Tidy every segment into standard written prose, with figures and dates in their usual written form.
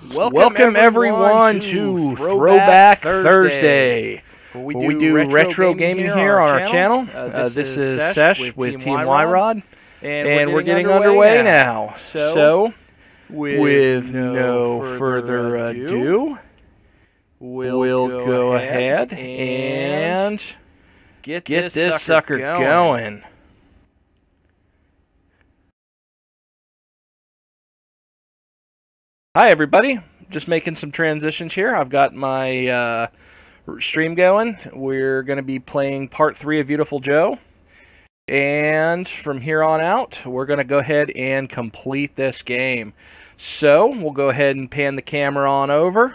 Welcome everyone to Throwback Thursday, where we do retro gaming here on our channel. This is Sesh with Team Y-Rod, and we're getting underway now. So, with no further ado, we'll go ahead and get this sucker going. Hi everybody, just making some transitions here. I've got my stream going. We're going to be playing part 3 of Beautiful Joe. And from here on out, we're going to go ahead and complete this game. So, we'll go ahead and pan the camera on over.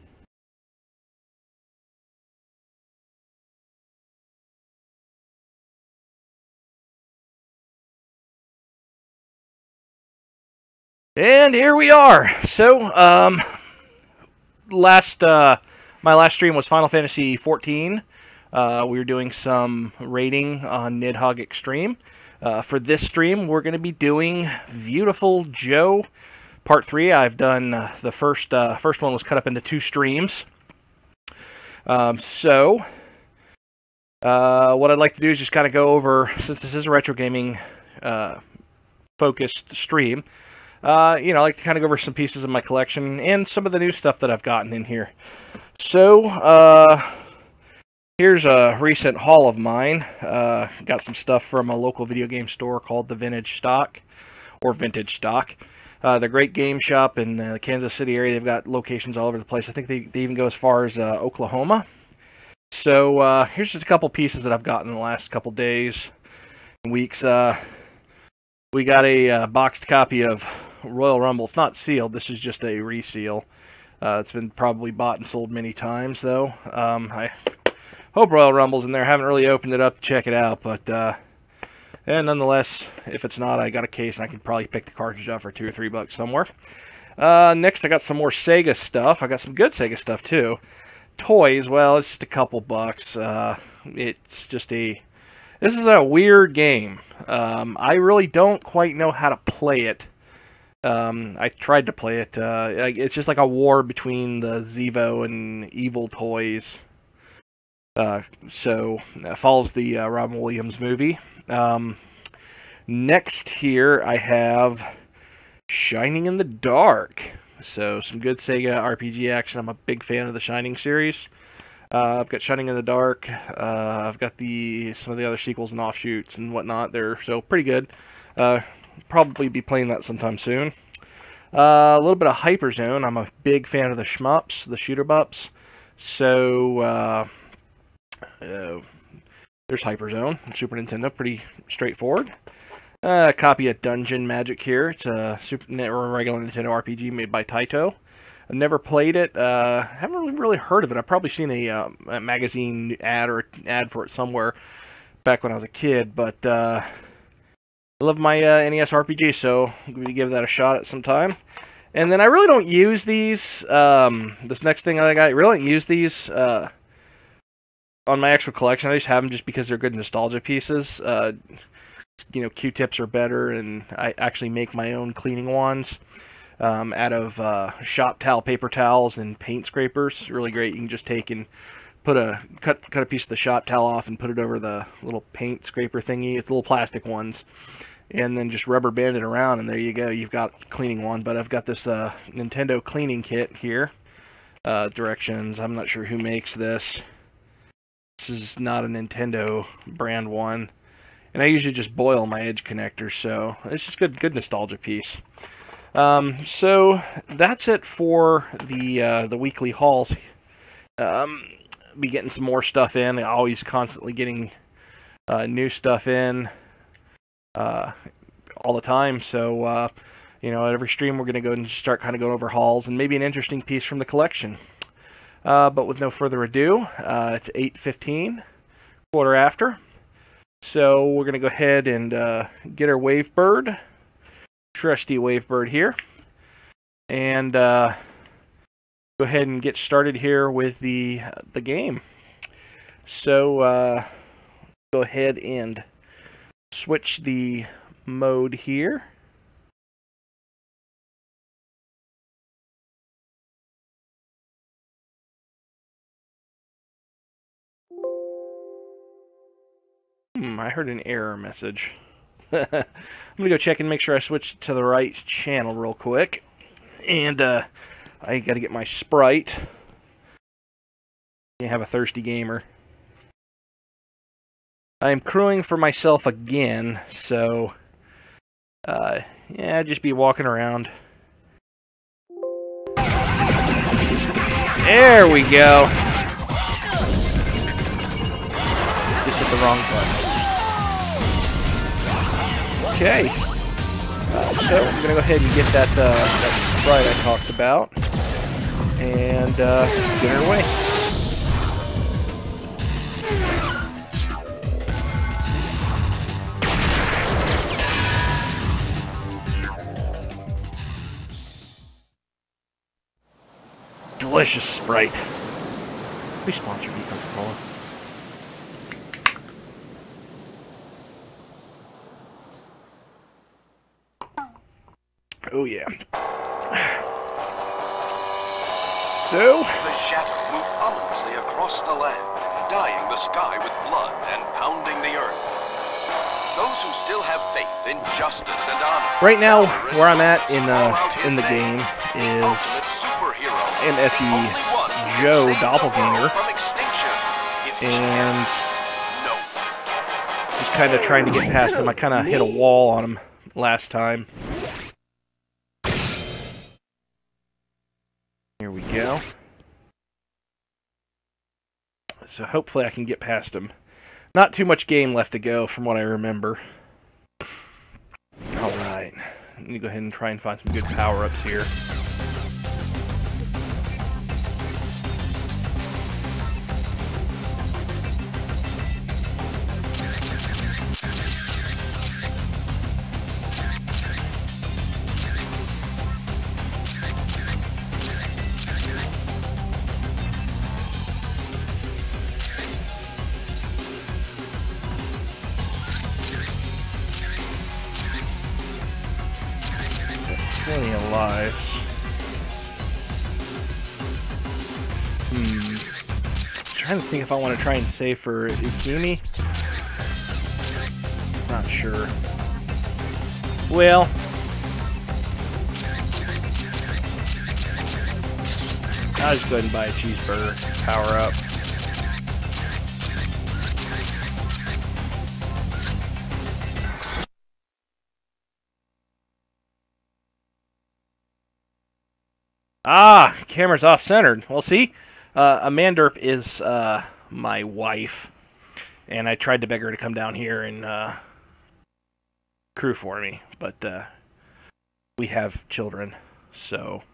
And here we are. So, my last stream was Final Fantasy XIV. We were doing some rating on Nidhogg Extreme. For this stream, we're going to be doing Beautiful Joe Part 3. I've done the first one was cut up into 2 streams. What I'd like to do is just kind of go over, since this is a retro gaming focused stream, I like to kind of go over some pieces of my collection and some of the new stuff that I've gotten in here. So, here's a recent haul of mine. Got some stuff from a local video game store called the Vintage Stock, or Vintage Stock. They're a great game shop in the Kansas City area. They've got locations all over the place. I think they even go as far as Oklahoma. So, here's just a couple pieces that I've gotten in the last couple days and weeks. We got a boxed copy of Royal Rumble. It's not sealed. This is just a reseal. It's been probably bought and sold many times, though. I hope Royal Rumble's in there. I haven't really opened it up to check it out, but and nonetheless, if it's not, I got a case and I could probably pick the cartridge up for $2 or $3 somewhere. Next, I got some more Sega stuff. I got some good Sega stuff too. Toys, well, it's just a couple bucks. It's just this is a weird game. I really don't quite know how to play it. I tried to play it. It's just like a war between the Zevo and Evil Toys. Follows the Robin Williams movie. Next here I have Shining in the Dark. So some good Sega RPG action. I'm a big fan of the Shining series. I've got Shining in the Dark. I've got some of the other sequels and offshoots and whatnot. They're so pretty good. Probably be playing that sometime soon. A little bit of Hyperzone. I'm a big fan of the shmups, the shooter bups. So there's Hyperzone, Super Nintendo, pretty straightforward. A copy of Dungeon Magic here. It's a regular Nintendo RPG made by Taito. I've never played it. Haven't really heard of it. I've probably seen a magazine ad or ad for it somewhere back when I was a kid, but I love my NES RPG, so I'm going to give that a shot at some time. And then I really don't use these. This next thing I got, I really don't use these on my actual collection. I just have them just because they're good nostalgia pieces. Q-tips are better, and I actually make my own cleaning wands out of shop towel, paper towels, and paint scrapers. Really great. You can just take and cut a piece of the shop towel off and put it over the little paint scraper thingy. It's little plastic ones, and then just rubber band it around, and there you go. You've got a cleaning wand. But I've got this Nintendo cleaning kit here. Directions. I'm not sure who makes this. This is not a Nintendo brand one. And I usually just boil my edge connectors, so it's just good nostalgia piece. So that's it for the weekly hauls. Be getting some more stuff in. Always constantly getting new stuff in all the time. So at every stream we're going to go and start kind of going over hauls and maybe an interesting piece from the collection. But with no further ado, it's 8:15, quarter after. So we're going to go ahead and get our Wavebird, trusty Wavebird here, and go ahead and get started here with the game. So go ahead and switch the mode here. I heard an error message. I'm going to go check and make sure I switched to the right channel real quick. And I got to get my Sprite. You have a thirsty gamer. I'm crewing for myself again, so yeah, just be walking around. There we go. Just hit the wrong button. Okay. So I'm gonna go ahead and get that Sprite I talked about, and get her away. Delicious Sprite. We sponsor me, Coca-Cola. Oh yeah. So the shadow moved ominously across the land, dyeing the sky with blood and pounding the earth. Those who still have faith in justice and honor. Right now, where I'm at in the game is I'm at the Joe Doppelganger, and just kind of trying to get past him. I kind of hit a wall on him last time. Here we go. So hopefully I can get past him. Not too much game left to go from what I remember. Alright. Let me go ahead and try and find some good power-ups here. Plenty of lives. Trying to think if I want to try and save for Ikumi. Not sure. Well, I'll just go ahead and buy a cheeseburger power up. Ah, camera's off-centered. Well, see, Amanderp is my wife, and I tried to beg her to come down here and crew for me, but we have children, so.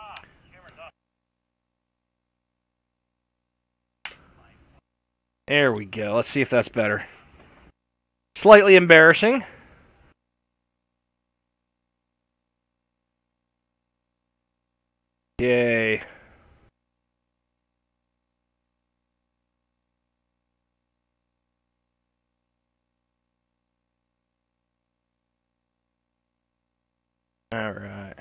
There we go. Let's see if that's better. Slightly embarrassing. Yay. All right.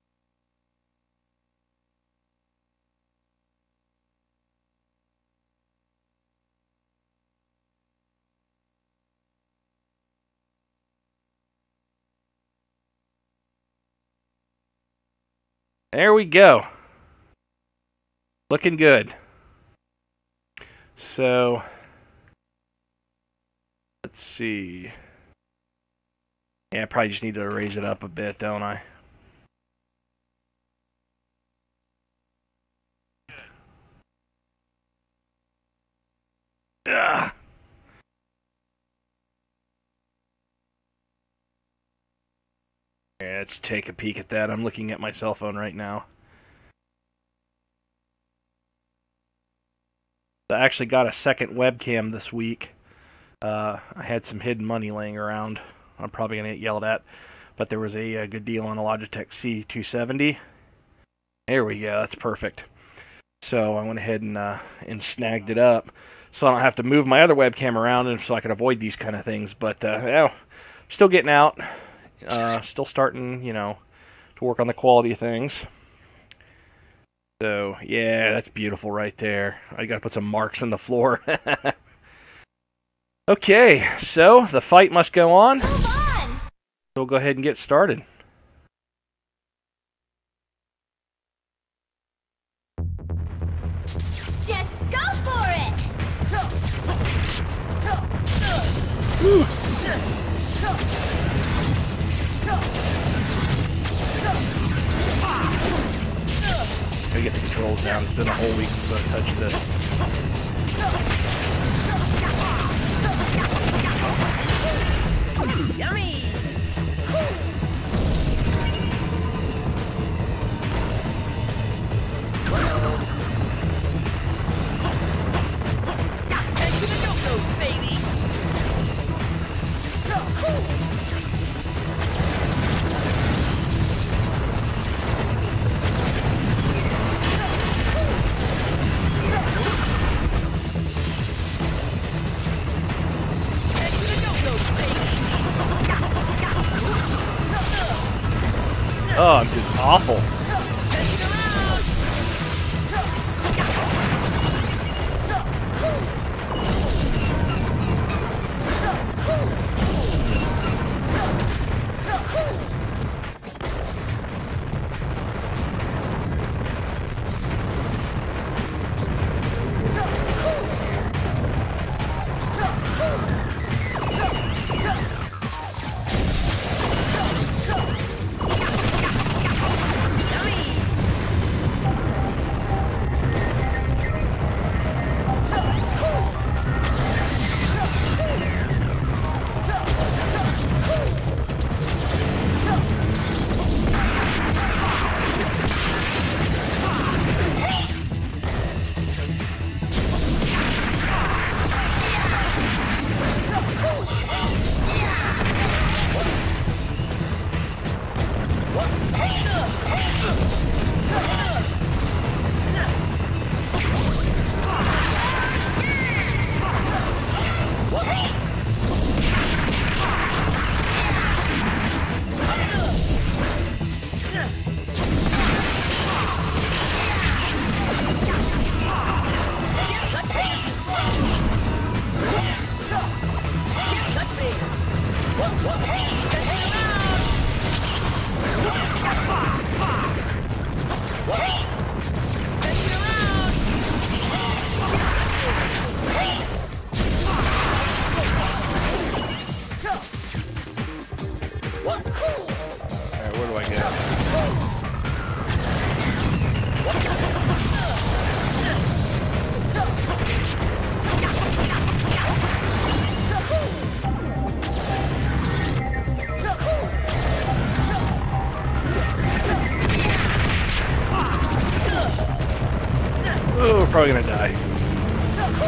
There we go. Looking good. So, let's see. Yeah, I probably just need to raise it up a bit, don't I? Ugh. Yeah, let's take a peek at that. I'm looking at my cell phone right now. I actually got a second webcam this week. I had some hidden money laying around. I'm probably going to get yelled at. But there was a good deal on a Logitech C270. There we go. That's perfect. So I went ahead and snagged it up. So I don't have to move my other webcam around, and so I can avoid these kind of things. But, yeah, still getting out. Still starting, you know, to work on the quality of things. So, yeah, that's beautiful right there. I got to put some marks in the floor. Okay, so the fight must go on. Move on! We'll go ahead and get started. Just go for it! Gotta get the controls down. It's been a whole week since I touched this. Yummy! Oh, I'm just awful. Alright, where do I go? Oh, we're probably gonna die.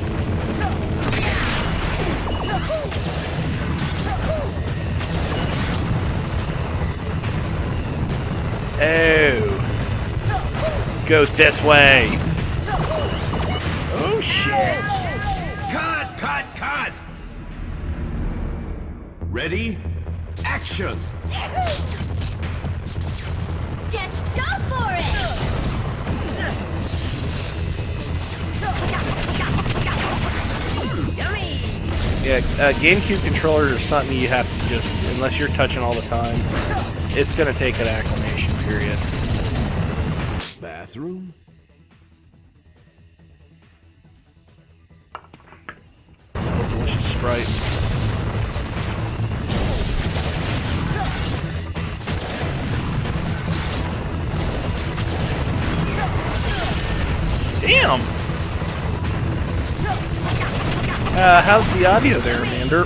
Oh. Go this way. Oh, shit. Cut! Cut! Cut! Ready? Action! Just go for it! Yummy! Yeah, GameCube controllers are something you have to just, unless you're touching all the time, it's going to take an acclimation period. Bathroom? Oh, delicious Sprite. Damn! How's the audio there, Amanda?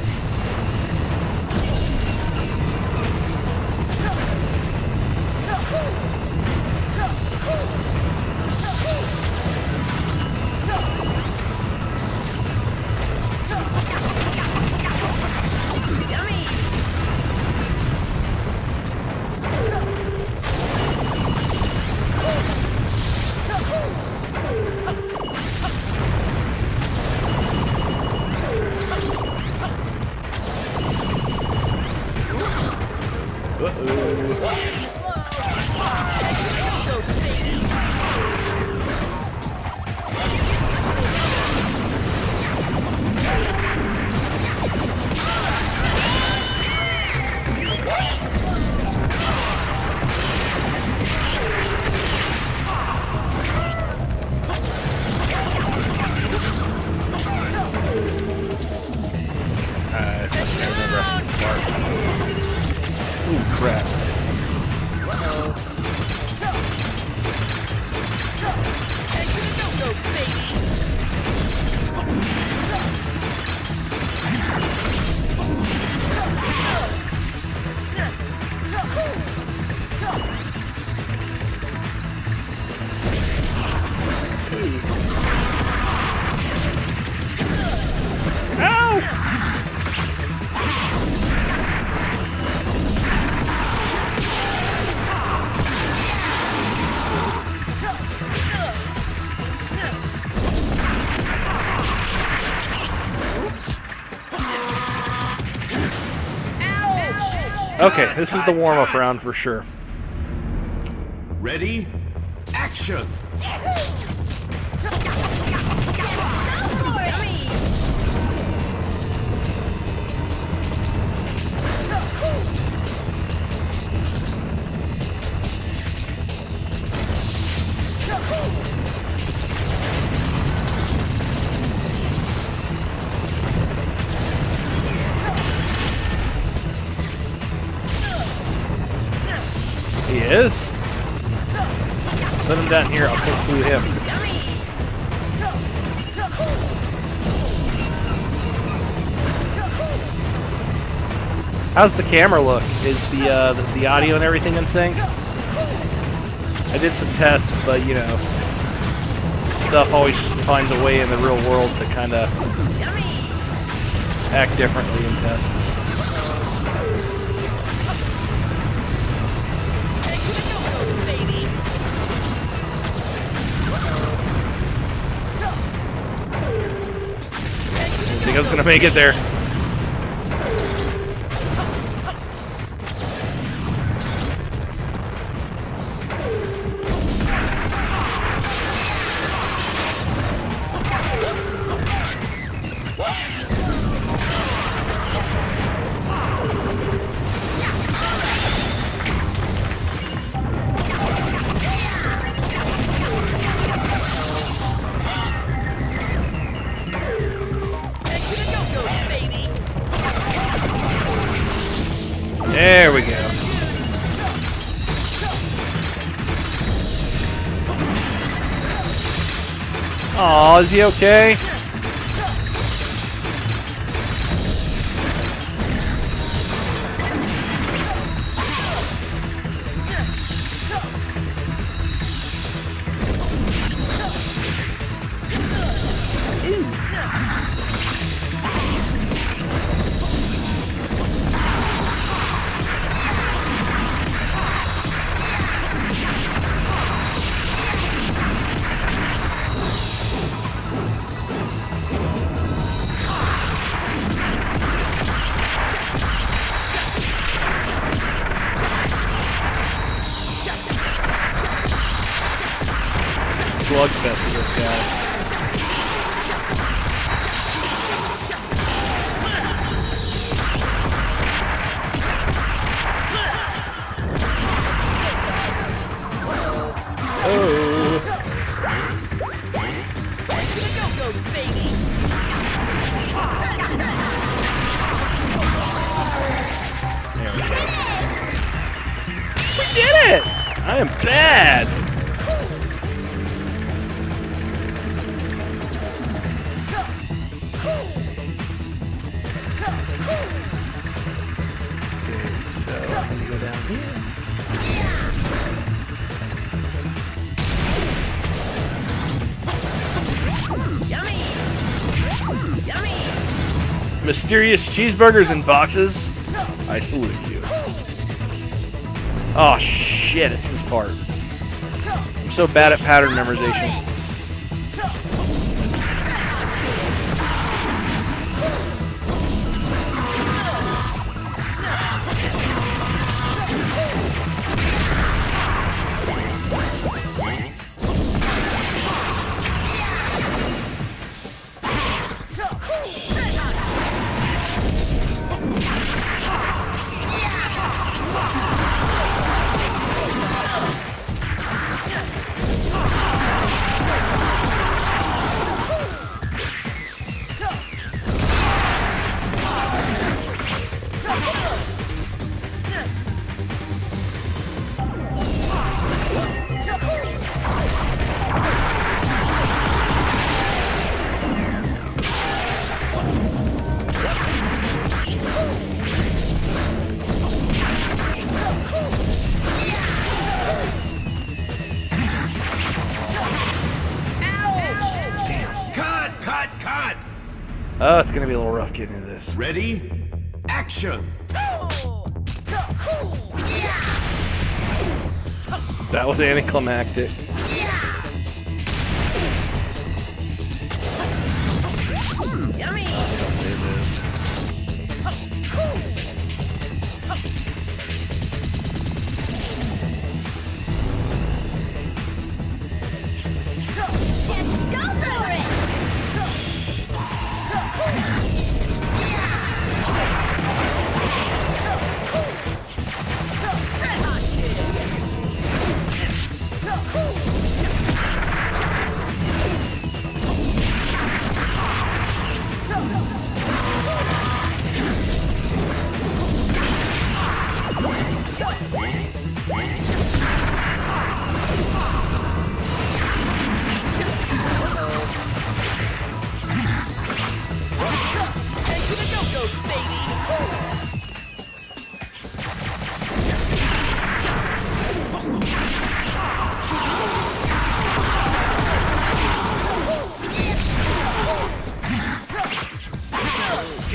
Okay, this is the warm-up round for sure. Ready? Action! He is? Set him down here, I'll kung fu him. How's the camera look? Is the audio and everything in sync? I did some tests, but you know, stuff always finds a way in the real world to kind of act differently in tests. I think I was gonna make it there. There we go. Aw, is he okay? Slugfest with this guy. Oh. There we go. We did it! I am bad. Mysterious cheeseburgers in boxes. I salute you. Oh shit, it's this part. I'm so bad at pattern memorization. Oh, it's gonna be a little rough getting into this. Ready? Action! That was anticlimactic. I'll save this.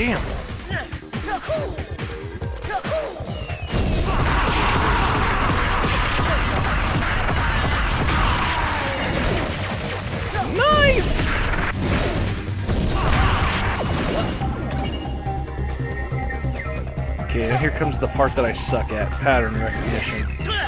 damn. Nice! Okay, and here comes the part that I suck at, pattern recognition.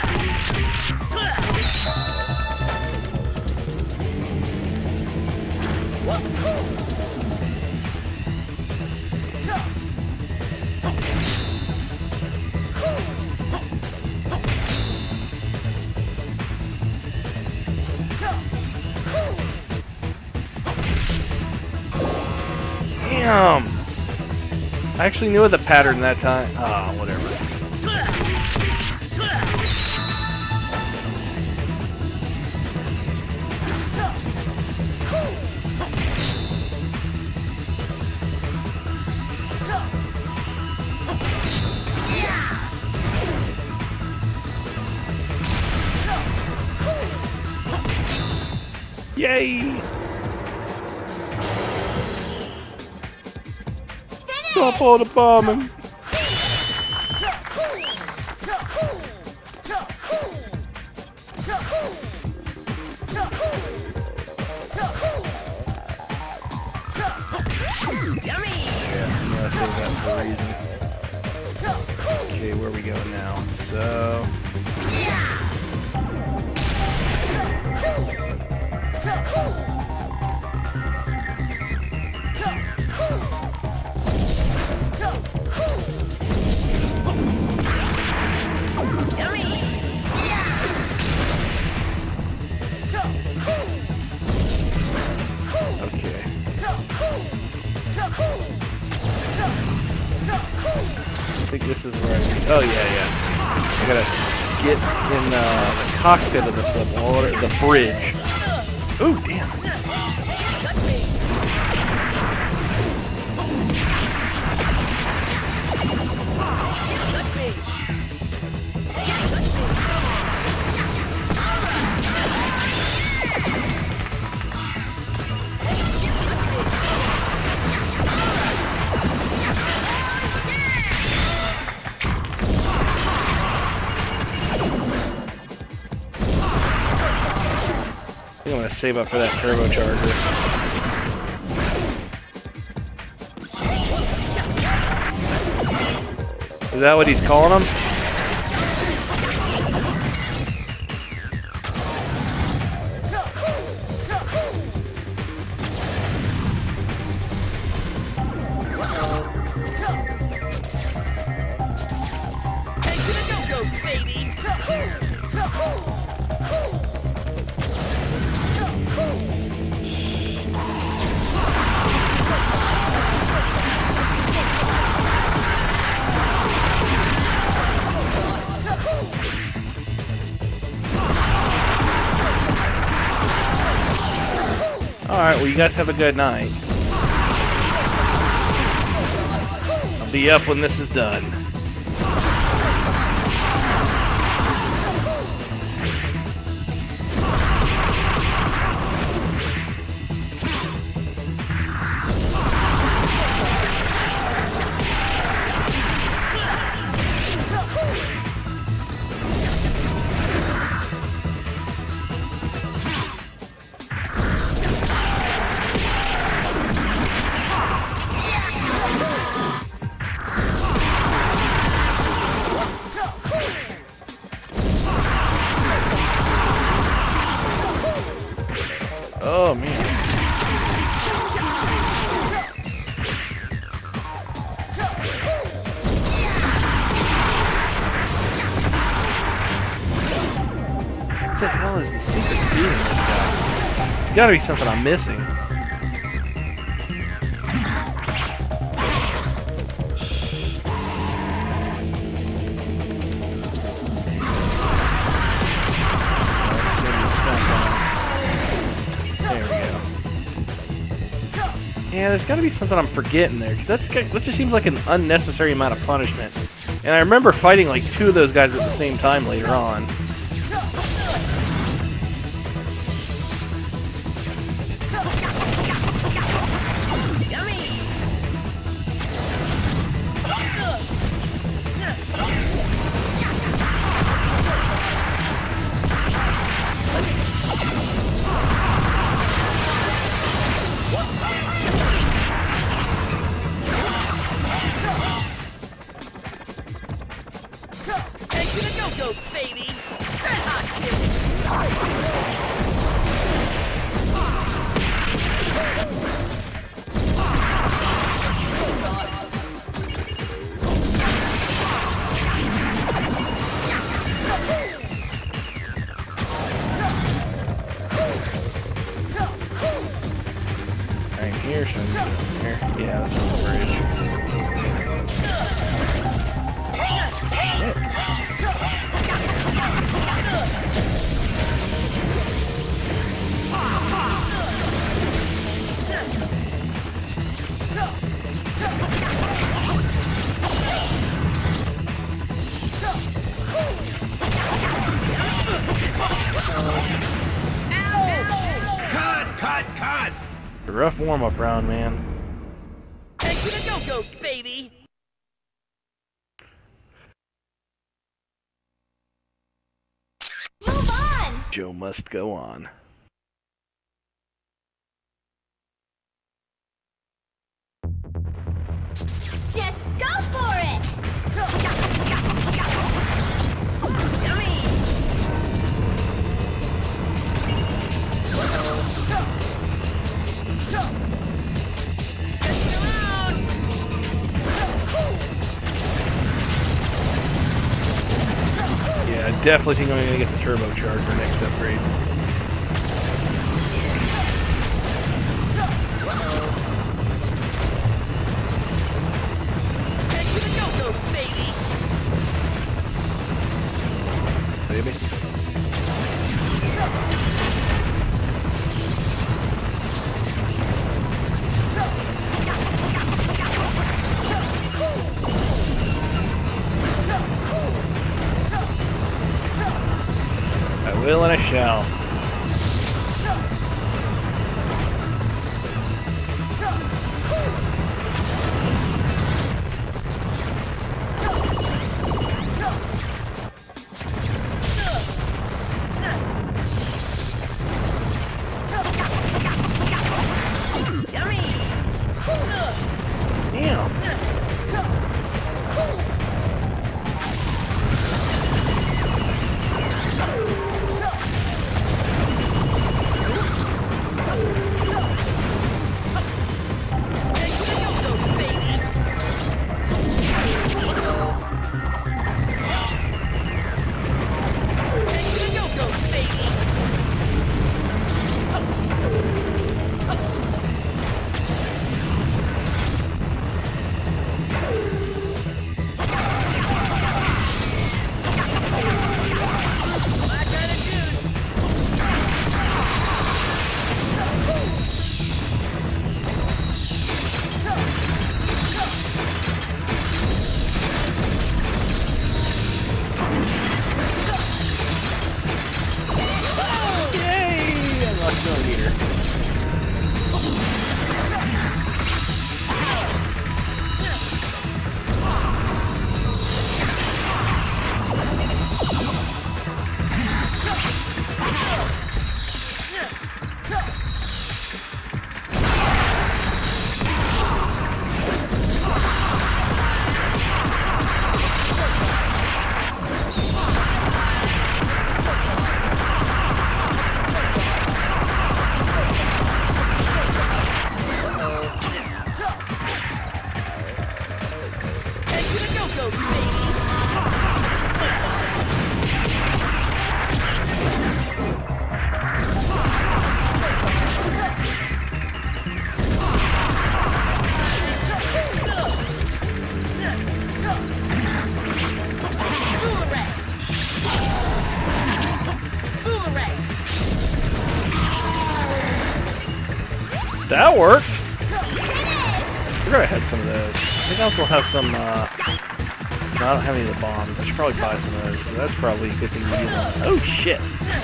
Damn! I actually knew the pattern that time. Oh, whatever. Yay! Stop all the bombing! Yeah, I'm gonna save that for a reason. Okay, where we go now? So... Okay. I think this is where I... Oh, yeah. I gotta get in the cockpit of this level, or the bridge. Ooh, damn. I'm gonna save up for that turbocharger. Is that what he's calling him? Alright, well you guys have a good night. I'll be up when this is done. Oh man. What the hell is the secret to beating this guy? There's gotta be something I'm missing. Yeah, there's got to be something I'm forgetting there, because that just seems like an unnecessary amount of punishment. And I remember fighting like 2 of those guys at the same time later on. here, so I can get there. Yeah, that's on the bridge. Cut! A rough warm-up round, man. Head to the go-go, baby! Move on! Joe must go on. Just go for it! Yummy! Turn around! Yeah, I definitely think I'm going to get the turbocharger next upgrade. Head to the go-go, baby! Baby. I will and I shall. Yummy! Damn. Head to the go-go, baby! Head to the go-go, baby! That kind of juice! Yay! Unlocked millimeter. Head to the go-go, baby! Boomerang! Boomerang! That worked. Finish! I forgot I had some of those. I think I also have some, no, I don't have any of the bombs. I should probably buy some of those. So that's probably a good thing to use on. Oh, shit.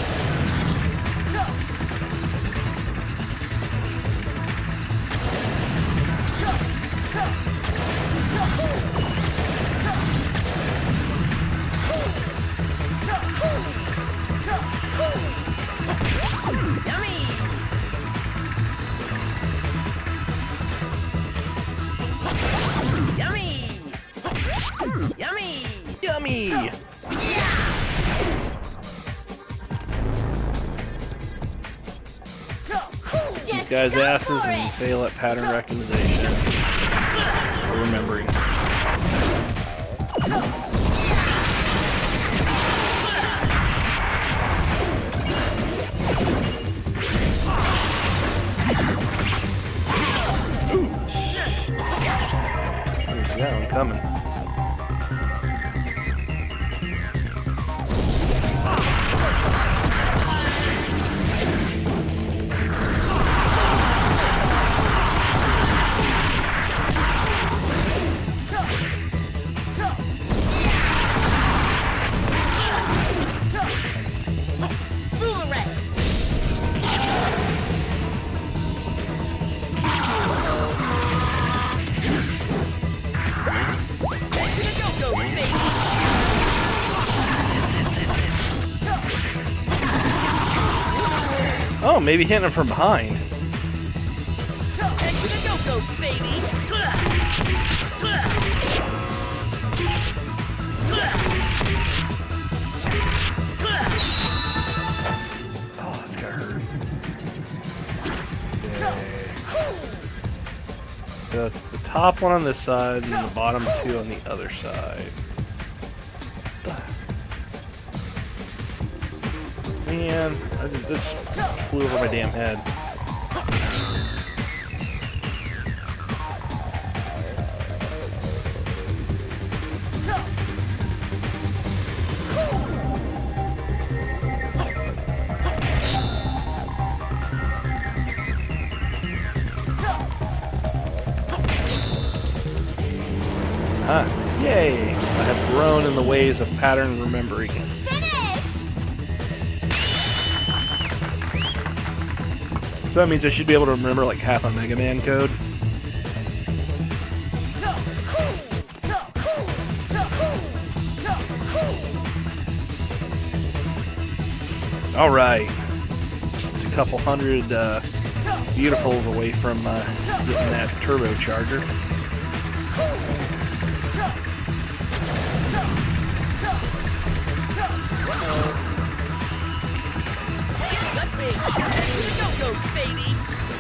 Yummy! Yummy! Yummy! Yummy! These Just guys' go asses for and it! fail at pattern recognition. Or remembering. coming. Boomerang! Go, baby! Oh, maybe hitting him from behind. Go, baby! Oh, that's gotta hurt. Okay. That's the top one on this side and the bottom two on the other side. Man, this flew over my damn head. Ah, yay! I have grown in the ways of pattern remembering. Finish! So that means I should be able to remember like half a Mega Man code. Alright. Just a couple hundred beautifuls away from getting that turbocharger. Touch me! Go, baby!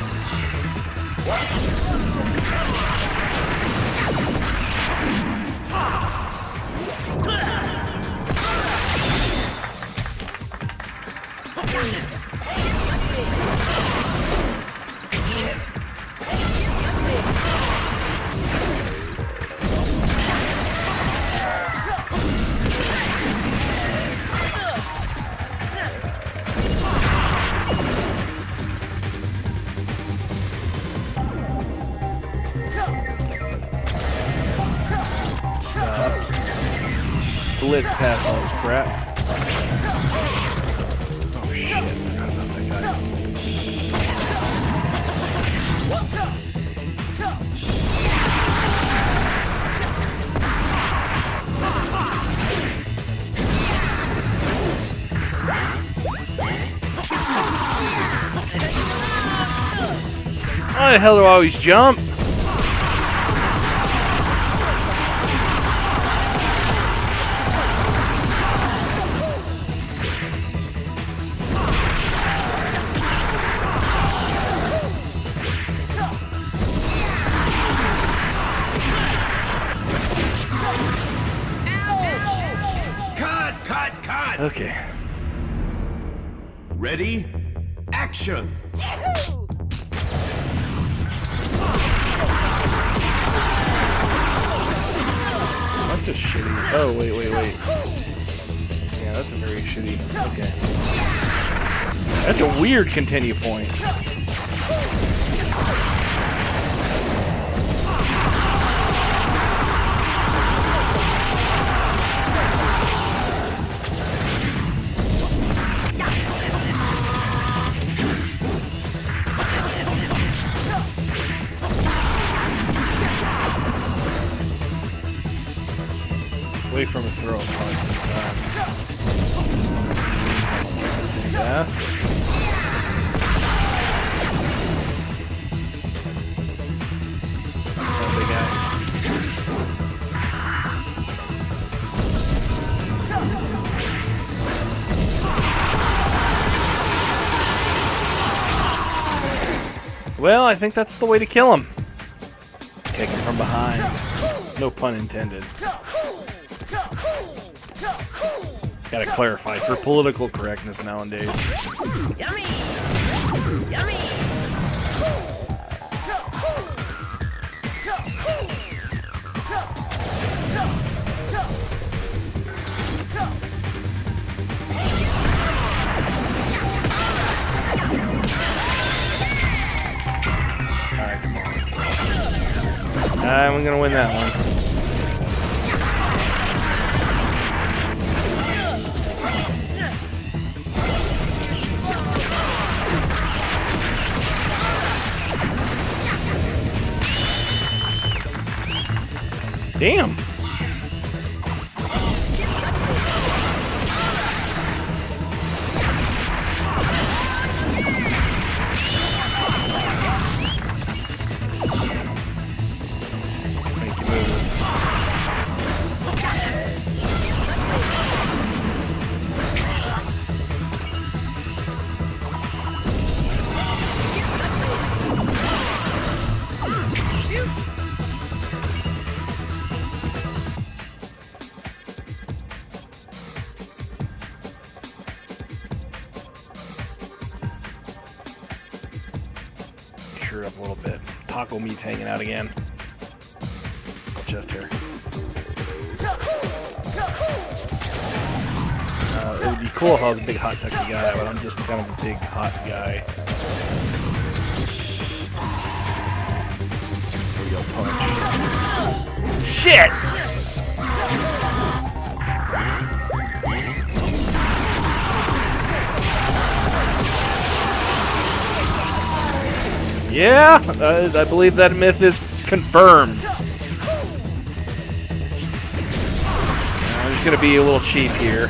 Blitz past all this crap. Oh shit, I forgot about that guy. Why the hell do I always jump? Cut! Okay. Ready? Action! Yahoo! That's a shitty. Oh, wait. Yeah, that's a very shitty. Okay. That's a weird continue point. Away from a throw punch this time. This thing pass. Oh, big guy. Well, I think that's the way to kill him. Take him from behind. No pun intended. Gotta clarify for political correctness nowadays. Yummy! Yummy! I'm gonna win that one. Damn. Make you move. Sure up a little bit. Taco meat's hanging out again. Just here. It would be cool if I was a big, hot, sexy guy, but I'm just kind of a big, hot guy. Here we go, punch. Shit! Yeah, I believe that myth is confirmed. I'm just gonna be a little cheap here.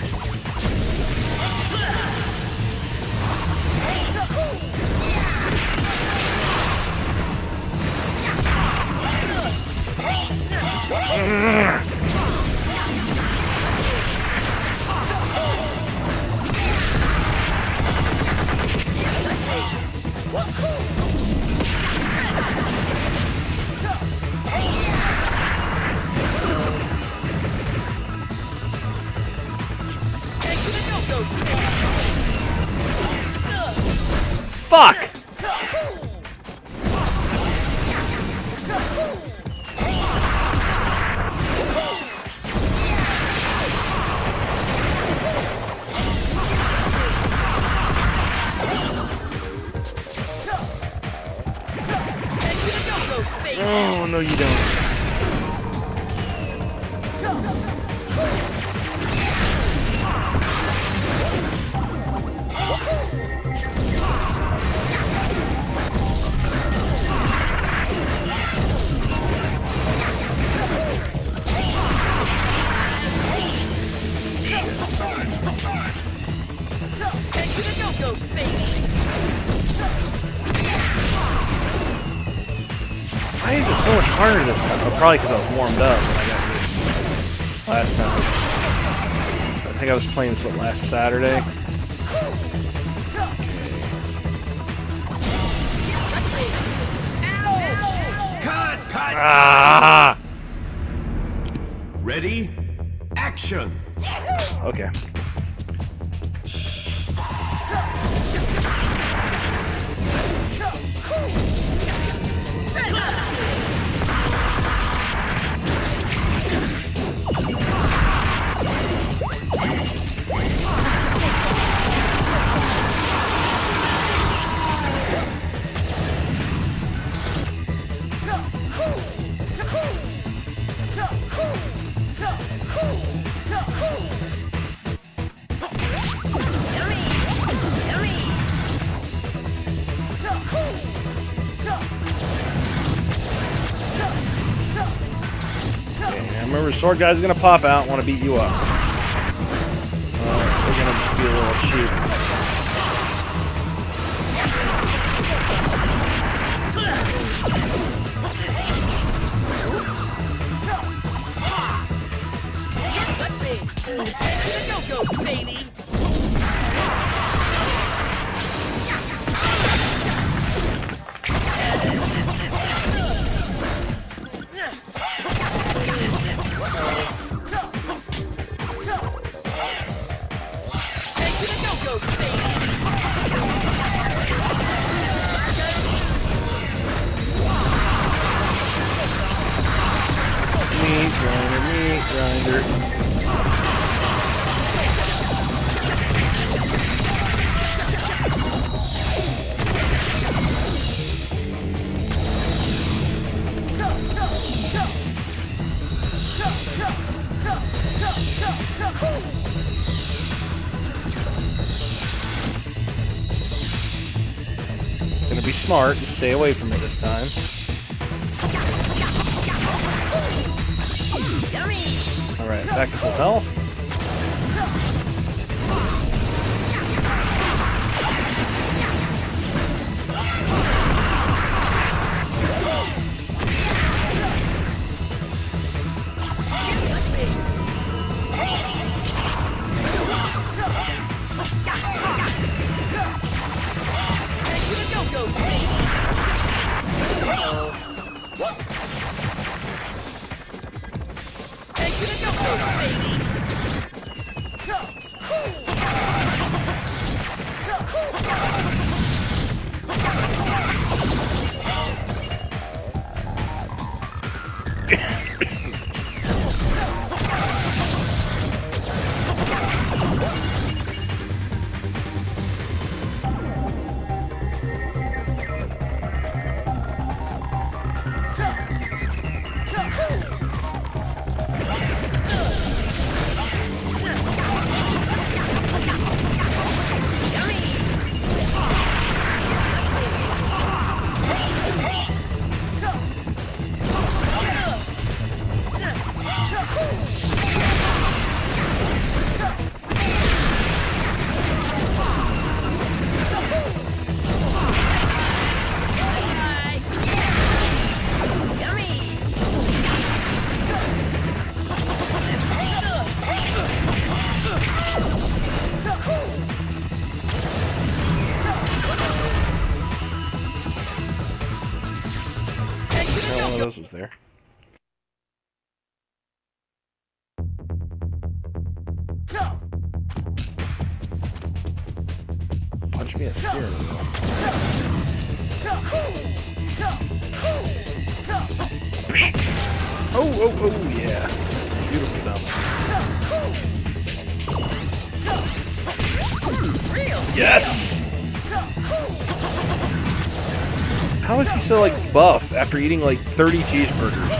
Fuck! Oh, no you don't. Why is it so much harder this time? Oh, probably because I was warmed up when I got this last time. I think I was playing this last Saturday. Cut! Ah! Ready? Action! Okay. Remember, sword guy's gonna pop out and want to beat you up. We're gonna be a little cheap. Go, baby! Go, Gonna be smart and stay away from it this time. Alright, back to full health. Those was there. Punch me a steering wheel. Oh, yeah. Beautiful down there. Yes! How is he so, like, buff after eating, like, 30 cheeseburgers?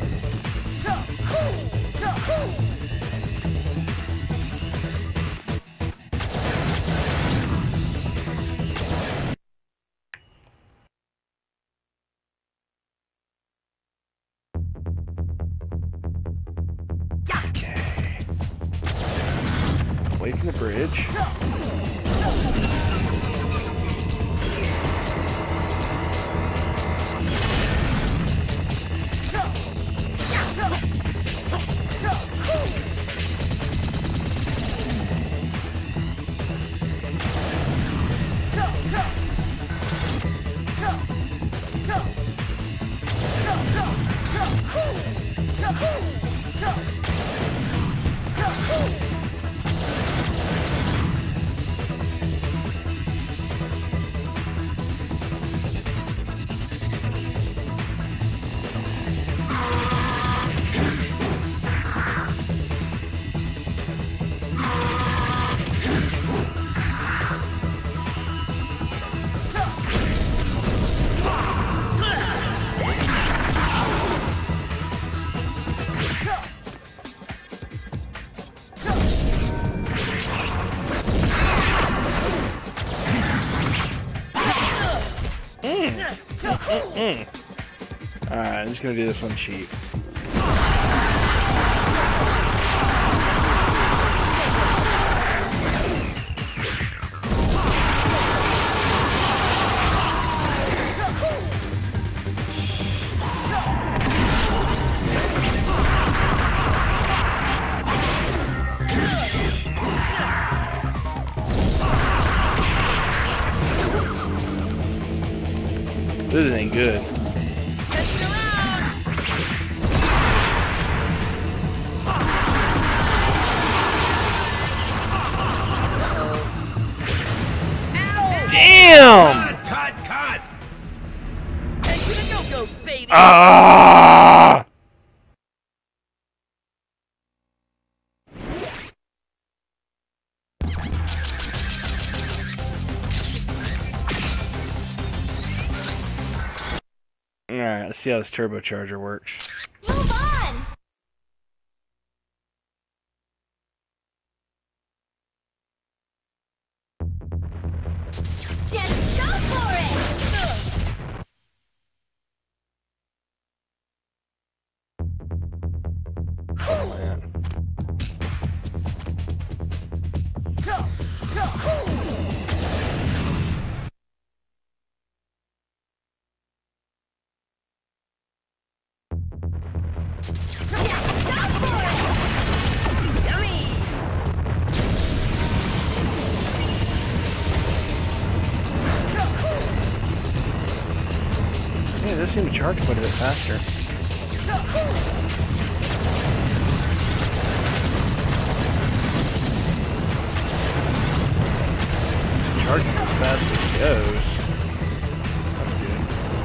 Okay. Away from the bridge. Alright, I'm just gonna do this one cheap. This ain't good. Damn! Cut! Hey, to the go-go, baby! Ah! Alright, let's see how this turbocharger works. Move on! Just go for it! it does seem to charge quite a bit faster. Charging as fast as it goes. That's good.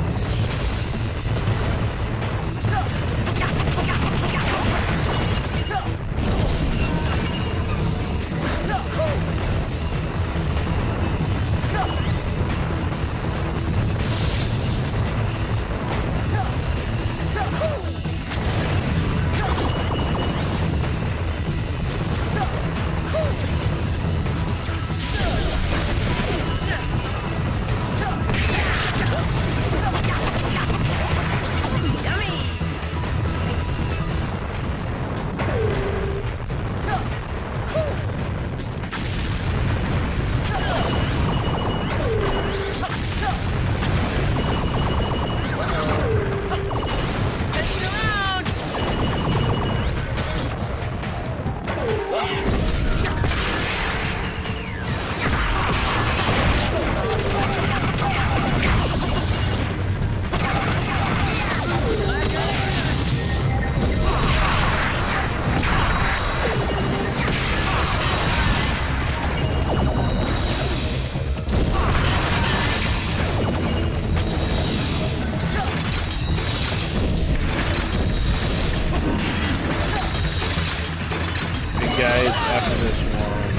Guys, after this one.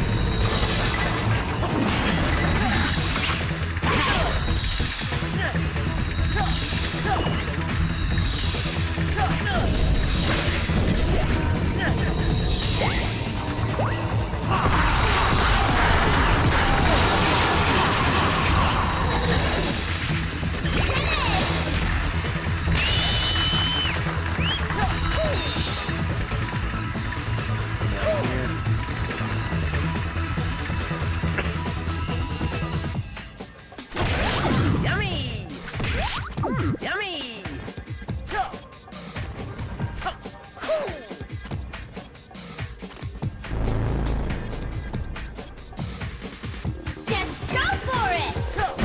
Just go for it!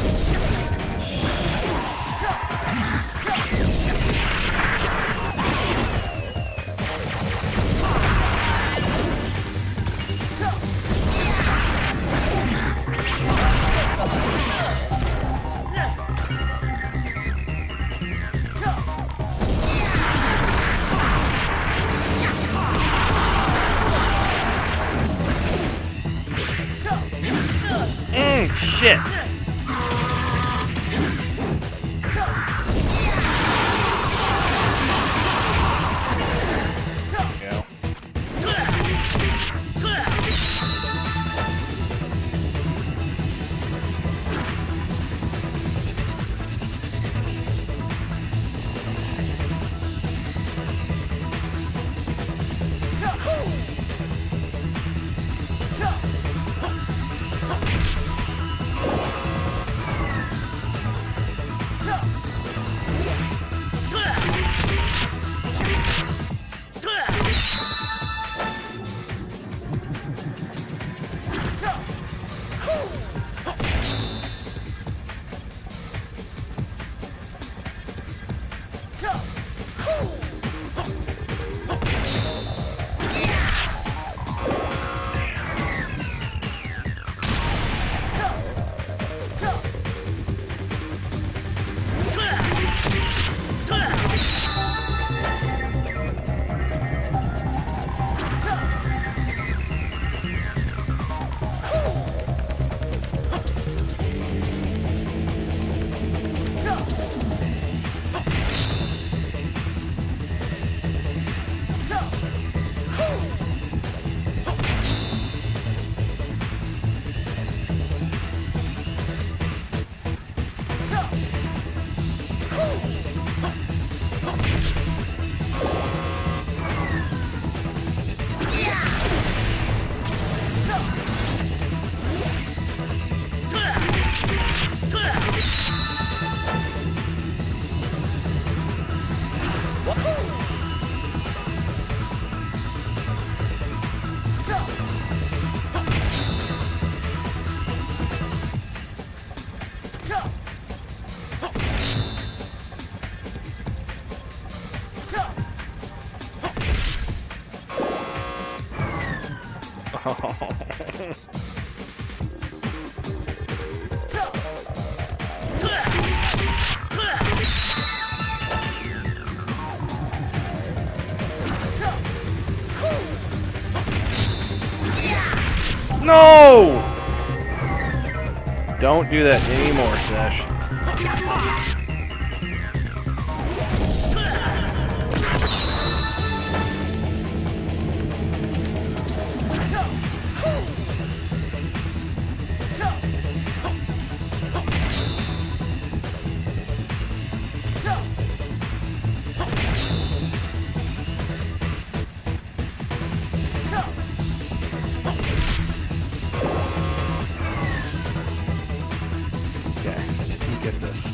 Shit! No! Don't do that anymore, Sesh. Get this.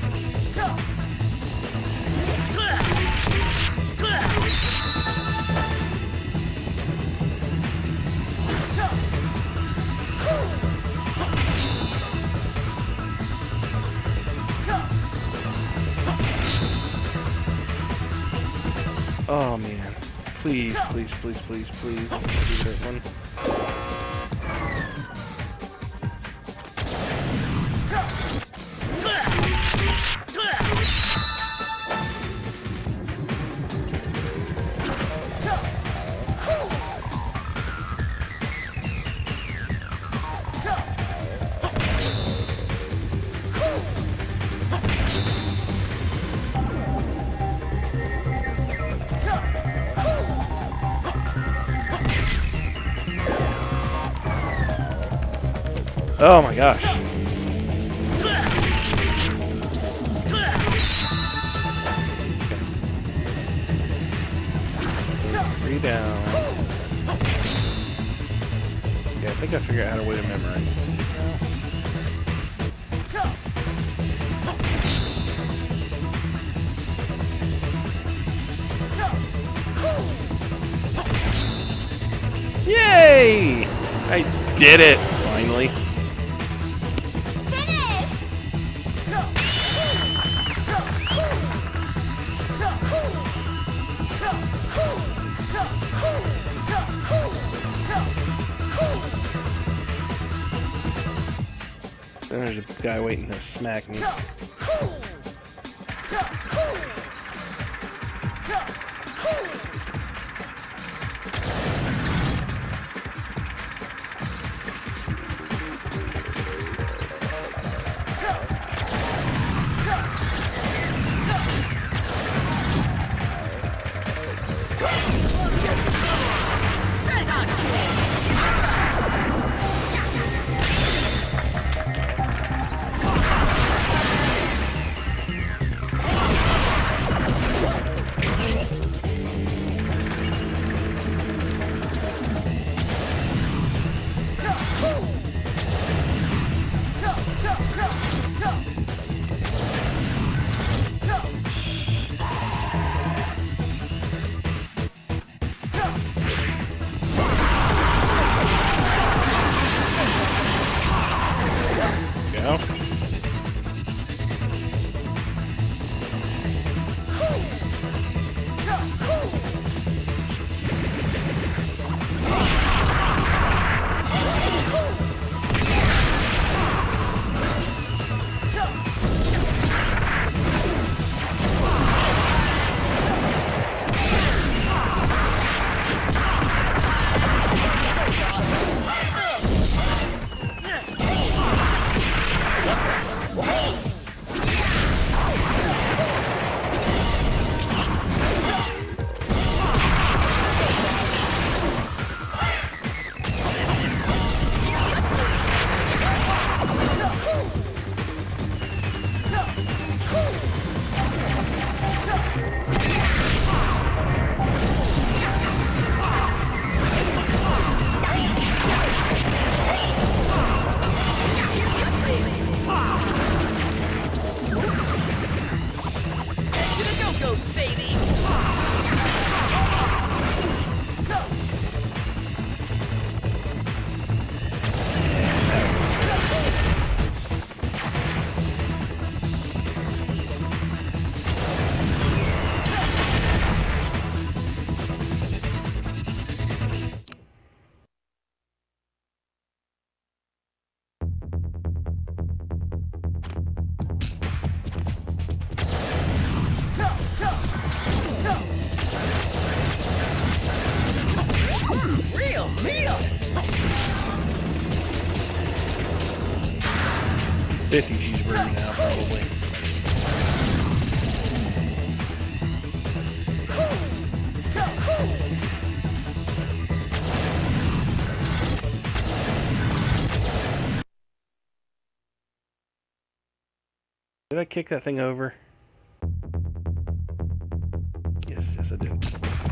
Oh man. Please, please, please, please, please. Do that one. Oh my gosh. Three down. Yeah, I think I figured out a way to memorize this now. Yay! I did it, finally. Then there's a guy waiting to smack me. 50 cheeseburger now, probably. Did I kick that thing over? Yes, I did.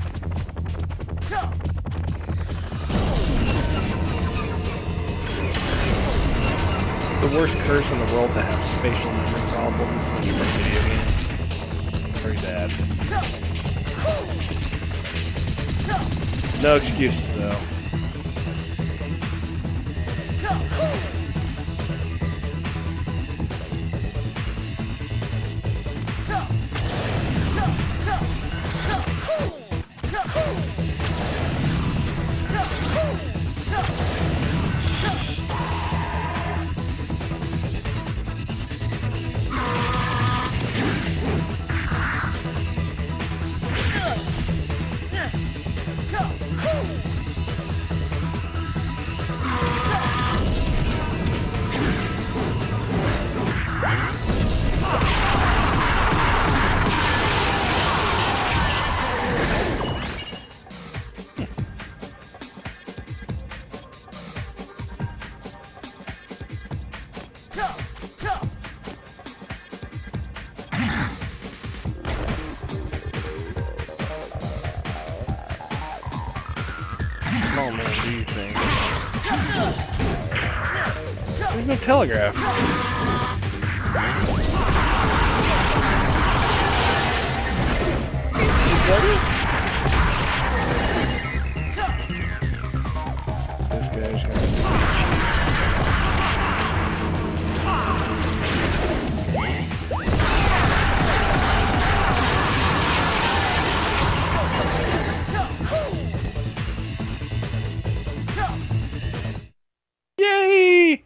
The worst curse in the world to have spatial memory problems when you play video games. Very bad. No excuses, though. Oh man, do you think? There's no telegraph. He's ready? This guy's gonna beat Yay!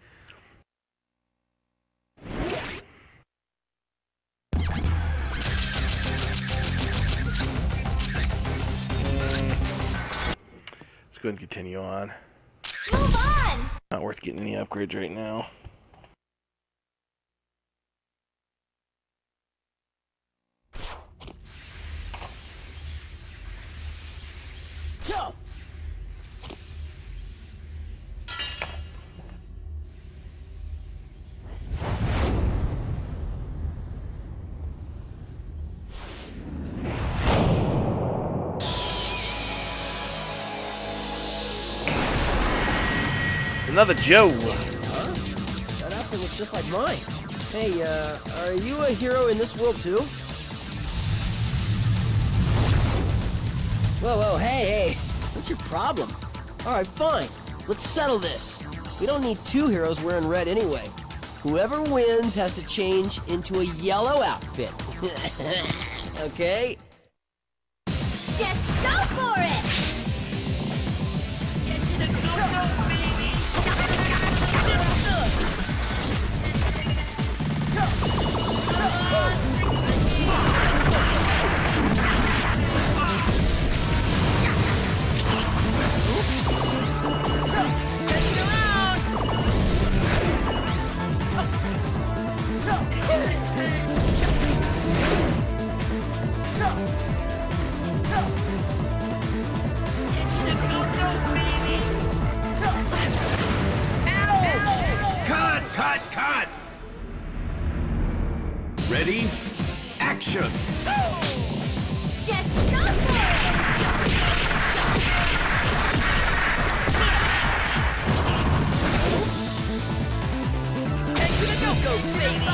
Let's go ahead and continue on. Move on! Not worth getting any upgrades right now. Another Joe. Huh? That outfit looks just like mine. Hey, are you a hero in this world too? Whoa, hey. What's your problem? Alright, fine. Let's settle this. We don't need two heroes wearing red anyway. Whoever wins has to change into a yellow outfit. Okay? Just go for it! Get to the go-go, baby! Cut! Ready? Action! Just go for it! Get to the go-go, baby!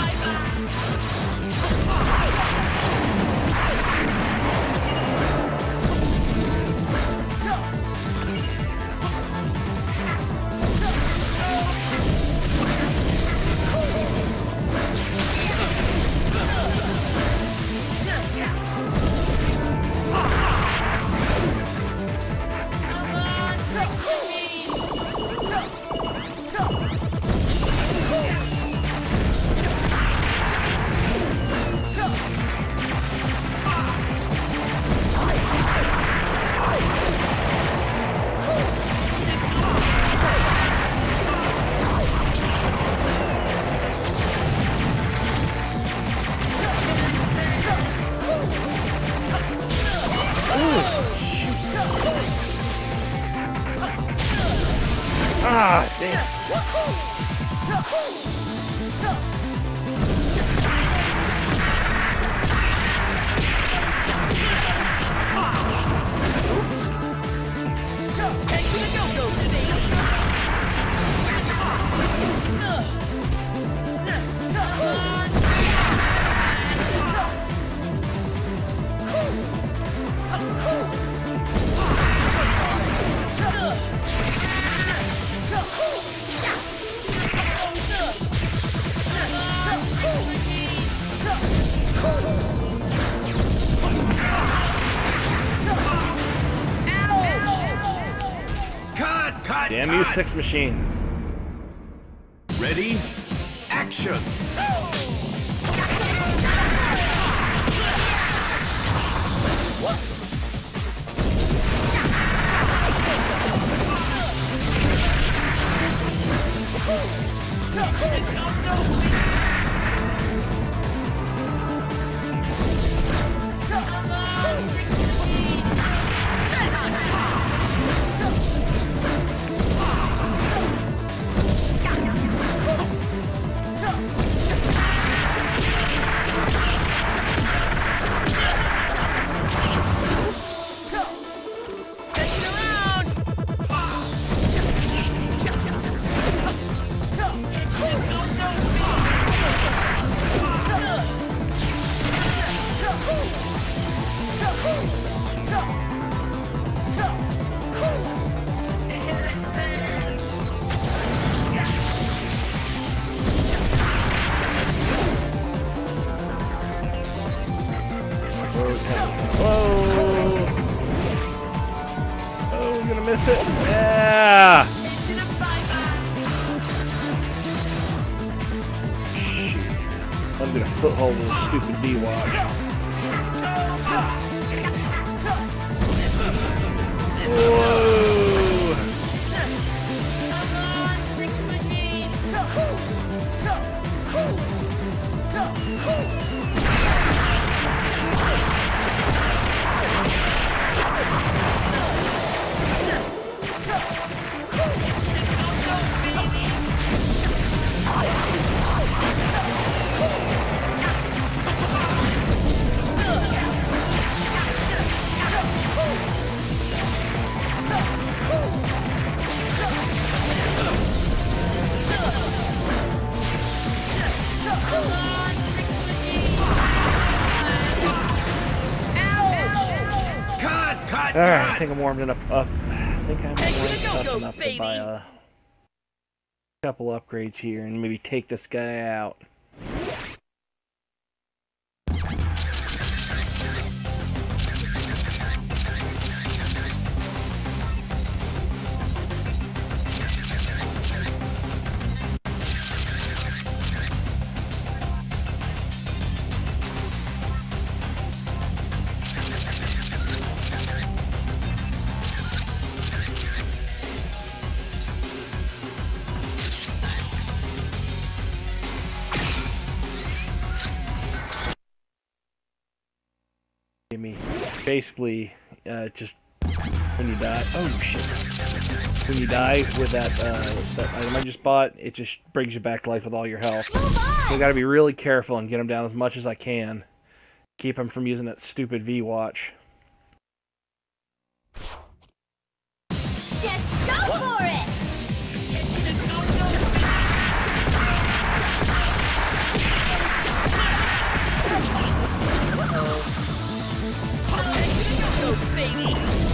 Damn you, Six Machine. Ready? Action! Whoa! Oh, gonna miss it. Yeah! Shoot. I'm gonna foothold this stupid V-Watch. Whoa! Alright, I think I'm warmed up. I think I'm warmed up enough to buy a couple upgrades here and maybe take this guy out. Basically, just when you die. Oh shit! When you die with that item I just bought, it just brings you back to life with all your health. So I got to be really careful and get them down as much as I can. Keep them from using that stupid V-Watch. Just go for it! Baby!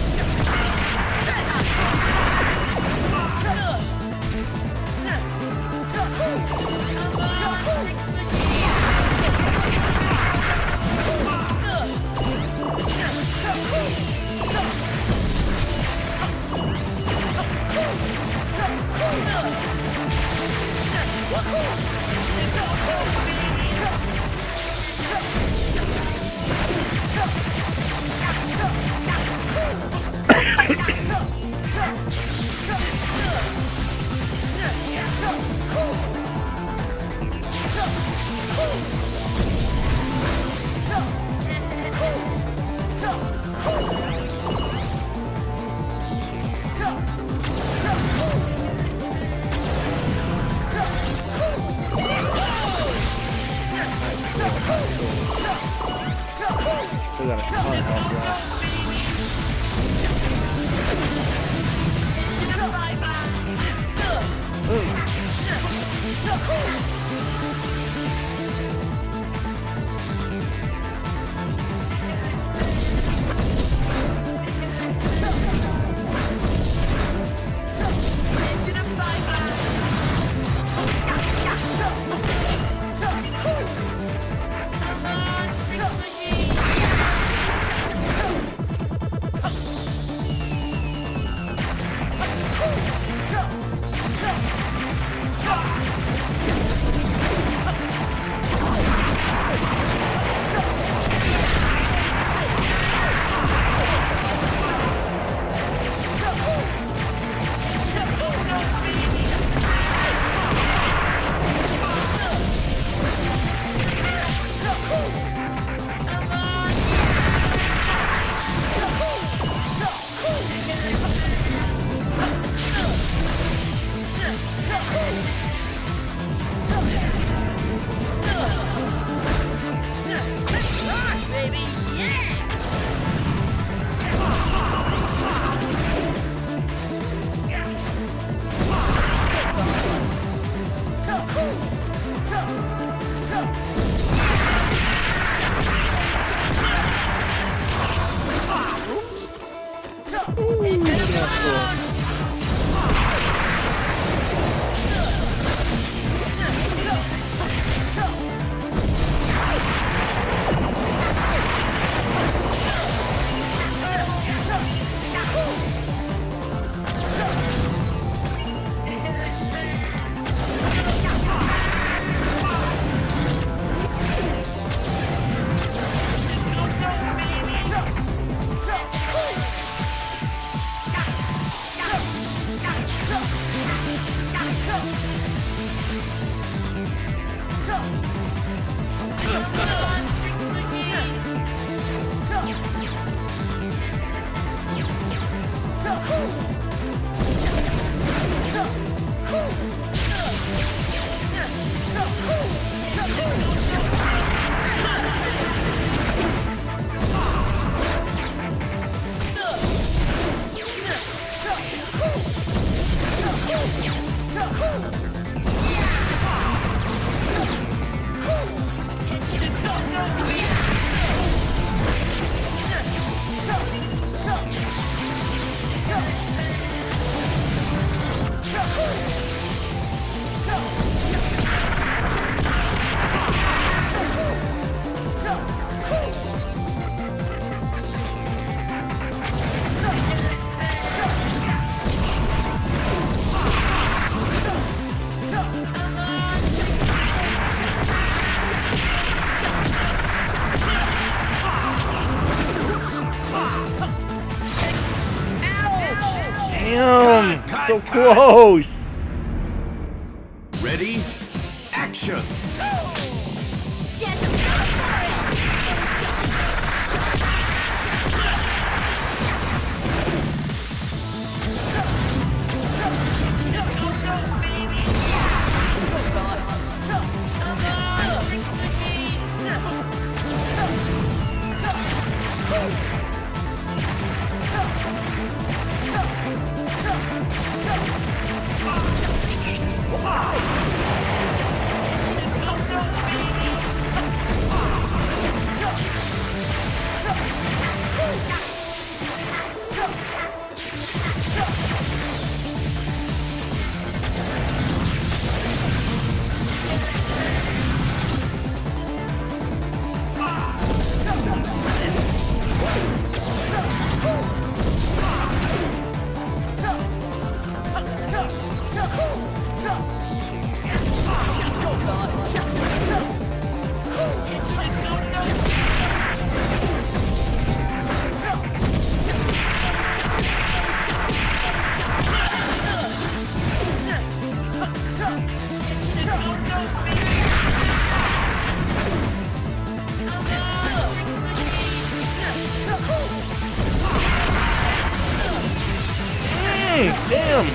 We got a ton of health left. so close. Ready? Action! Just go for it! Damn!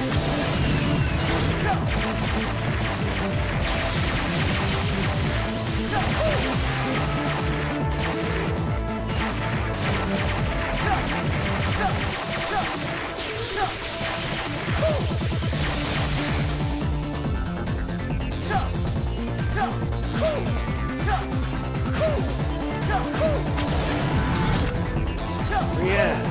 Yeah.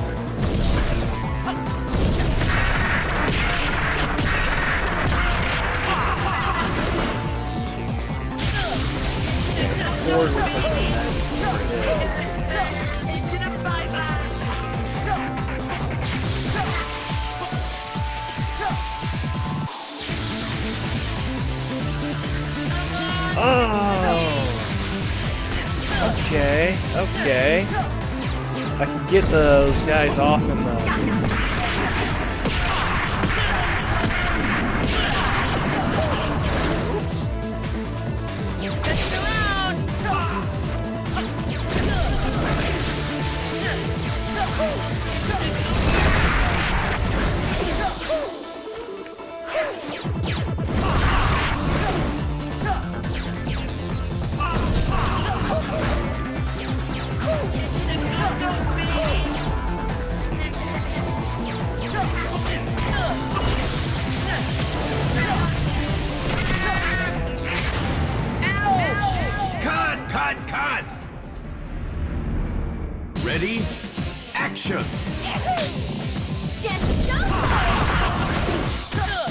Oh. Okay. Okay. I can get those guys off in the. Cut! Ready? Action! Just go for it!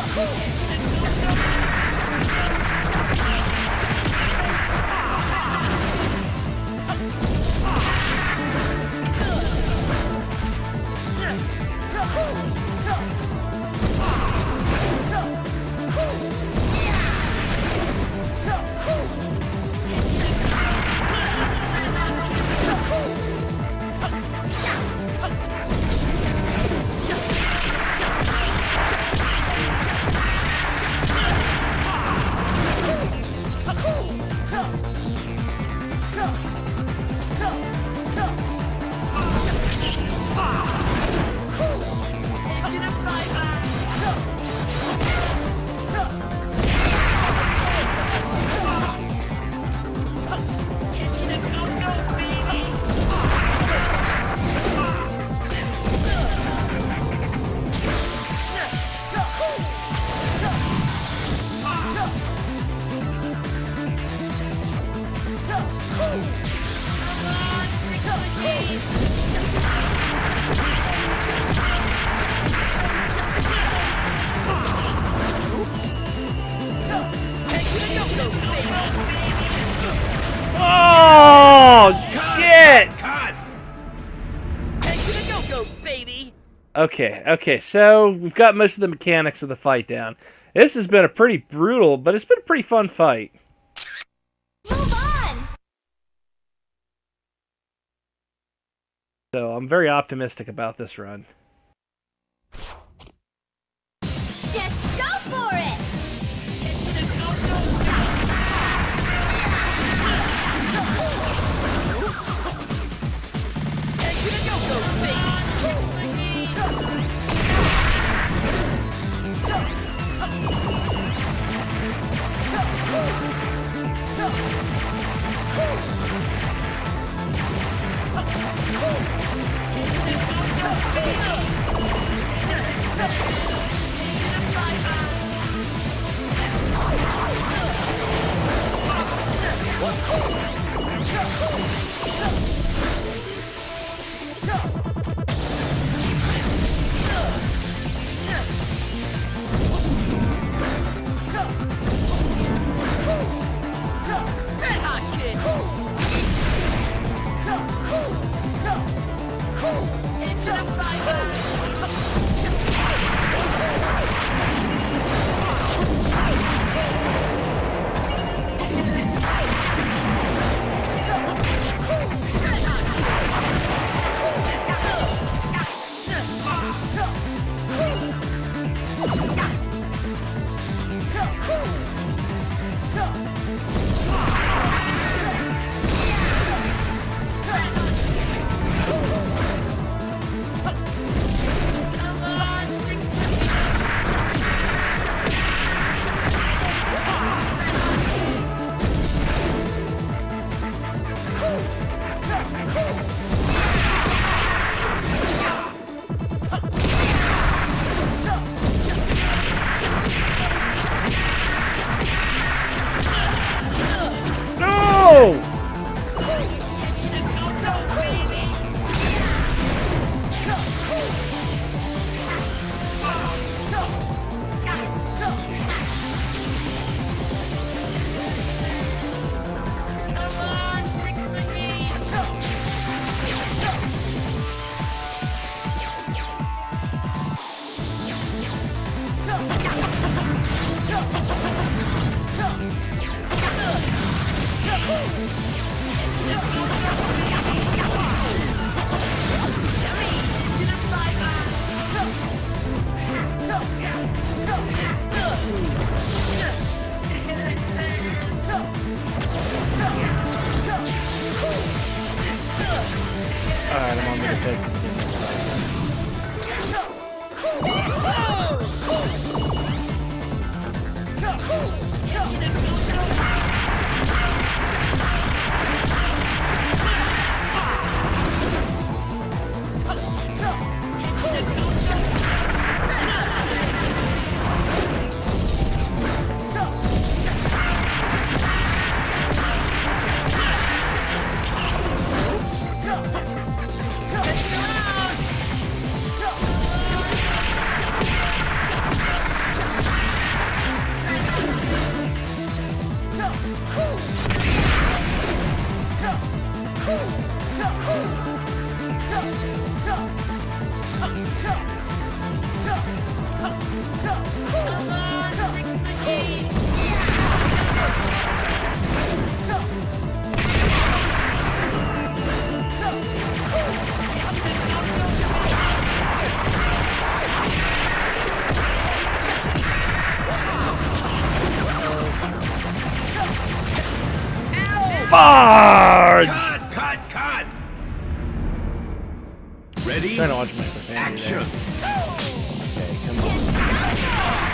Oh, shit! Cut! Head to the no-go, baby! Okay, so we've got most of the mechanics of the fight down. This has been a pretty brutal, but it's been a pretty fun fight. Move on! So I'm very optimistic about this run. Just go for it! Head to the no-go, baby! Red hot kid! Into the fire! No! Alright, I'm on the defensive again this time. Fudge! Cut! Ready? Trying to watch my profanity Action! there. Okay, come on.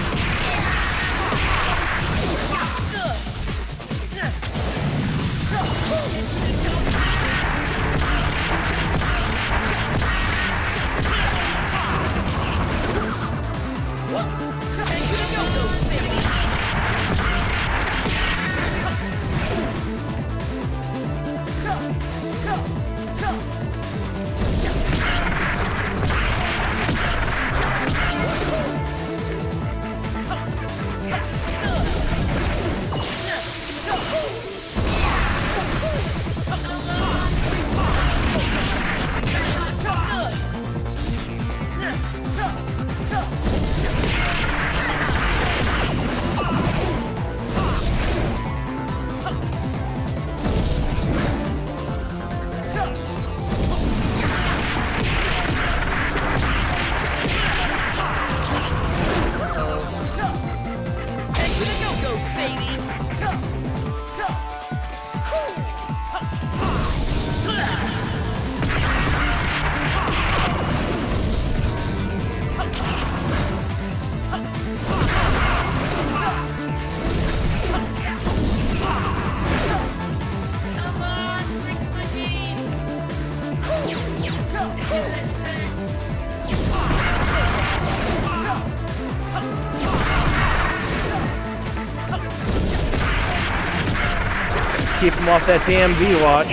Keep him off that damn V-Watch.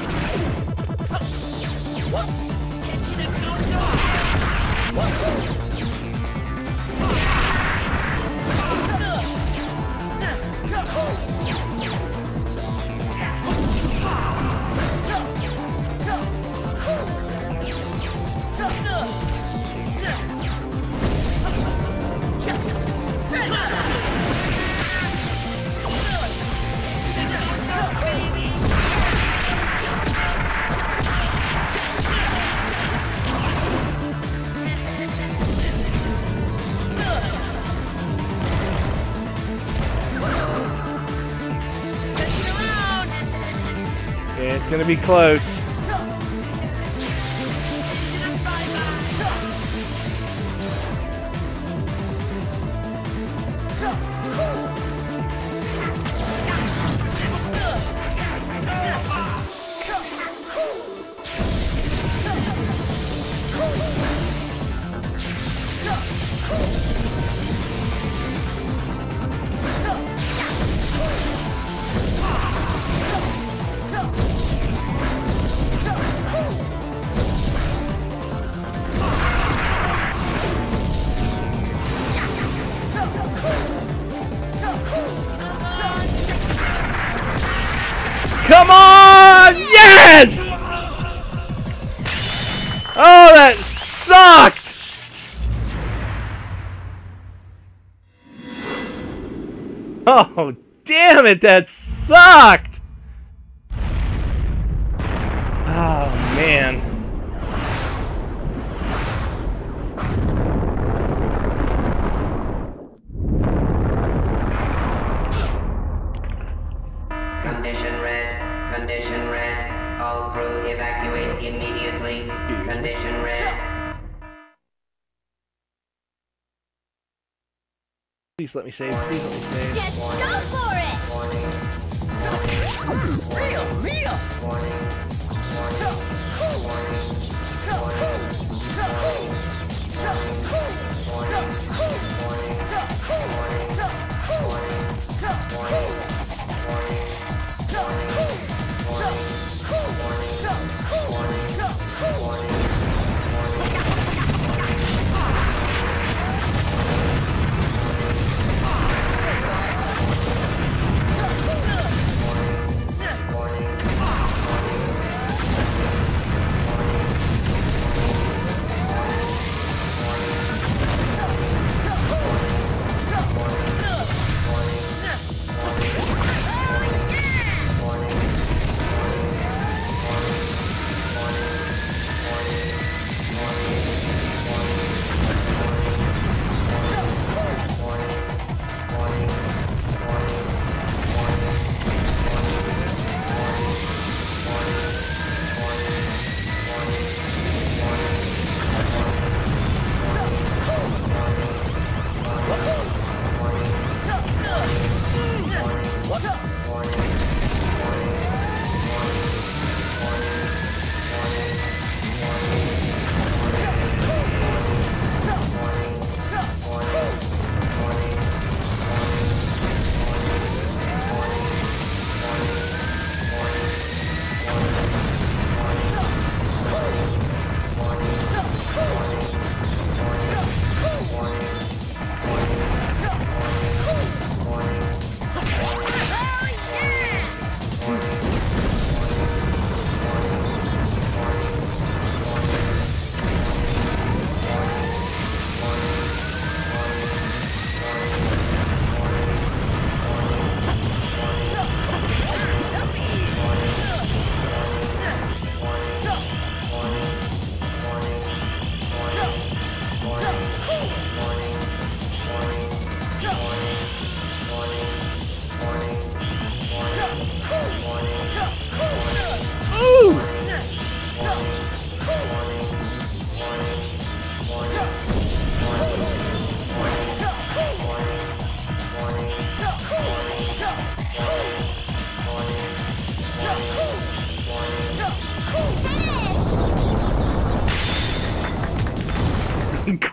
It's gonna be close. Come on! Yes! Oh, that sucked! Oh, damn it, that sucked! Oh, man. Condition red. All crew evacuate immediately. Condition red. Please let me save. Please let me save. Just go for it! Warning.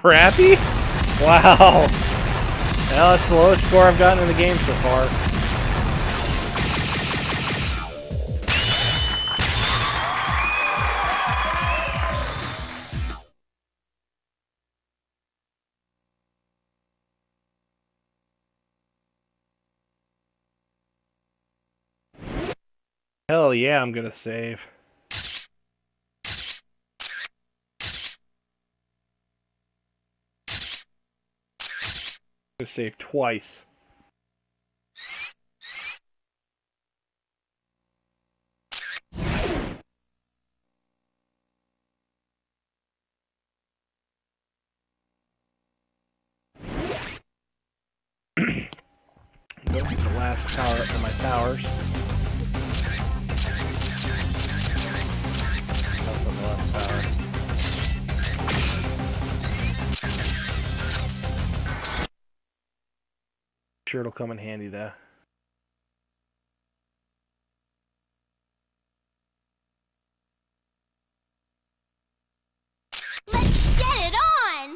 crappy? Wow. Well, that's the lowest score I've gotten in the game so far. Hell yeah, I'm gonna save. Save twice. Go get the last power up for my powers. That's on the last power. Sure it'll come in handy though. Let's get it on!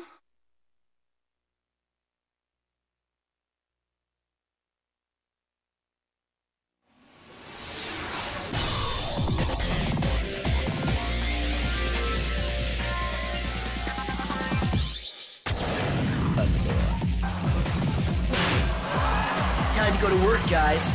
Time to go to work, guys.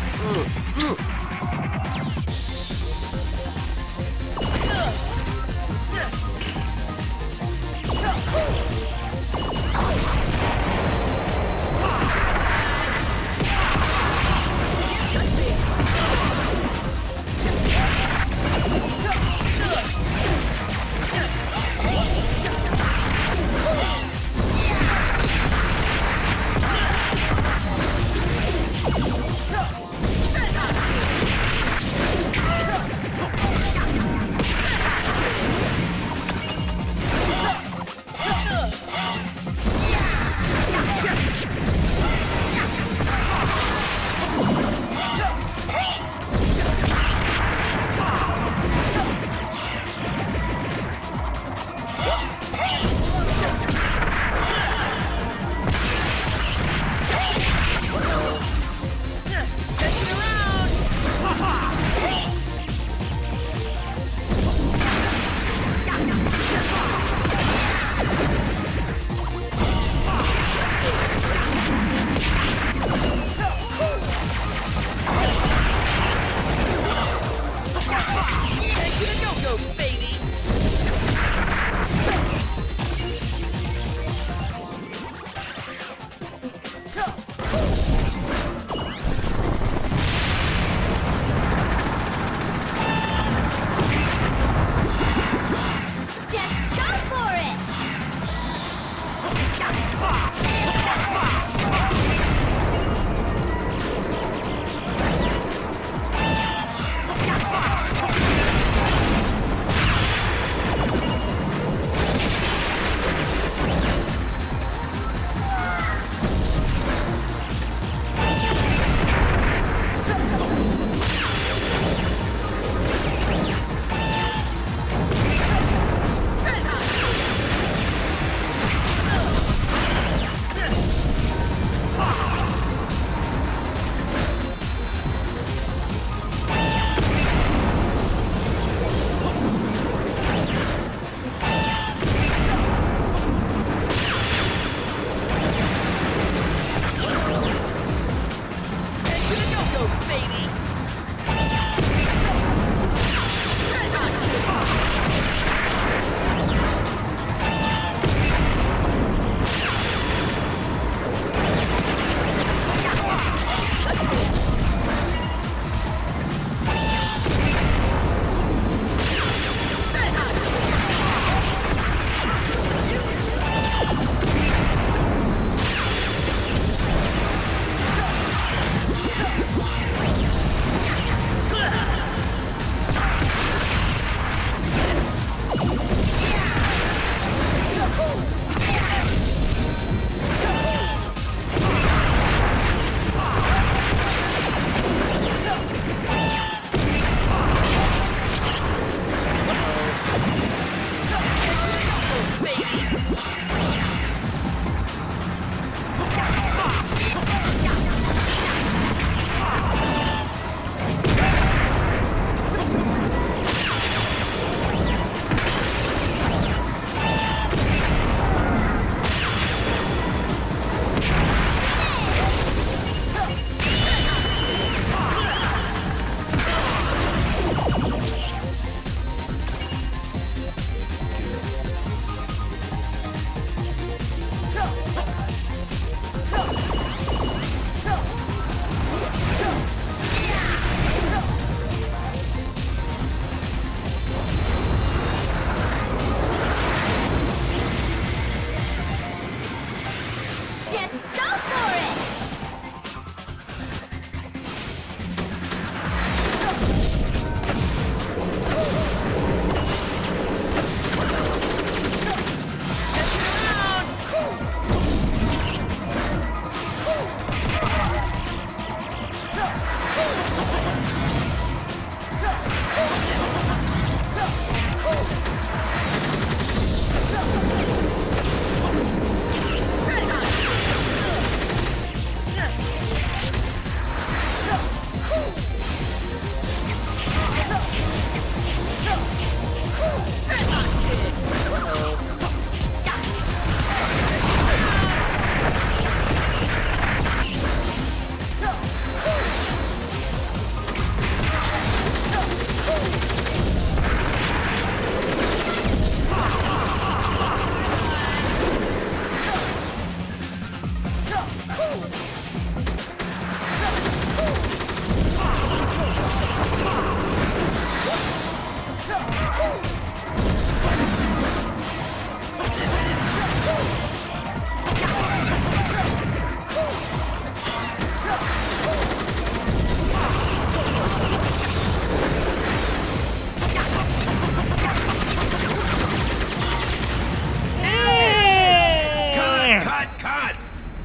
Cut!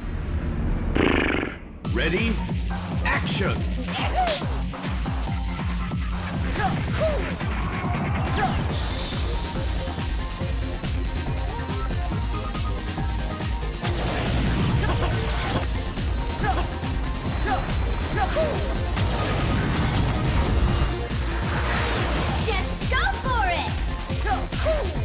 Ready? Action! Just go for it!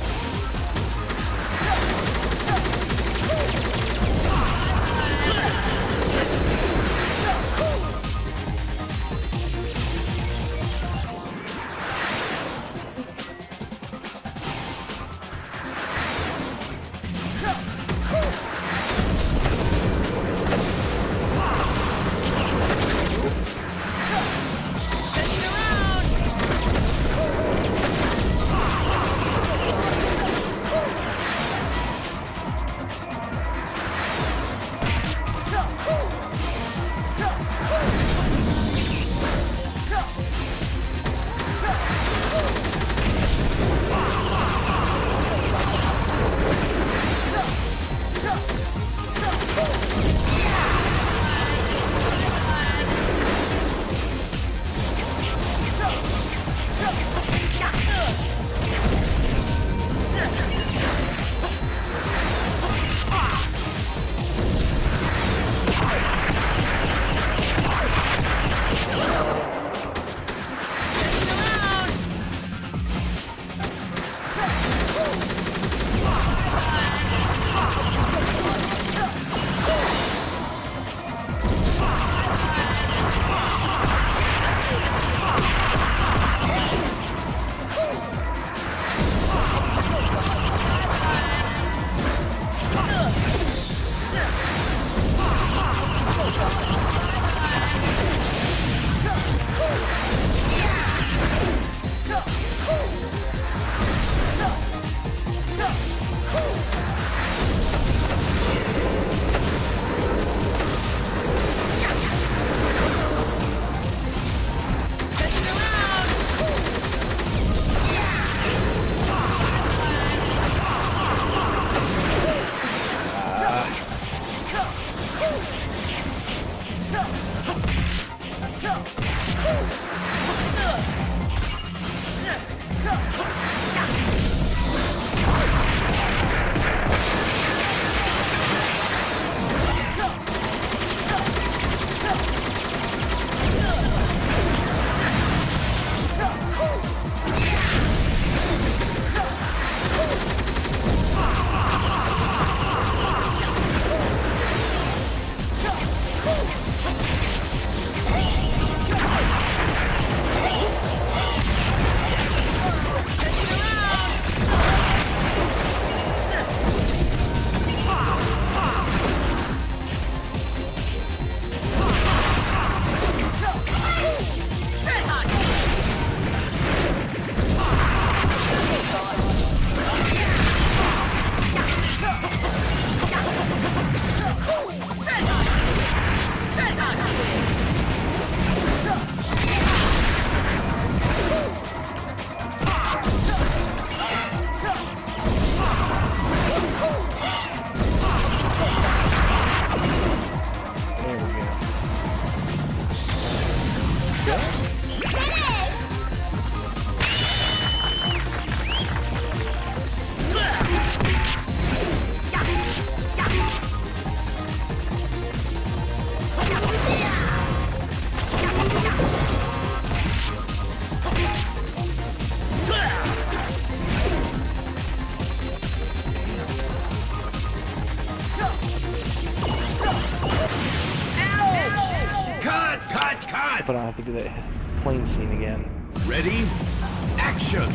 But I don't have to do that plane scene again. Ready? Action!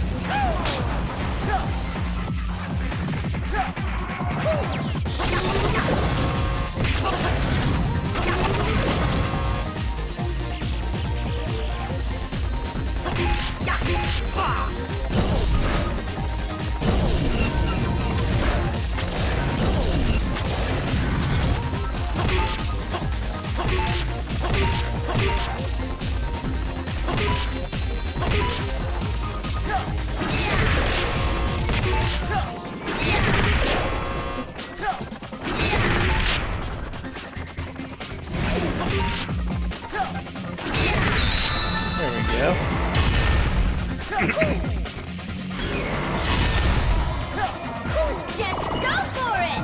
go. Just go for it!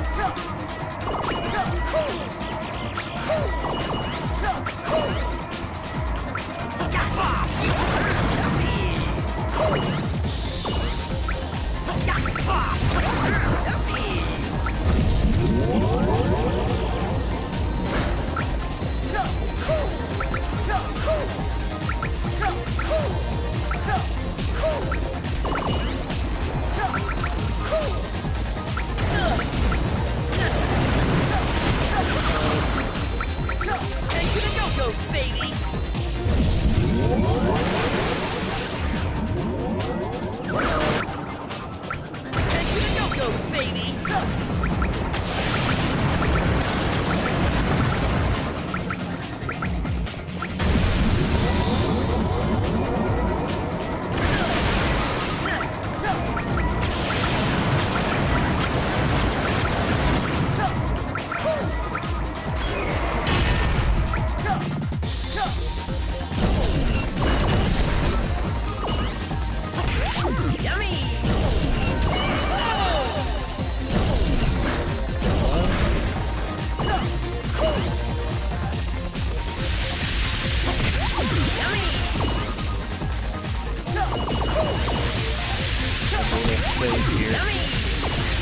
Head to the go-go, baby! Head to the go-go, baby! Yummy! Let's save here.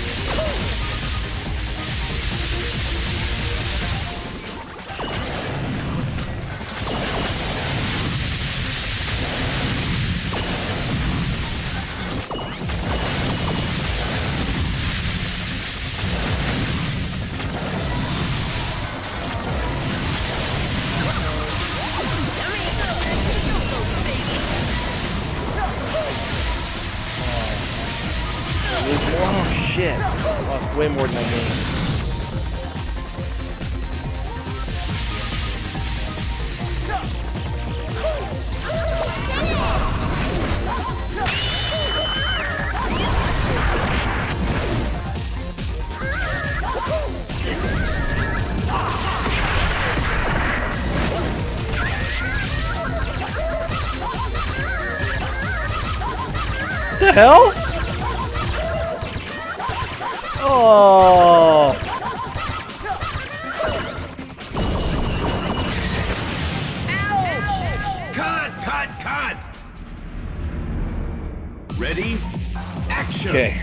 Oh shit! I lost way more than I gained. What the hell? Oh! Cut! Ready? Action! Okay.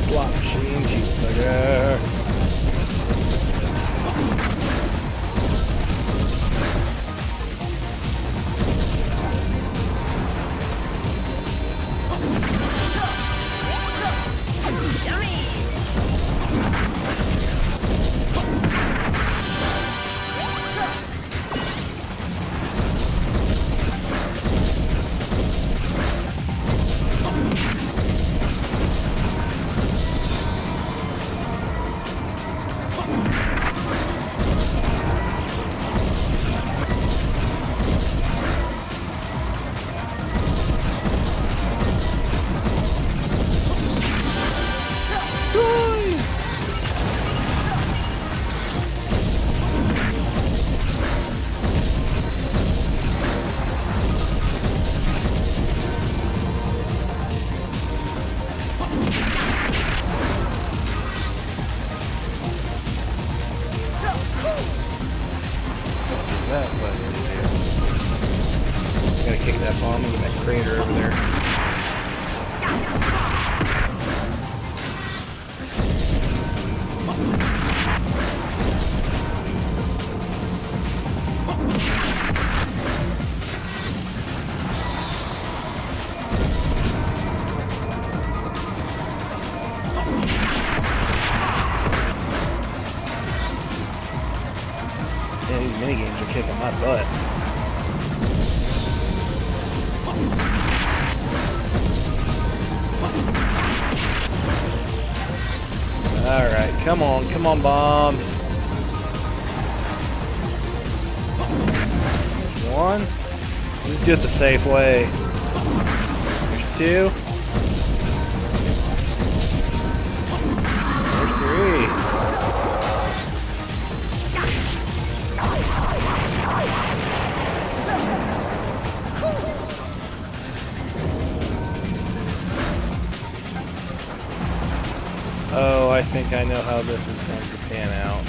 Slot machine cheeseburger. Gotta kick that bomb into that crater over there. Yeah, these minigames are kicking my butt. Alright, come on, bombs. One. Let's do it the safe way. There's two. There's three. Oh, I think I know how this is going to pan out.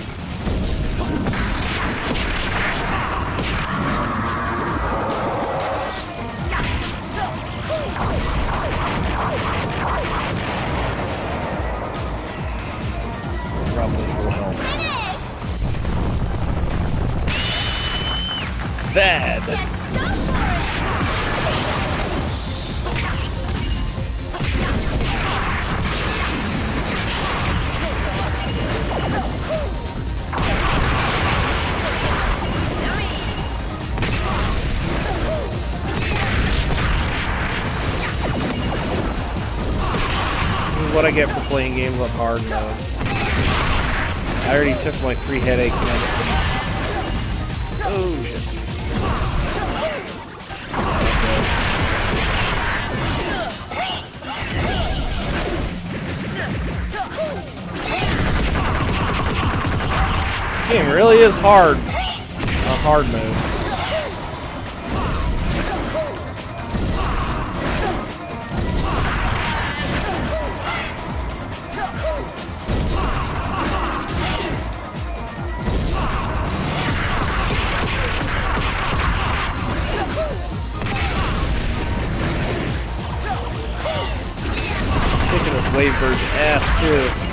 Probably full health. Thad! Just go for it! What I get for playing games on hard mode. I already took my pre-headache medicine. Oh shit. Game really is hard on hard mode. Kicking this wave bird's ass too.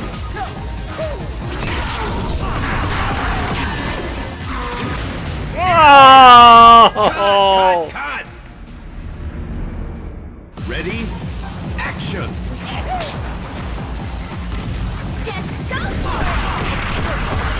Oh! Cut! Ready? Action! Just go for it!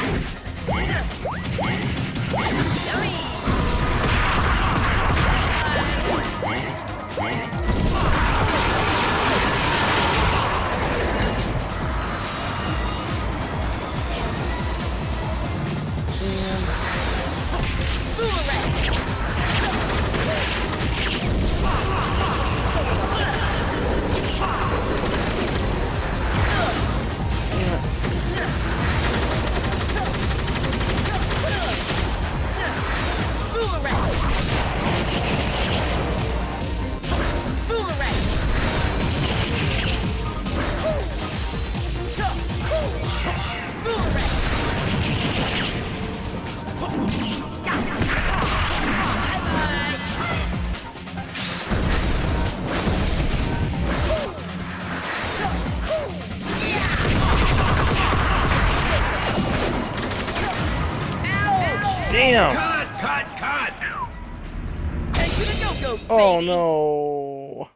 Damn! Cut! Head to the go-go, baby! Oh no!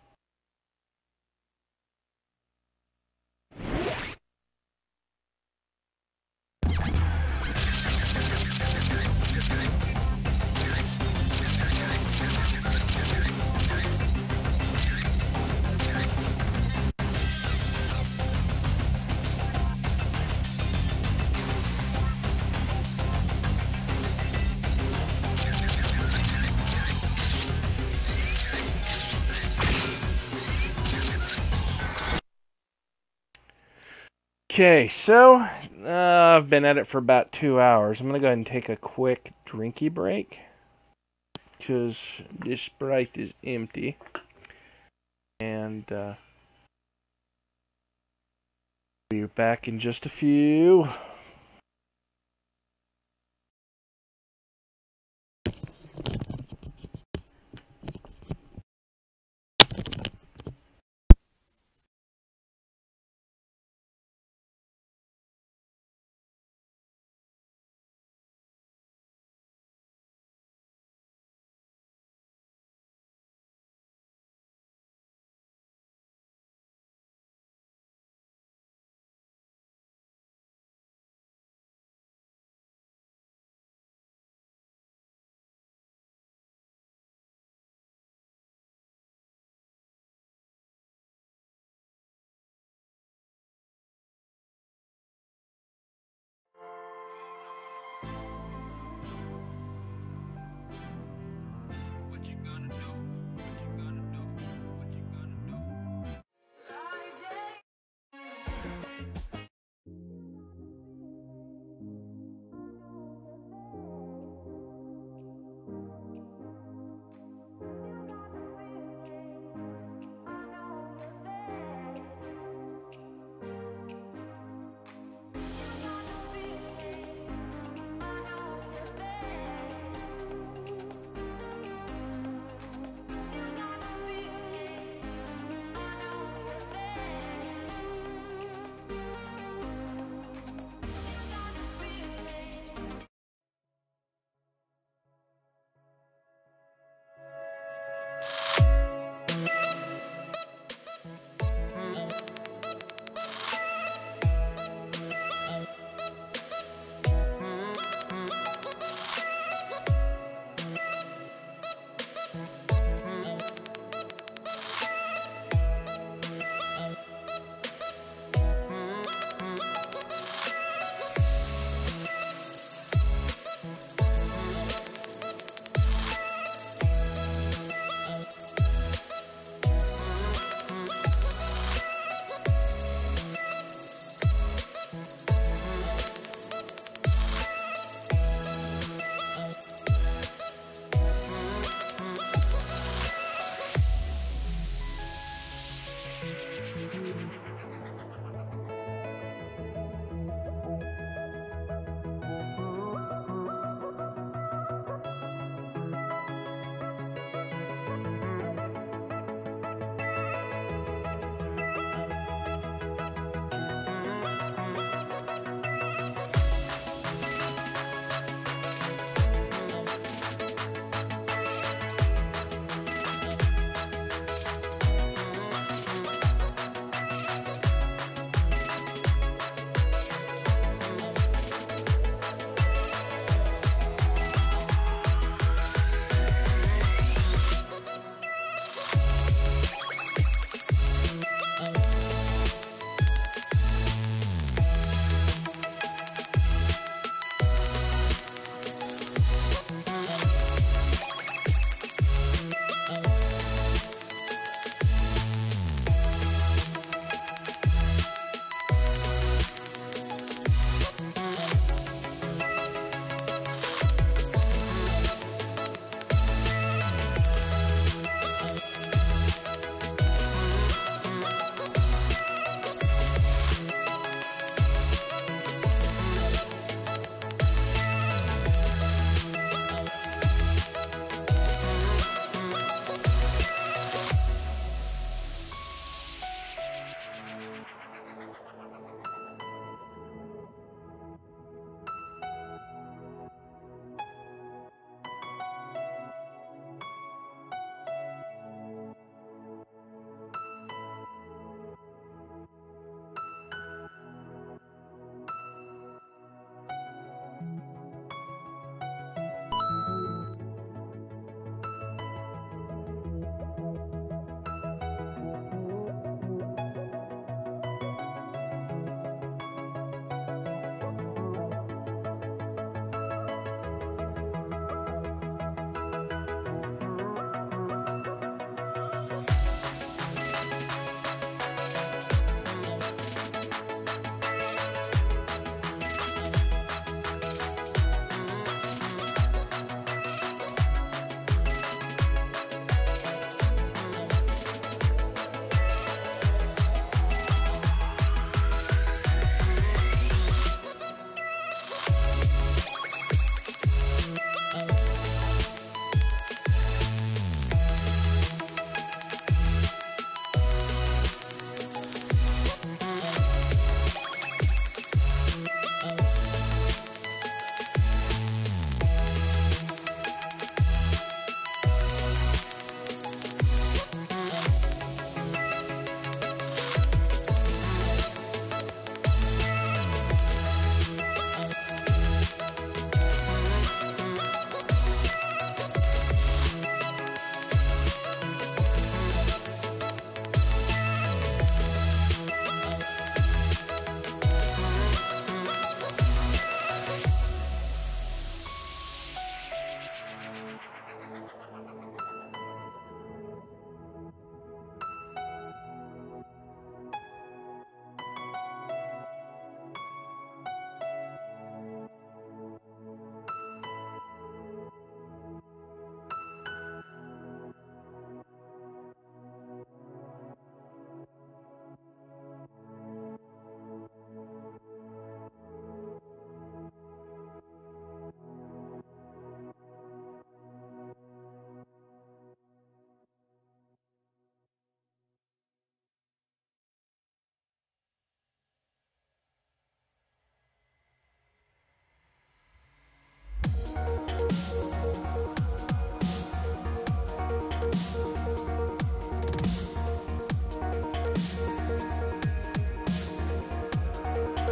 Okay, so I've been at it for about 2 hours. I'm gonna go ahead and take a quick drinky break because this Sprite is empty, and be back in just a few.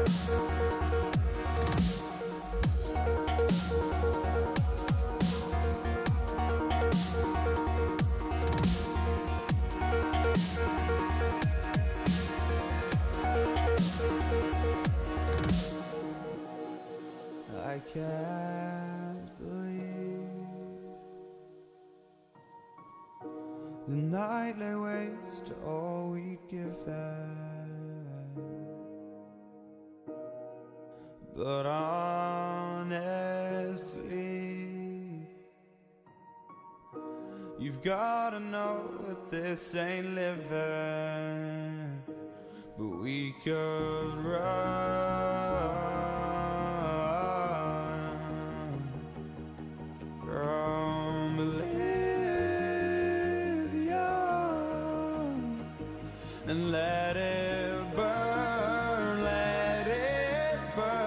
I can't believe the night lay waste to all we'd given. But honestly, you've gotta know that this ain't living. But we could run from Elysium and let it burn, let it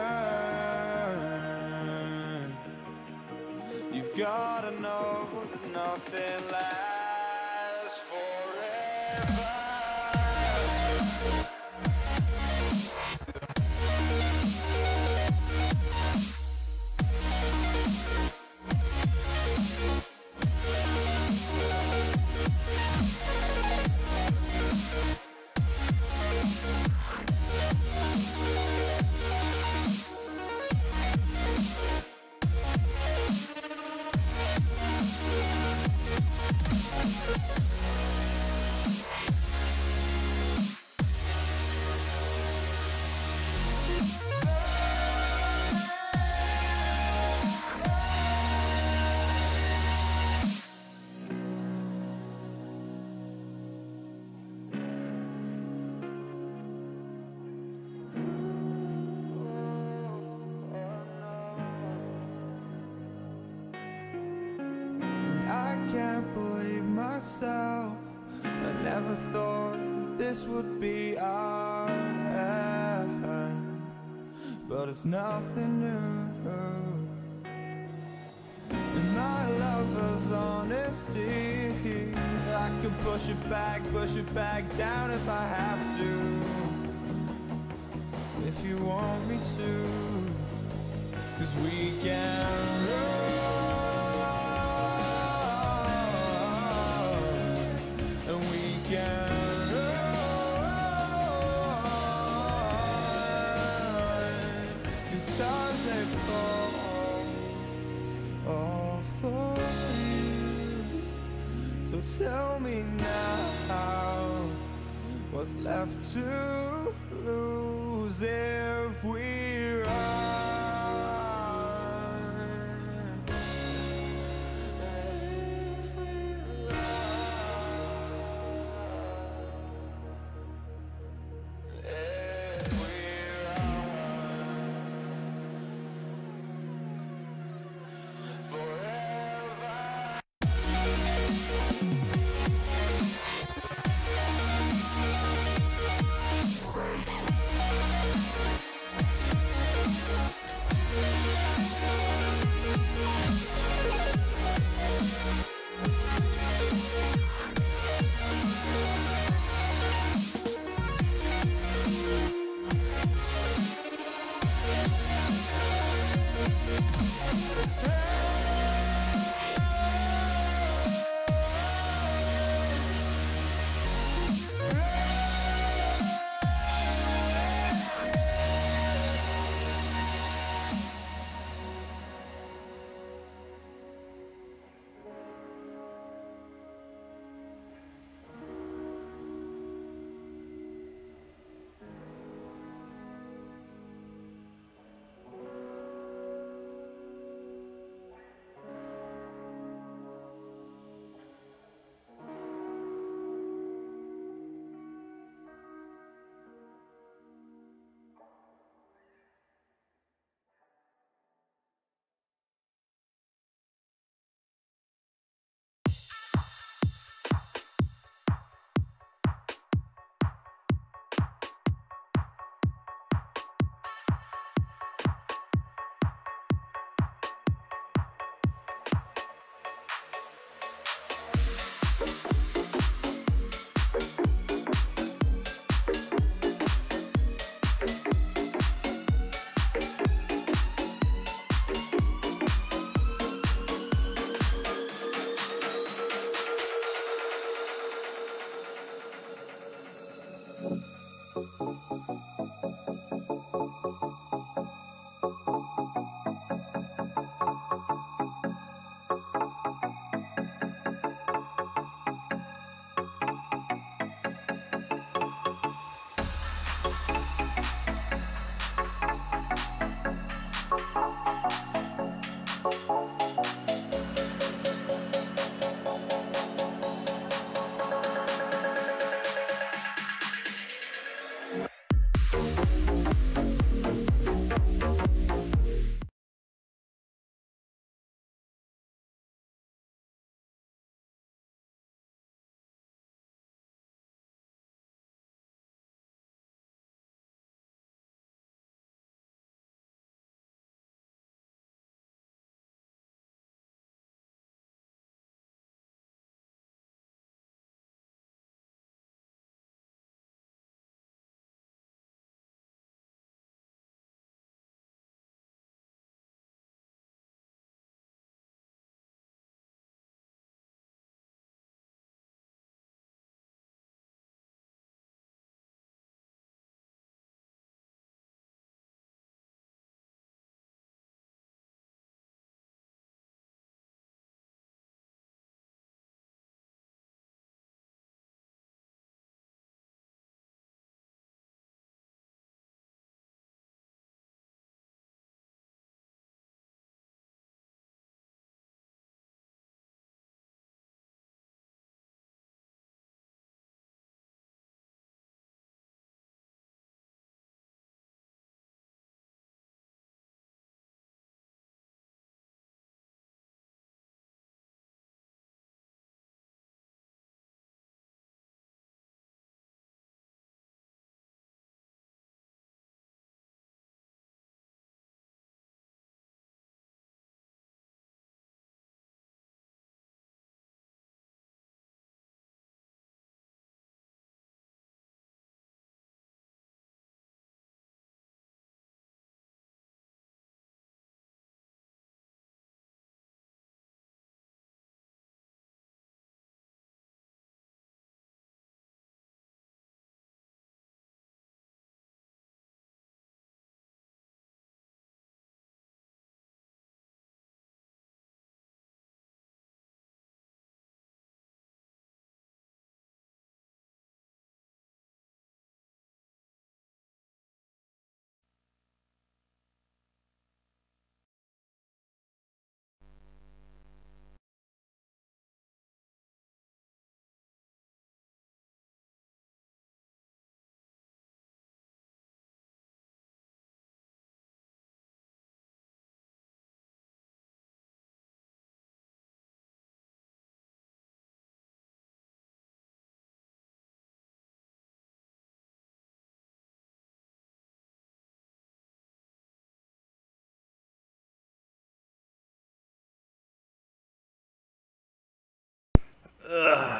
burn. You've gotta know that nothing lasts forever. I can't believe myself. I never thought that this would be our end, but it's nothing new. And my lover's honesty, I can push it back down if I have to. If you want me to, 'cause we can run. And we can run. The stars they fall all for you. So tell me now, what's left to lose if we run?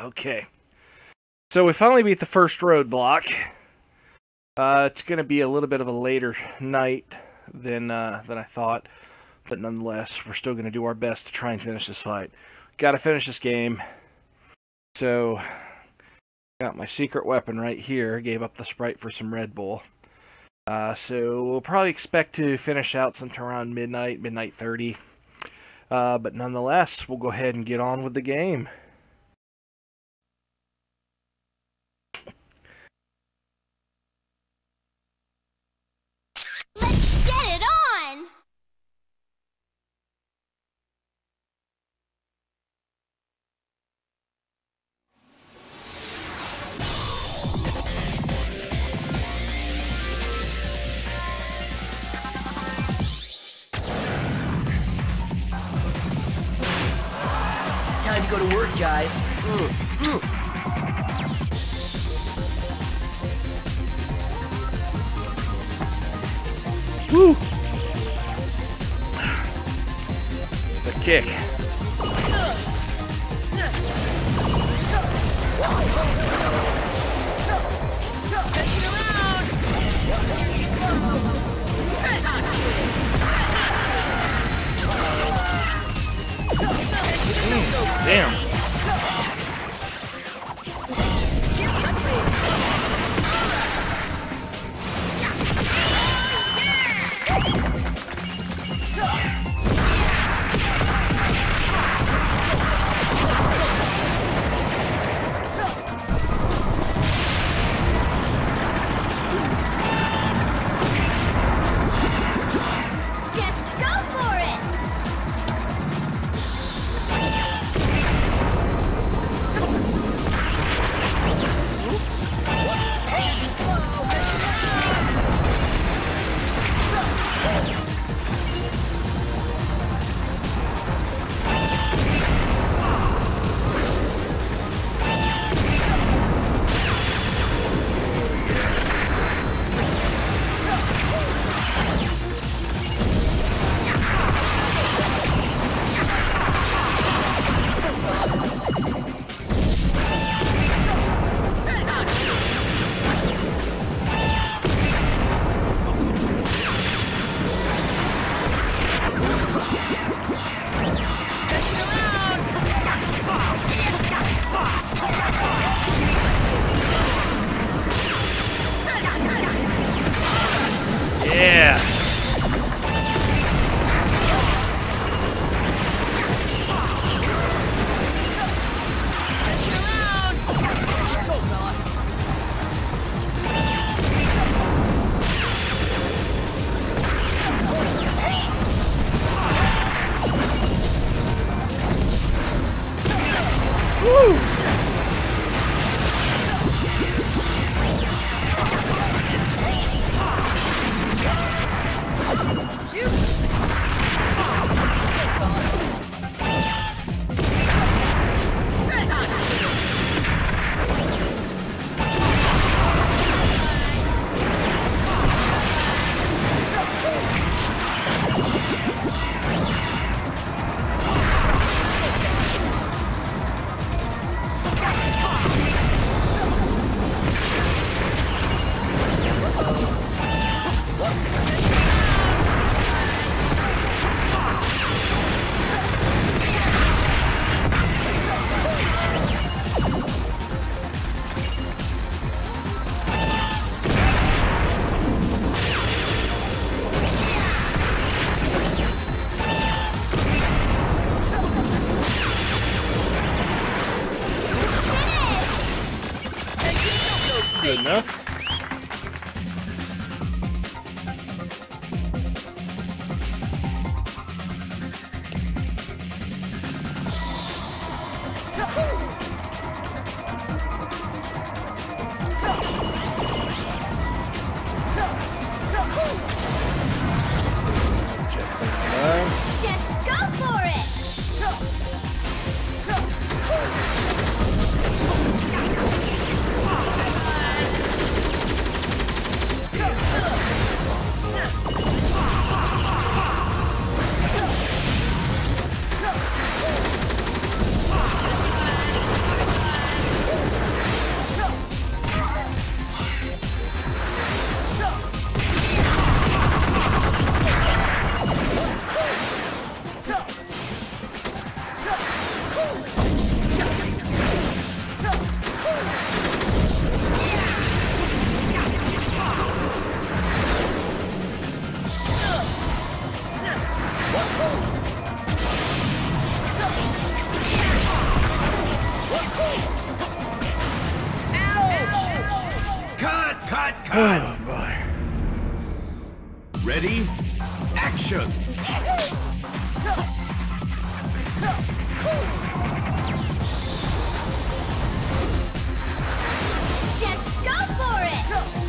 Okay. So we finally beat the first roadblock. It's going to be a little bit of a later night than I thought. But nonetheless, we're still going to do our best to try and finish this fight. Got to finish this game. So, got my secret weapon right here. Gave up the Sprite for some Red Bull. So, we'll probably expect to finish out sometime around midnight, midnight 30. But nonetheless, we'll go ahead and get on with the game. Let's get it on! Time to go to work, guys. Woo! The kick. Damn. Just go for it! Yeah. Woo! Good enough. Just go for it! Ready? Action! Just go for it!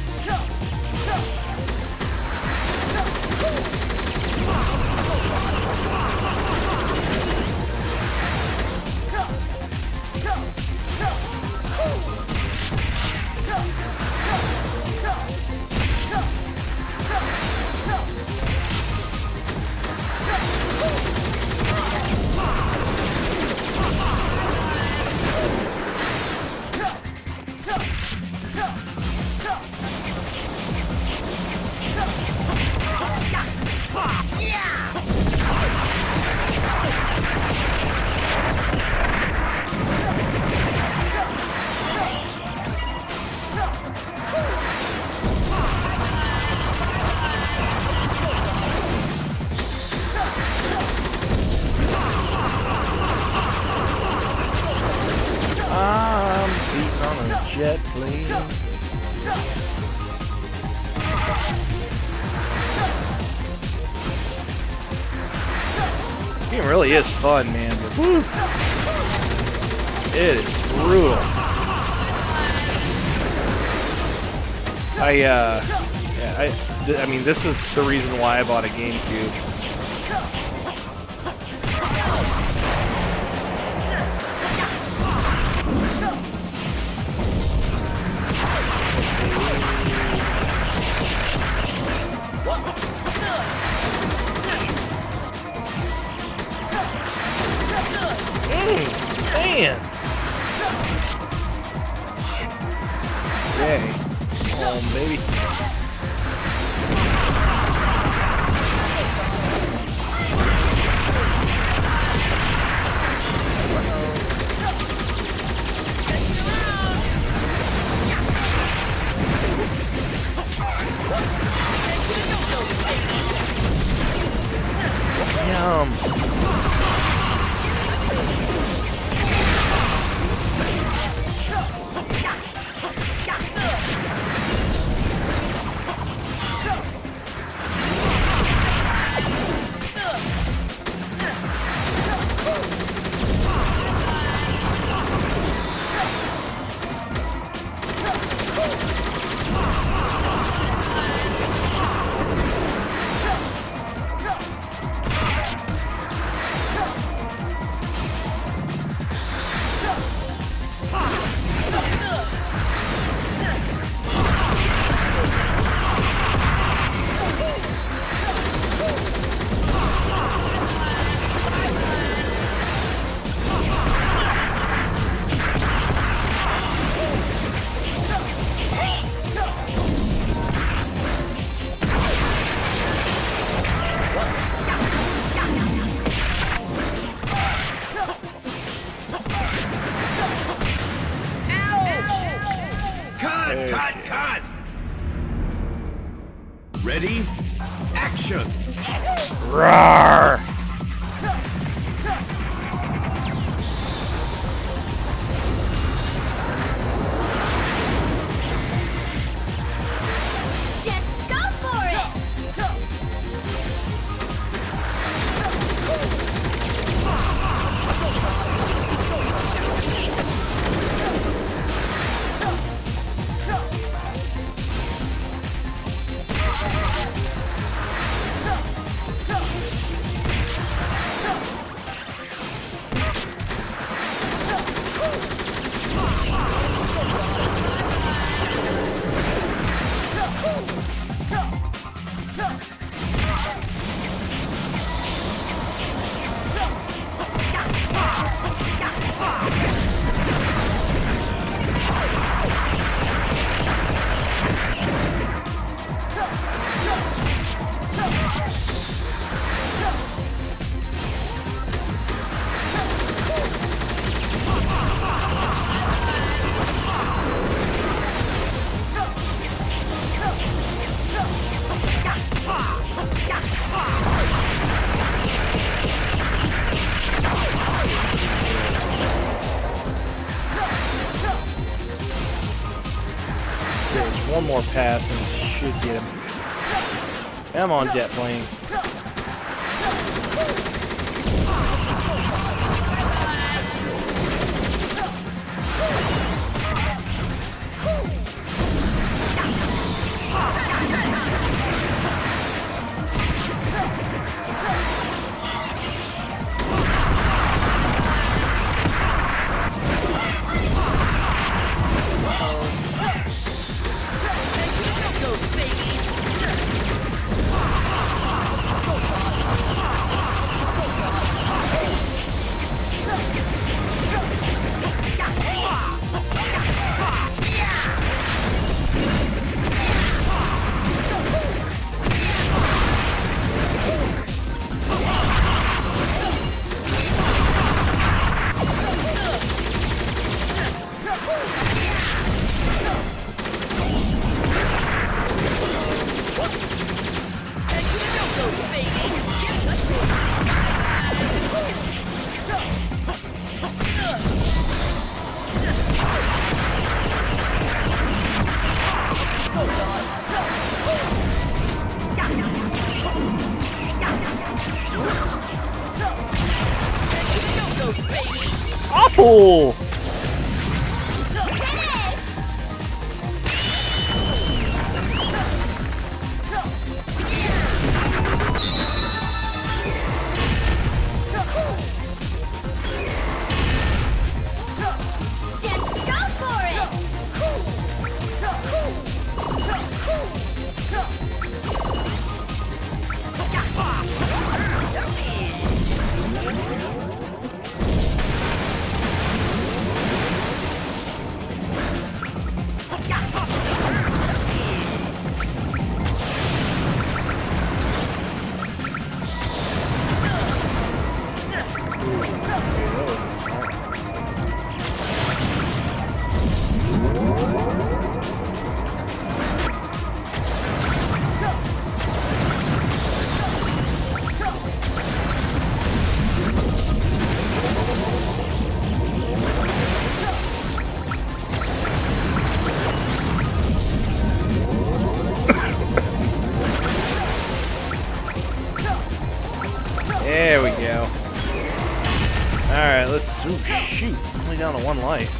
I'm beating on a jet plane. Game really is fun, man. But whew, it is brutal. I mean, this is the reason why I bought a GameCube. Man. Yay. Oh, baby. Yum. Cut! Ready? Action! Roar! Just go for it! One more pass and should get him. Come on, jet plane. Awful! Just go for it! There we go. Alright, let's... Ooh, shoot. Only down to 1 life.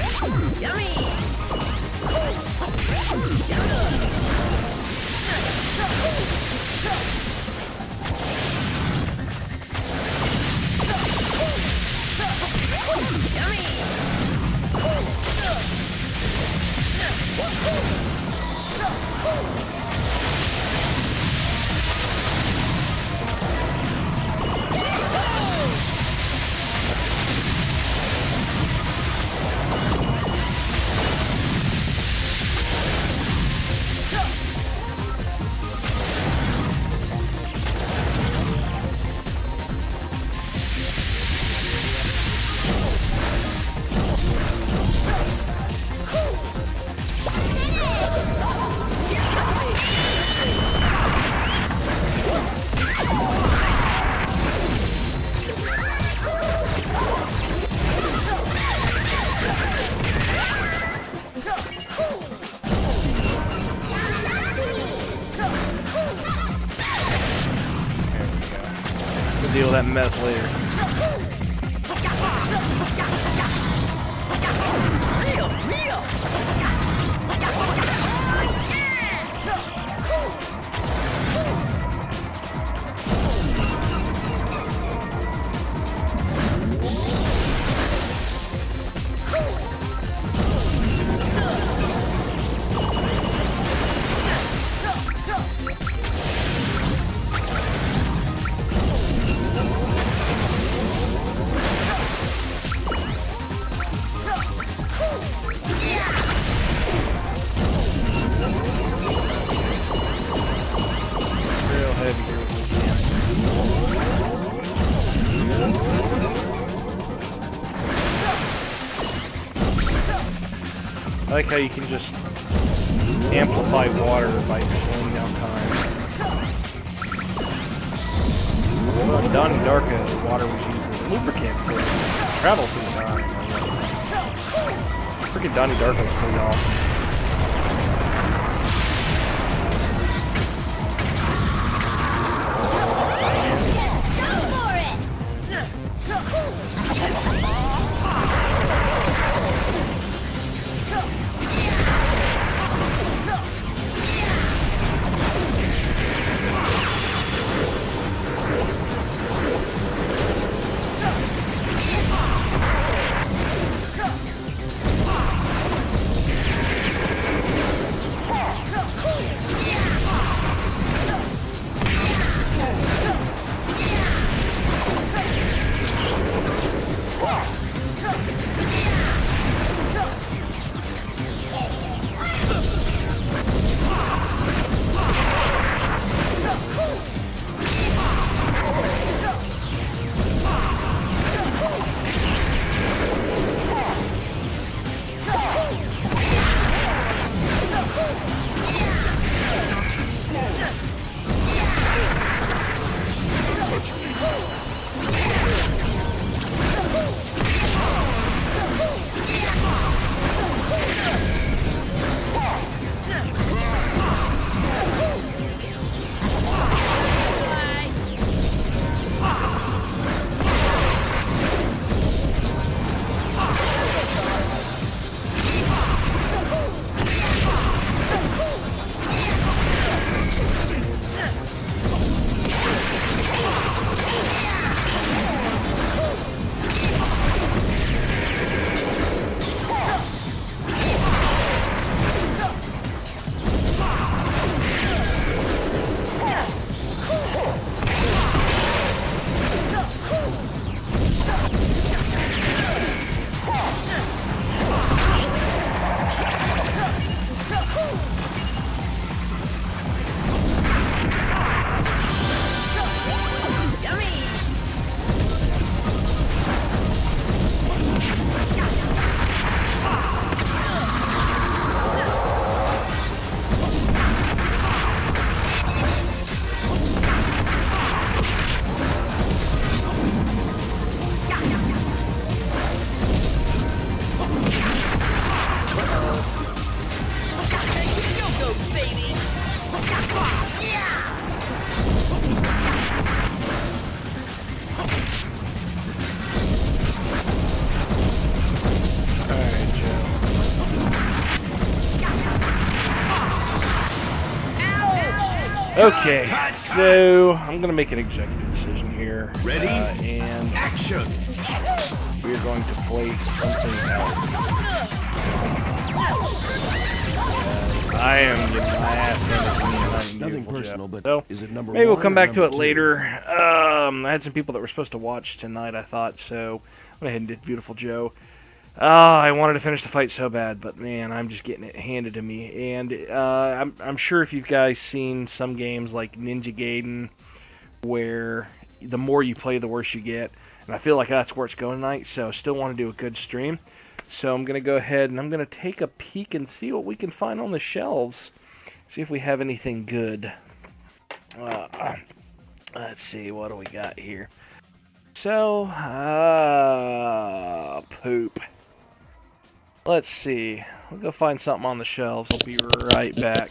We'll deal with that mess later. Real heavy here with I like how you can just amplify water by slowing down time. Well, in Donnie Darko, water was used as a lubricant to travel through time. Freaking Donnie Darko is pretty awesome. Okay, so I'm going to make an executive decision here. Ready? And Action! we're going to play something else. I am getting my ass handed to me tonight. Nothing personal, but so, is it number maybe we'll one come or back to number it two? later. I had some people that were supposed to watch tonight, I thought, so I went ahead and did Beautiful Joe. I wanted to finish the fight so bad, but man, I'm just getting it handed to me. And I'm sure if you guys seen some games like Ninja Gaiden, where the more you play, the worse you get. And I feel like that's where it's going tonight, so I still want to do a good stream. So I'm going to go ahead and I'm going to take a peek and see what we can find on the shelves. See if we have anything good. Let's see, what do we got here? So, poop. Let's see. We'll go find something on the shelves. I'll be right back.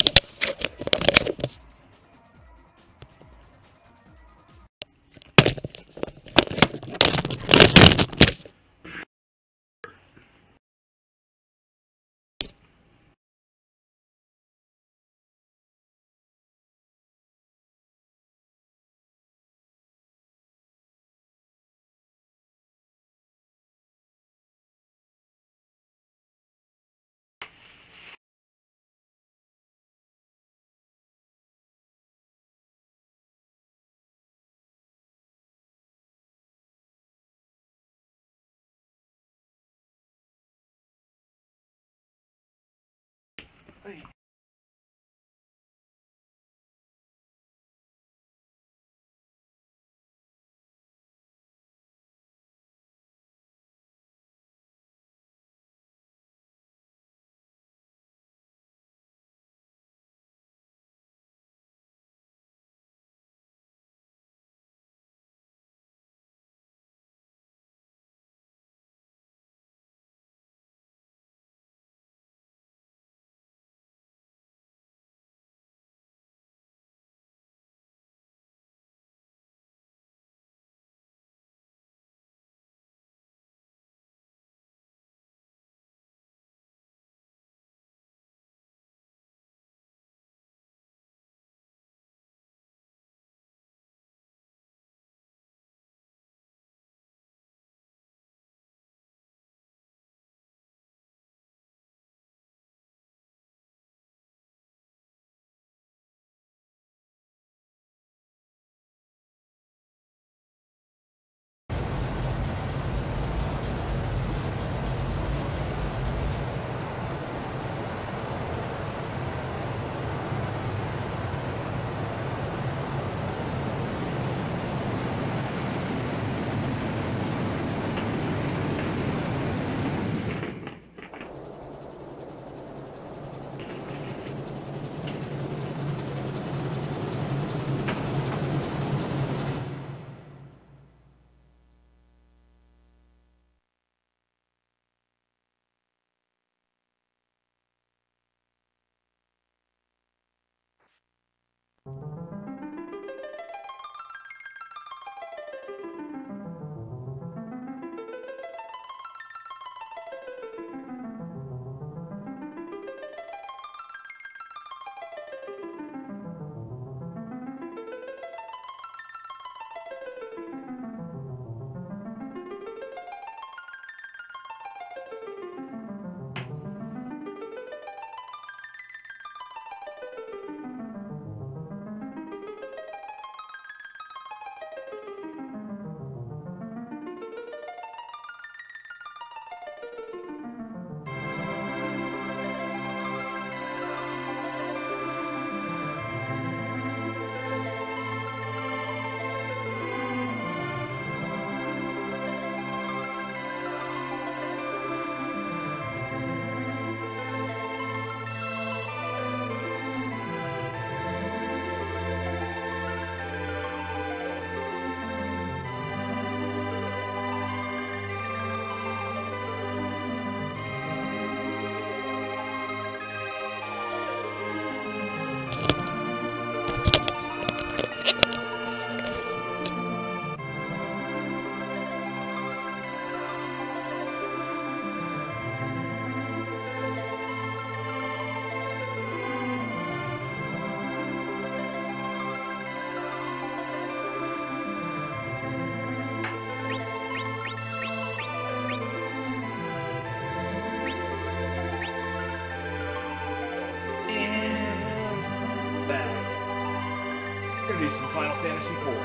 Fantasy 4.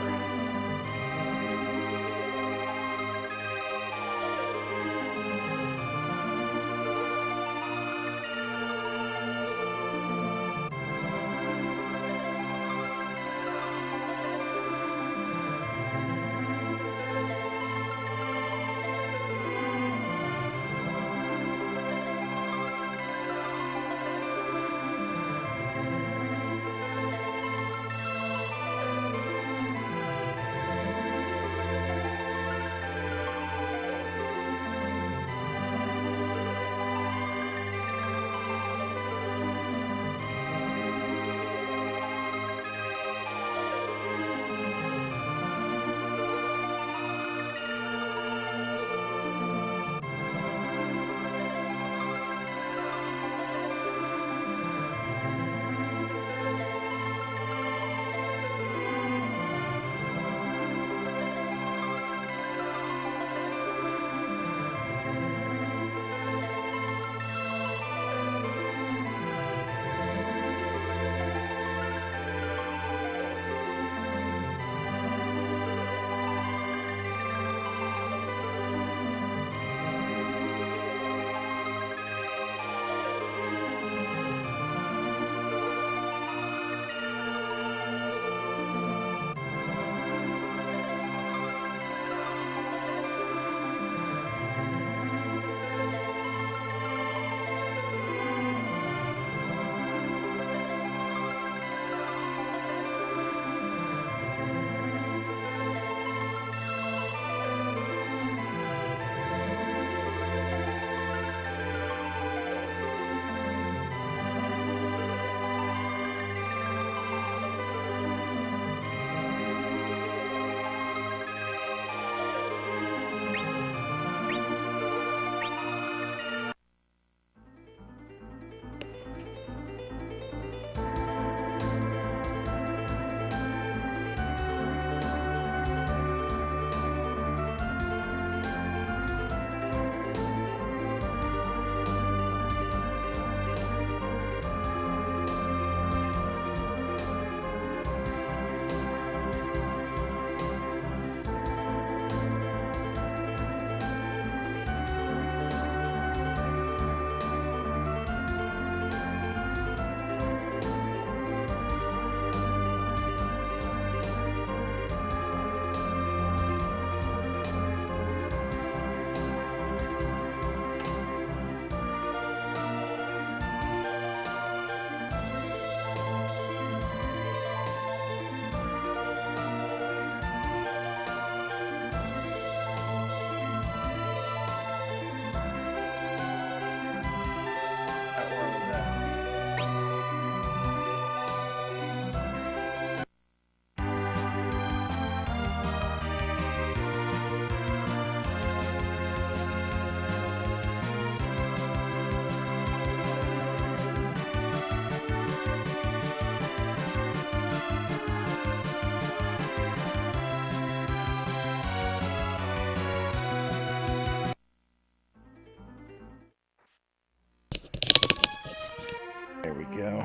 There we go.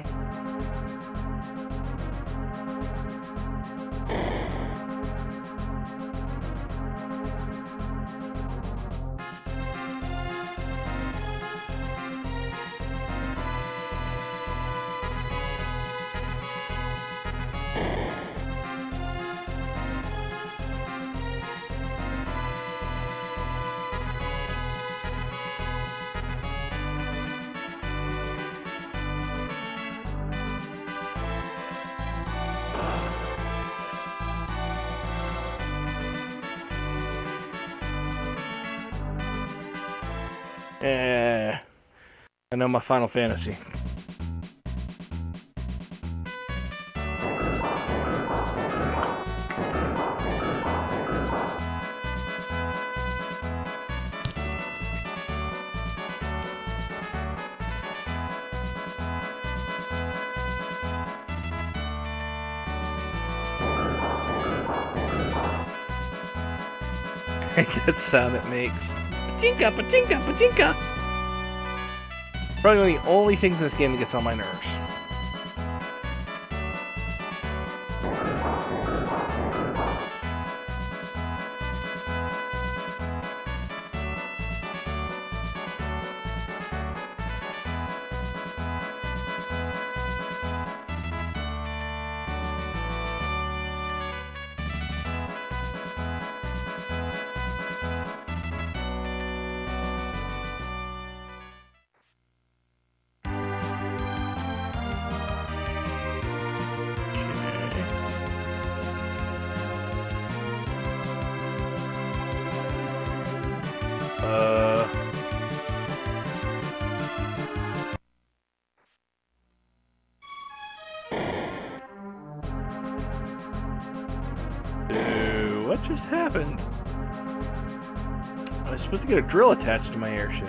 I know my Final Fantasy. That sound it makes. Pachinka, pachinka, pachinka! Probably one of the only things in this game that gets on my nerves. What just happened? I was supposed to get a drill attached to my airship.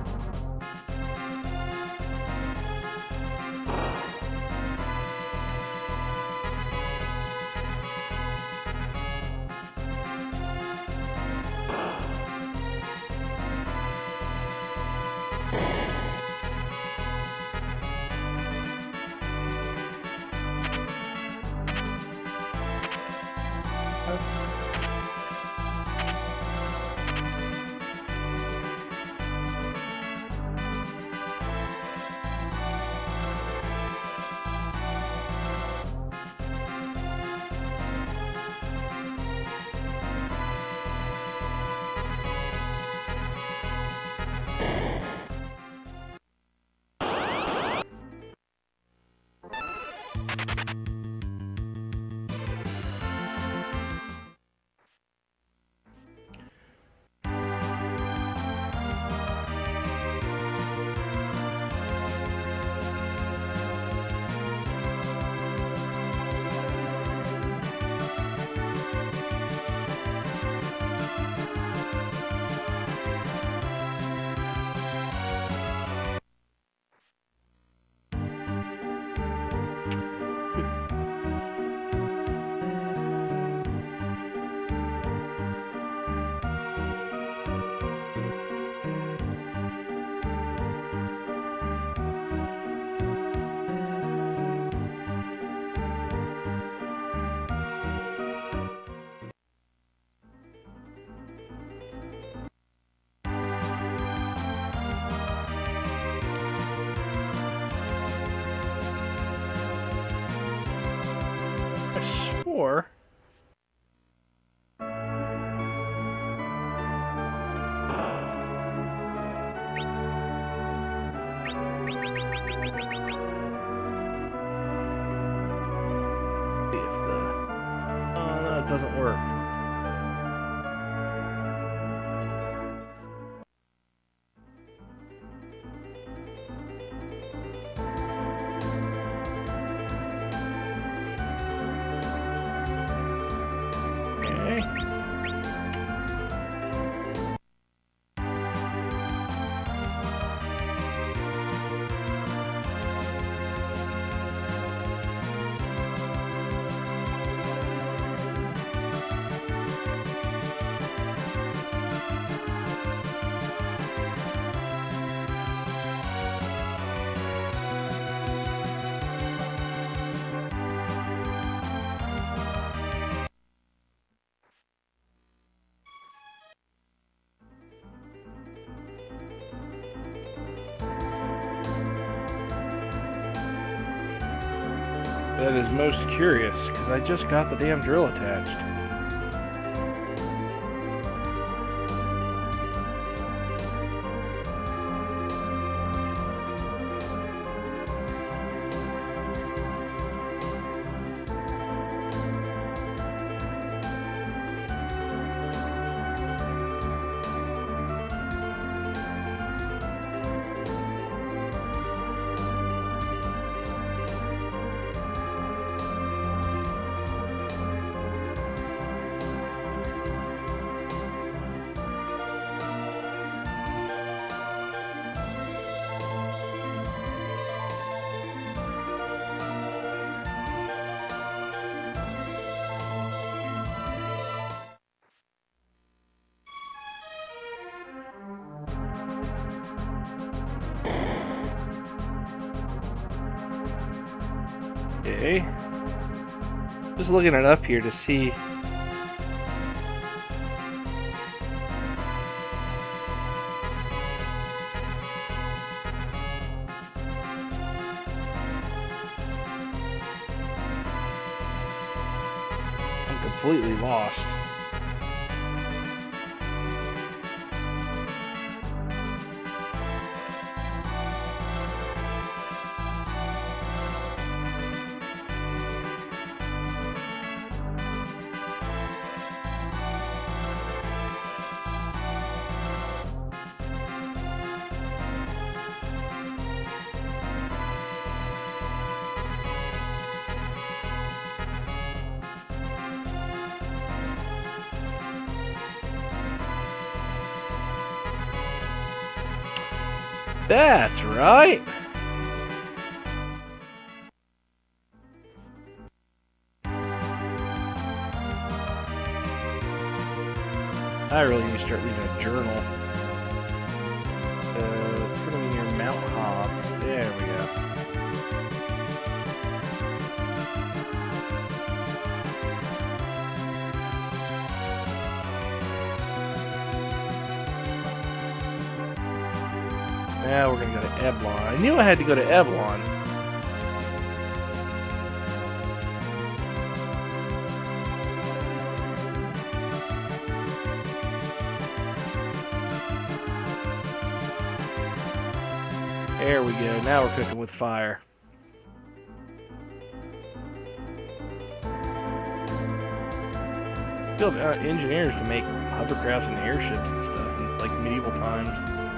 Or if the oh no, it doesn't work. That is most curious, because I just got the damn drill attached. Okay. Just looking it up here to see. I'm completely lost. That's right. I really need to start leaving a journal. It's going to be near Mount Hobbs. There we go. Now we're going to go to Eblon. I knew I had to go to Eblon. There we go. Now we're cooking with fire. Build engineers to make hovercrafts and airships and stuff in like medieval times.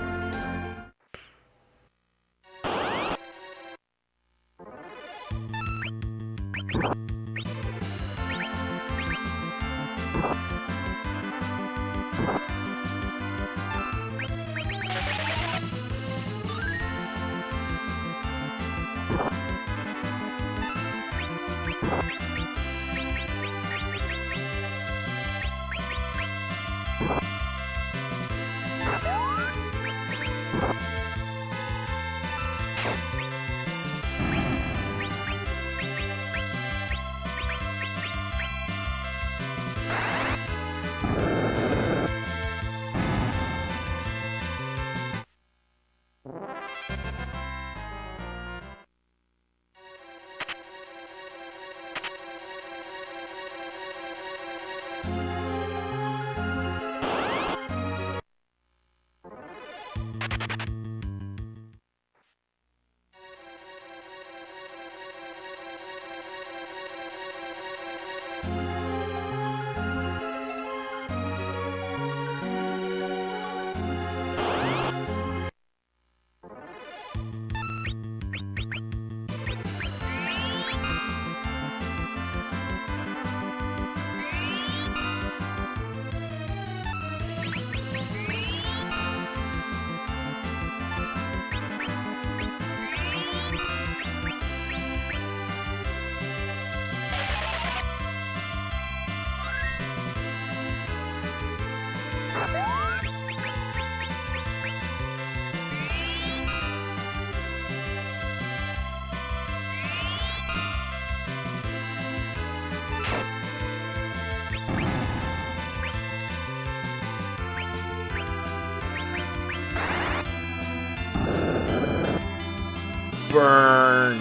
Burn.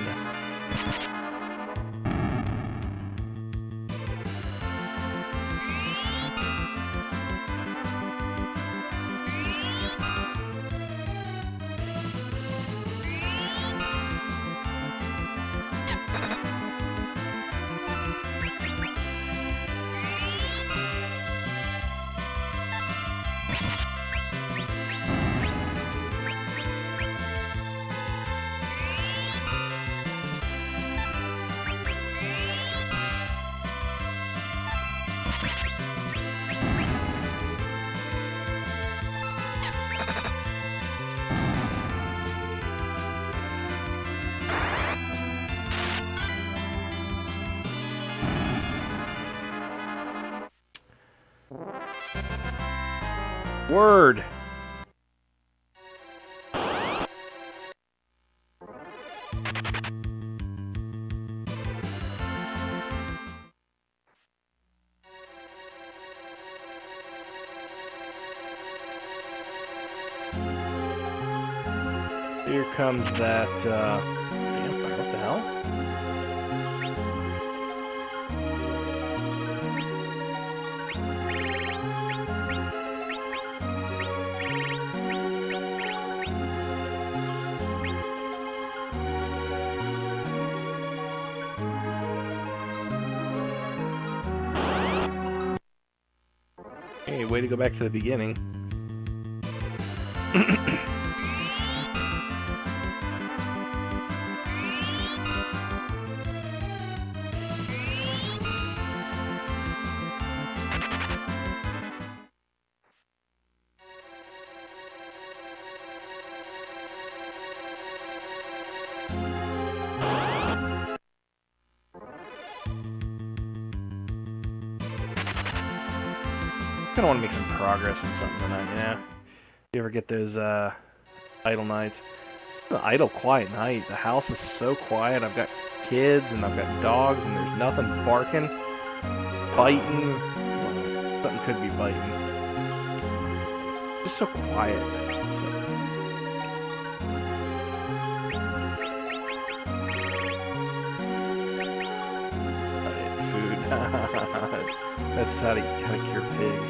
Word. Here comes that vampire. What the hell? Hey, way to go back to the beginning. gonna want to make some progress in something tonight, you know? You ever get those idle nights? It's an idle, quiet night. The house is so quiet. I've got kids and I've got dogs and there's nothing barking, biting. Well, something could be biting. Just so quiet. Food. That's how to cure pig.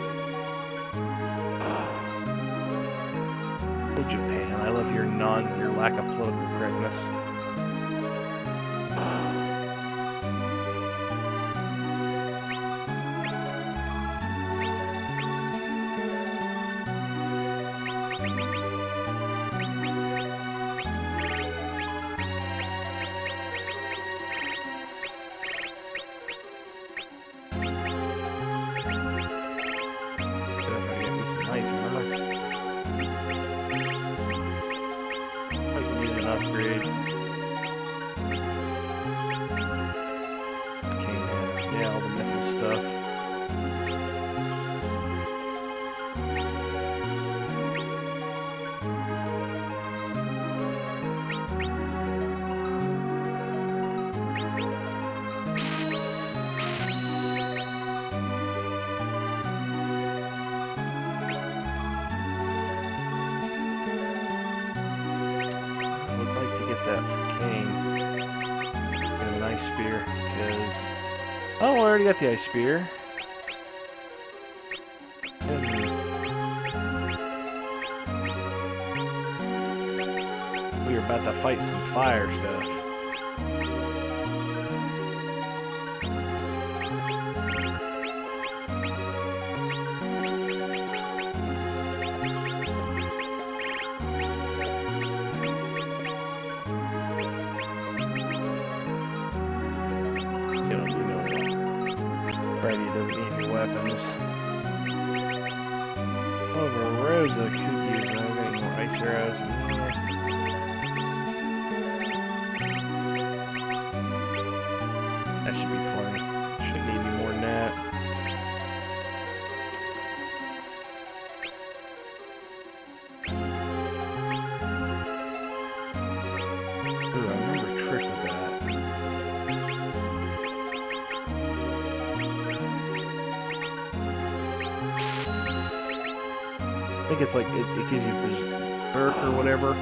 Oh, Japan, I love your lack of political correctness. Spear, because oh, I already got the ice spear. We were about to fight some fire stuff. That should be plenty. Shouldn't need any more than that. Ooh, I remember a trick with that. I think it's like, it gives you berserk or whatever.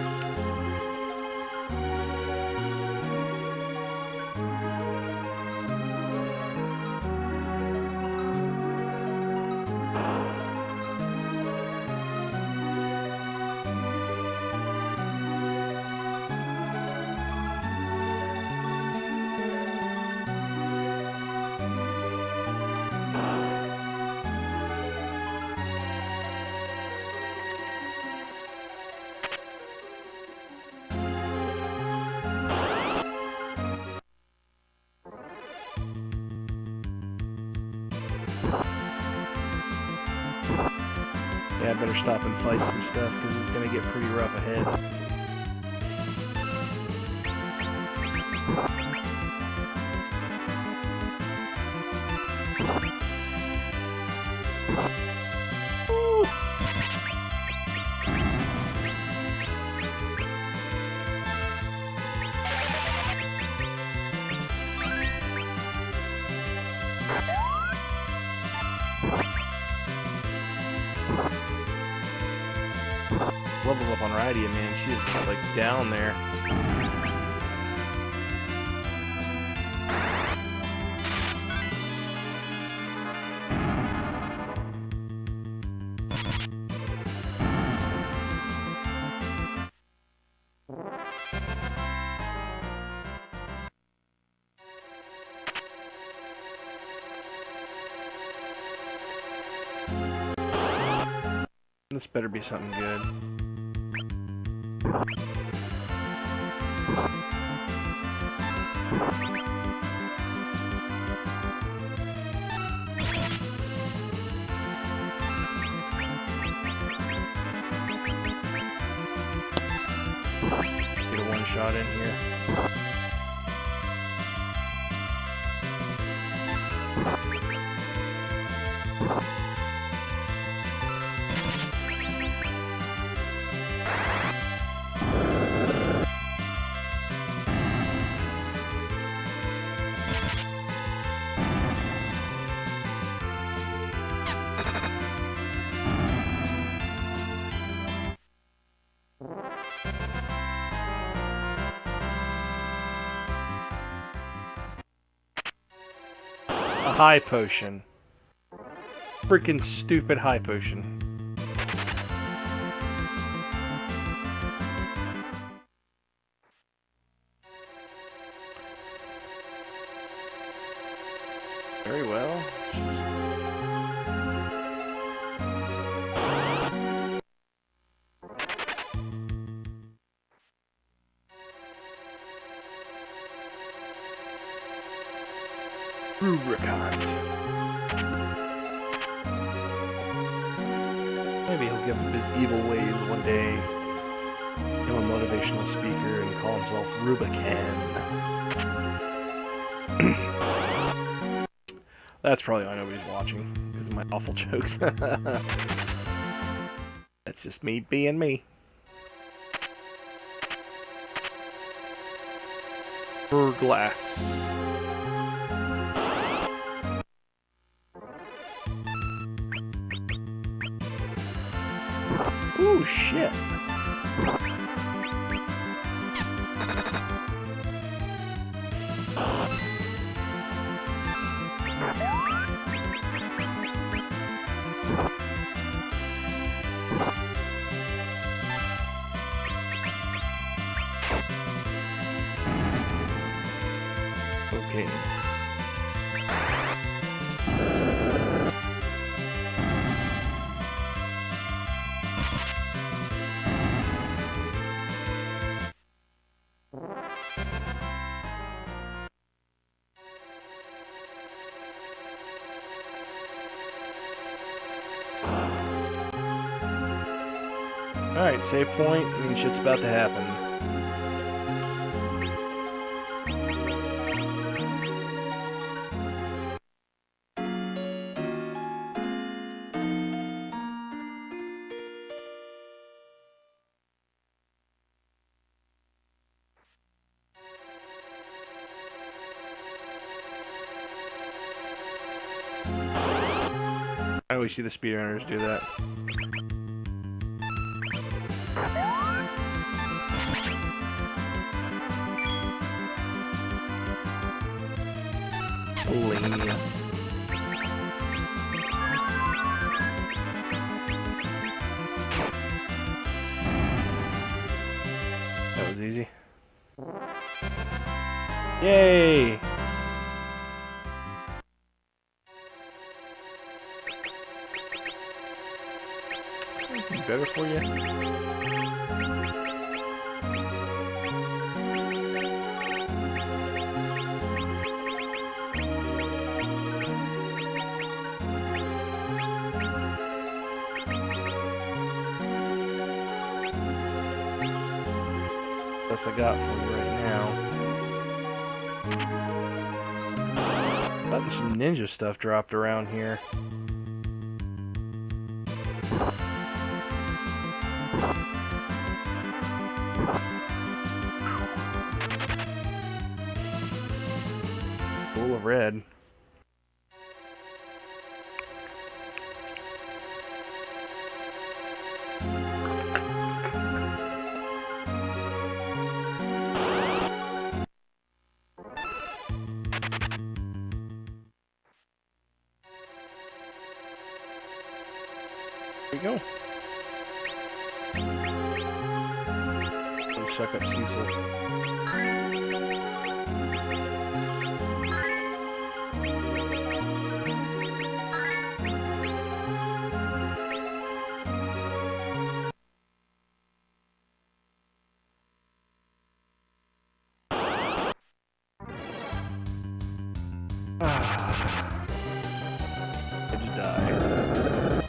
Yeah, I better stop and fight some stuff because it's going to get pretty rough ahead. Levels up on Rydia, man. She is just like down there. This better be something good. Get a one shot in here. High potion. Freaking stupid high potion. Very well. Rubricant. Maybe he'll give up his evil ways one day, become a motivational speaker, and call himself Rubicon. That's probably why nobody's watching, because of my awful jokes. That's just me being me. Glass. Ooh, shit. Okay. Alright, save point. I mean, shit's about to happen. I always see the speedrunners do that. Holy. That was easy. Yay! Anything better for you? That's I got for you right now. But some ninja stuff dropped around here. Full of red. There we go. Go suck up Cecil. Did you die?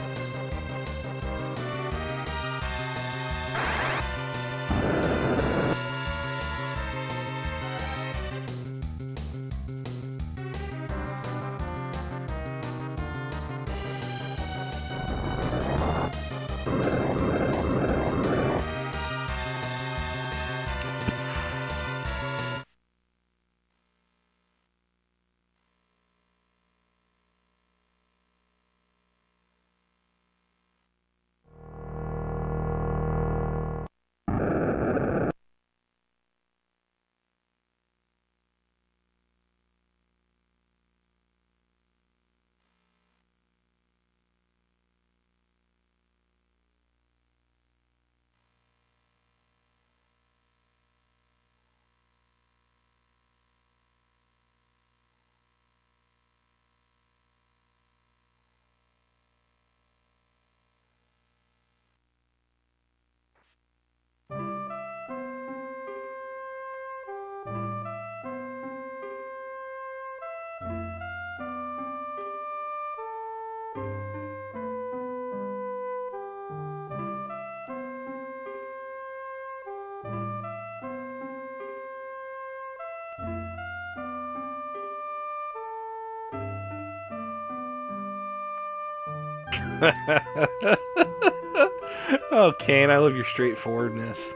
Oh, Kane, I love your straightforwardness.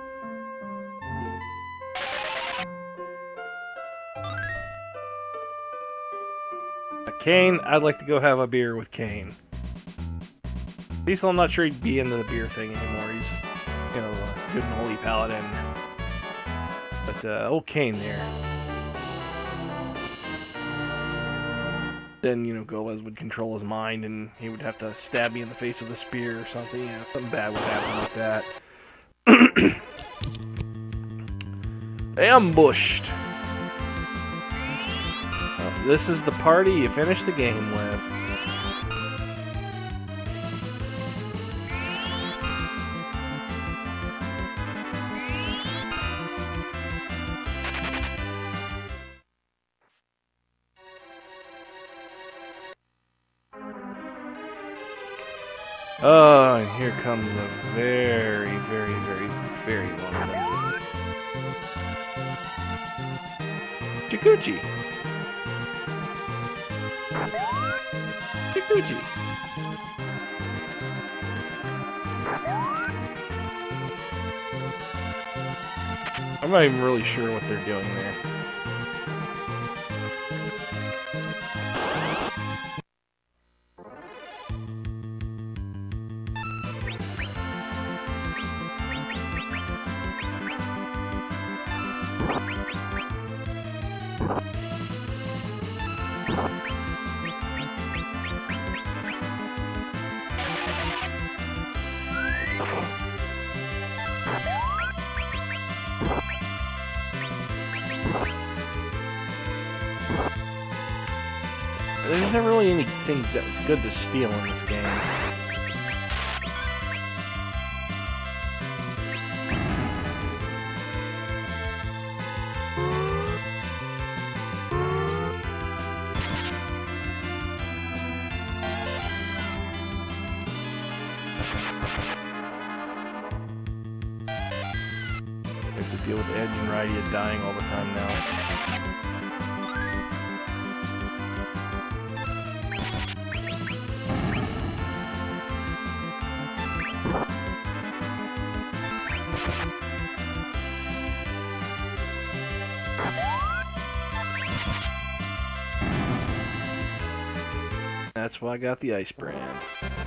Kane, I'd like to go have a beer with Kane. Diesel, I'm not sure he'd be into the beer thing anymore. He's, you know, a good and holy paladin. But, old Kane there. Then, you know, Golez would control his mind and he would have to stab me in the face with a spear or something. You know, something bad would happen like that. Ambushed! This is the party you finish the game with. Oh, and here comes a very, very, very, very long one. Chikuchi. Chikuchi. I'm not even really sure what they're doing there. There's never really anything that was good to steal in this game. I have to deal with Edge and Rydia dying all the time now. That's why I got the Ice Brand.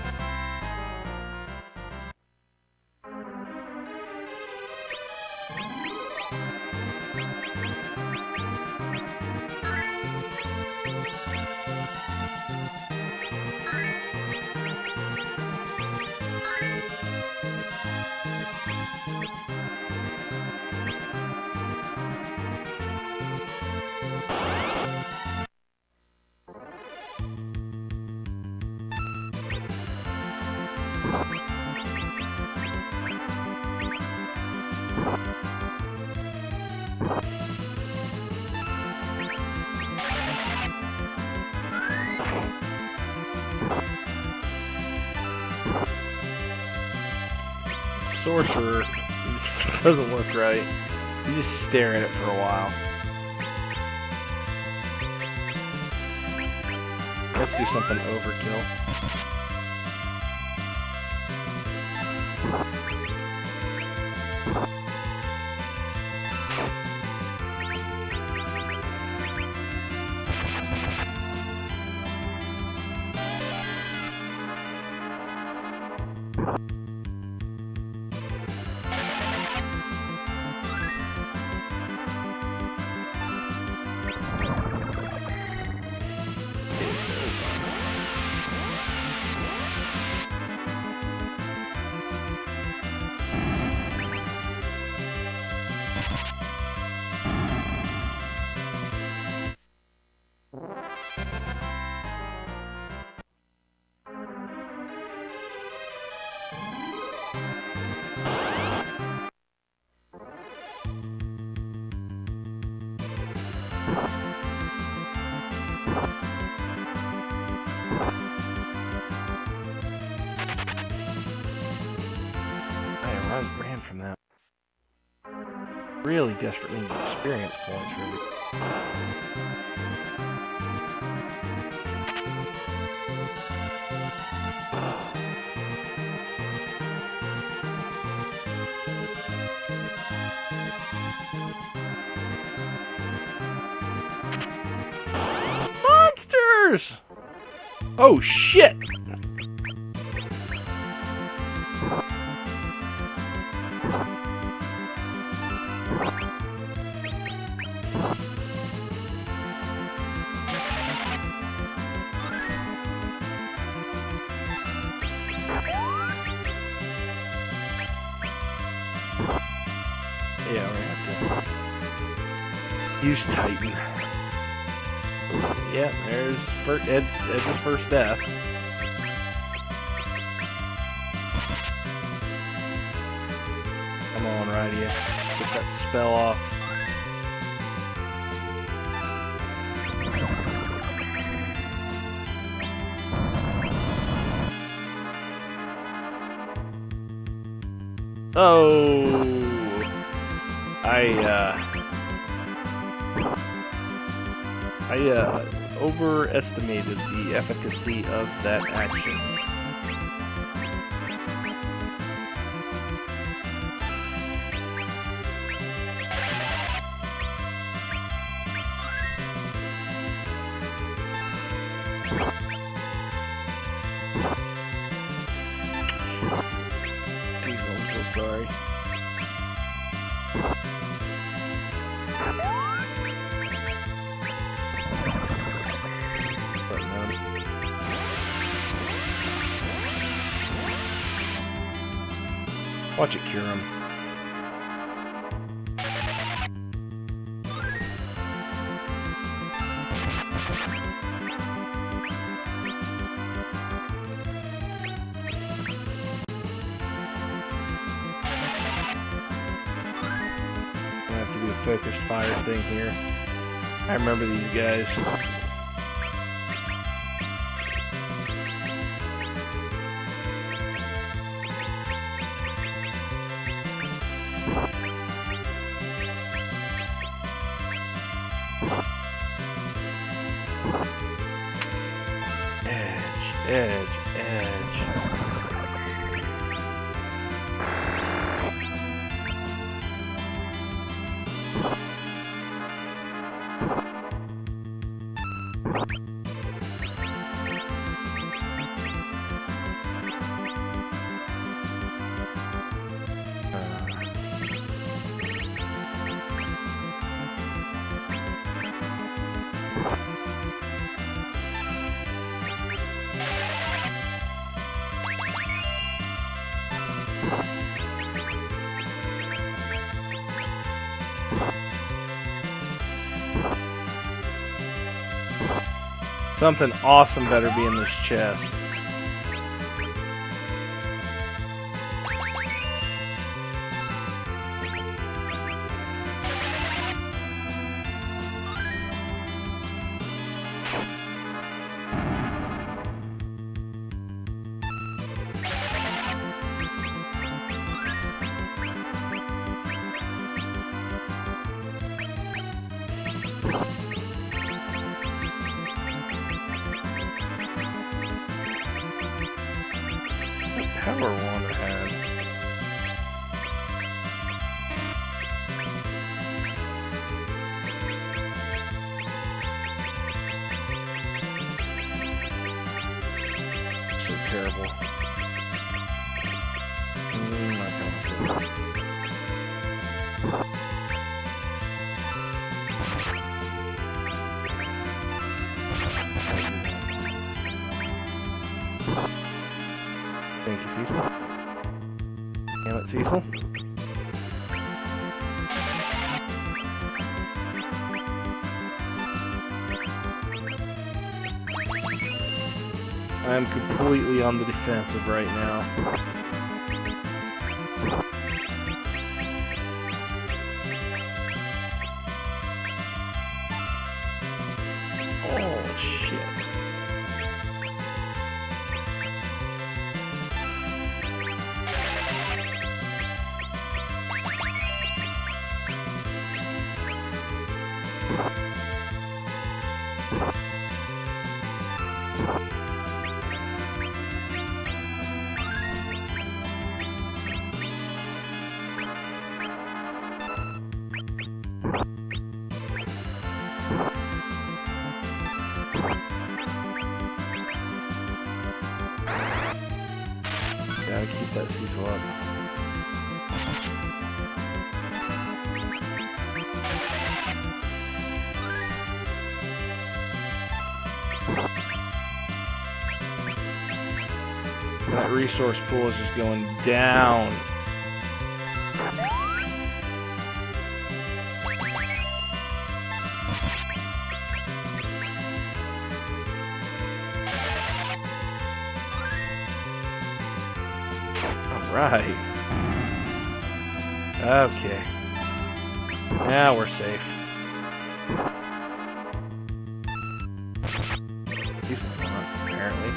Sorcerer just doesn't look right. You just stare at it for a while. Let's do something overkill. Ran from that. Really desperately need experience points for every. Where's... Oh, shit! Yeah, we're gonna have to use Titan. Yeah, there's Edge's first death. Come on, Rydia. Get that spell off. Oh, I overestimated the efficacy of that action. Diesel, I'm so sorry. Watch it cure him. I have to do a focused fire thing here. I remember these guys. Edge. Something awesome better be in this chest. Power Wand had. So terrible. My God. Thank you, Cecil. Damn it, Cecil. I am completely on the defensive right now. Oh, shit. Gotta keep that Cecil up. That resource pool is just going down. Right. Okay. Now we're safe. This is not, apparently.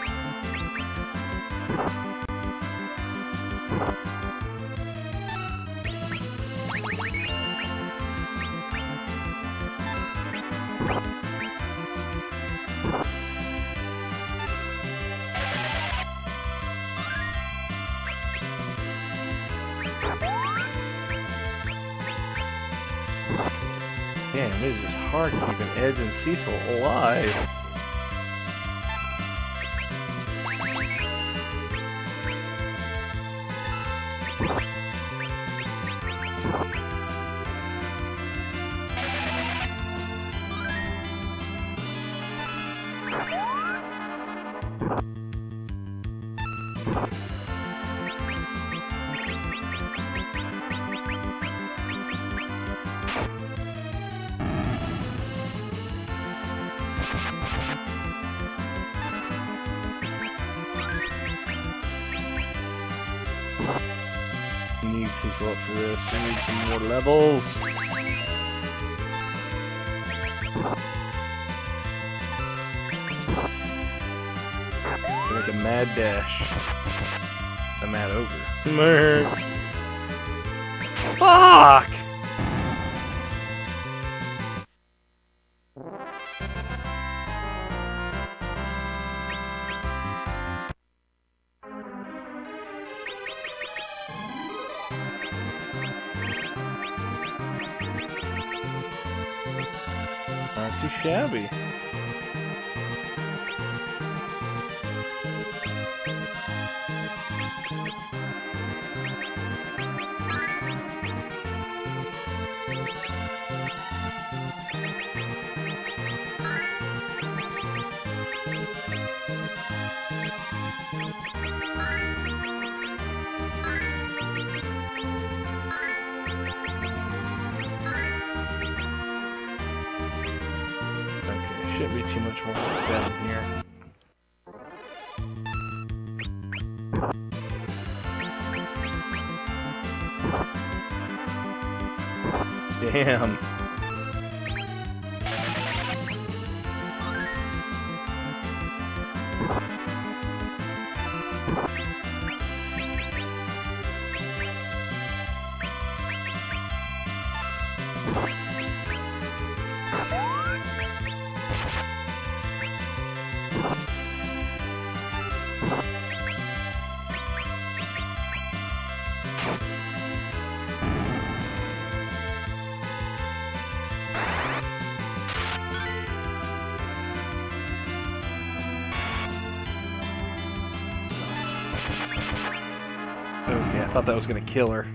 Damn, it is just hard keeping Edge and Cecil alive. Need Cecil up for this. We need some more levels. Make a mad dash. A mad ogre. Fuck! Not too shabby. Shouldn't be too much more work down here. Damn. Okay, I thought that was gonna kill her.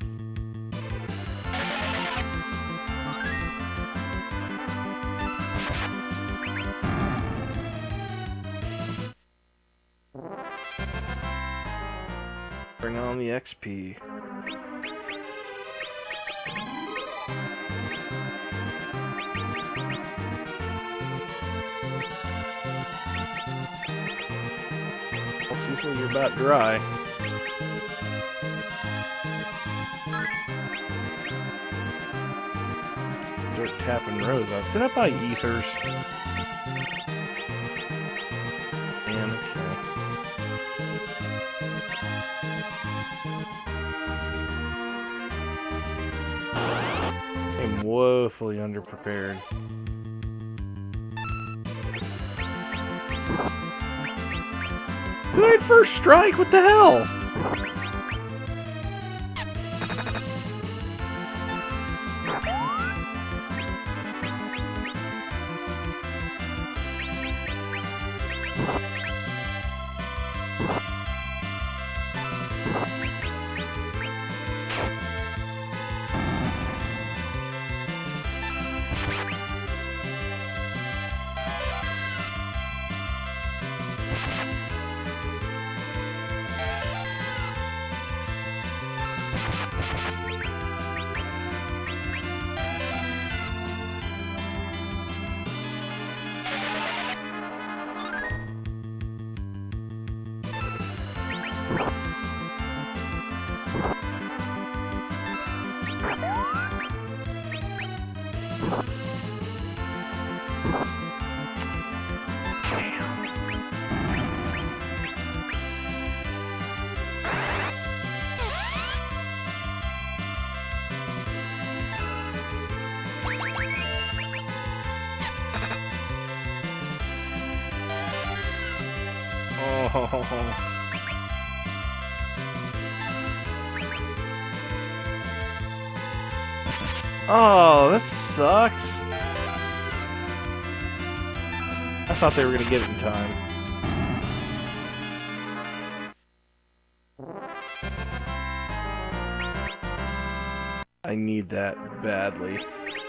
Bring on the XP. Well, Cecil, you're about dry. Start tapping Rose up. Did I buy ethers? Man, okay. I'm woefully underprepared. Good first strike, what the hell? Oh, that sucks. I thought they were going to get it in time. I need that badly.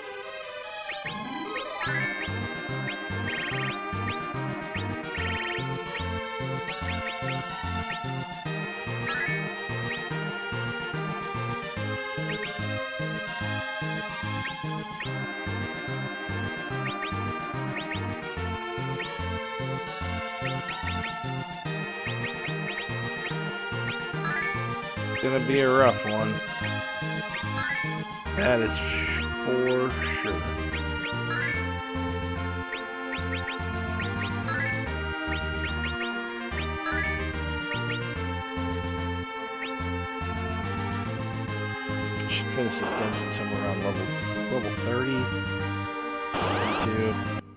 Gonna be a rough one. That is for sure. Should finish this dungeon somewhere around level 30. 32.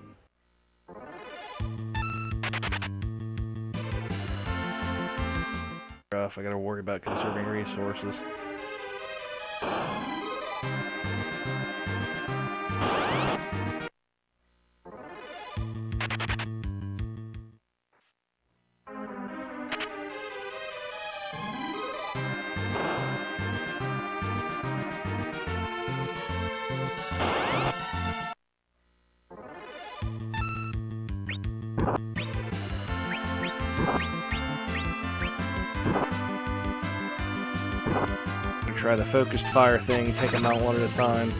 Rough. I gotta worry about conserving resources. Try the focused fire thing, take them out one at a time.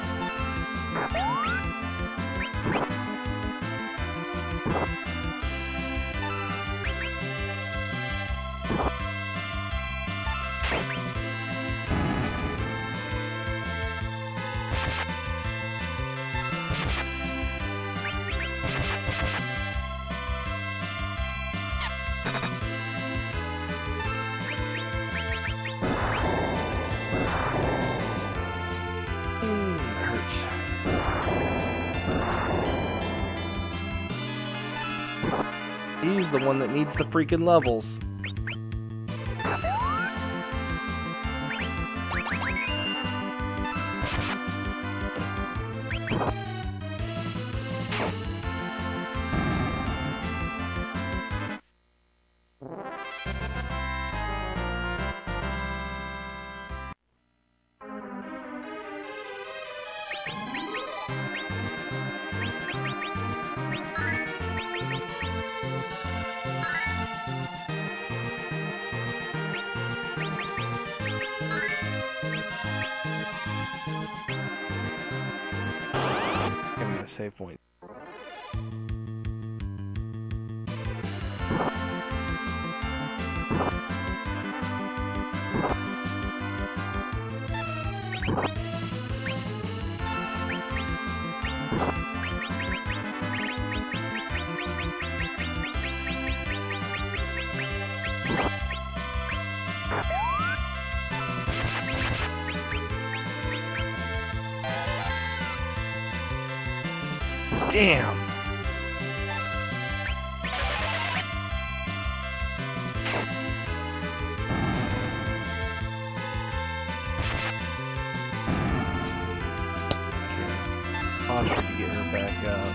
He's the one that needs the freaking levels. Save point. Damn. I'll try to get her back up.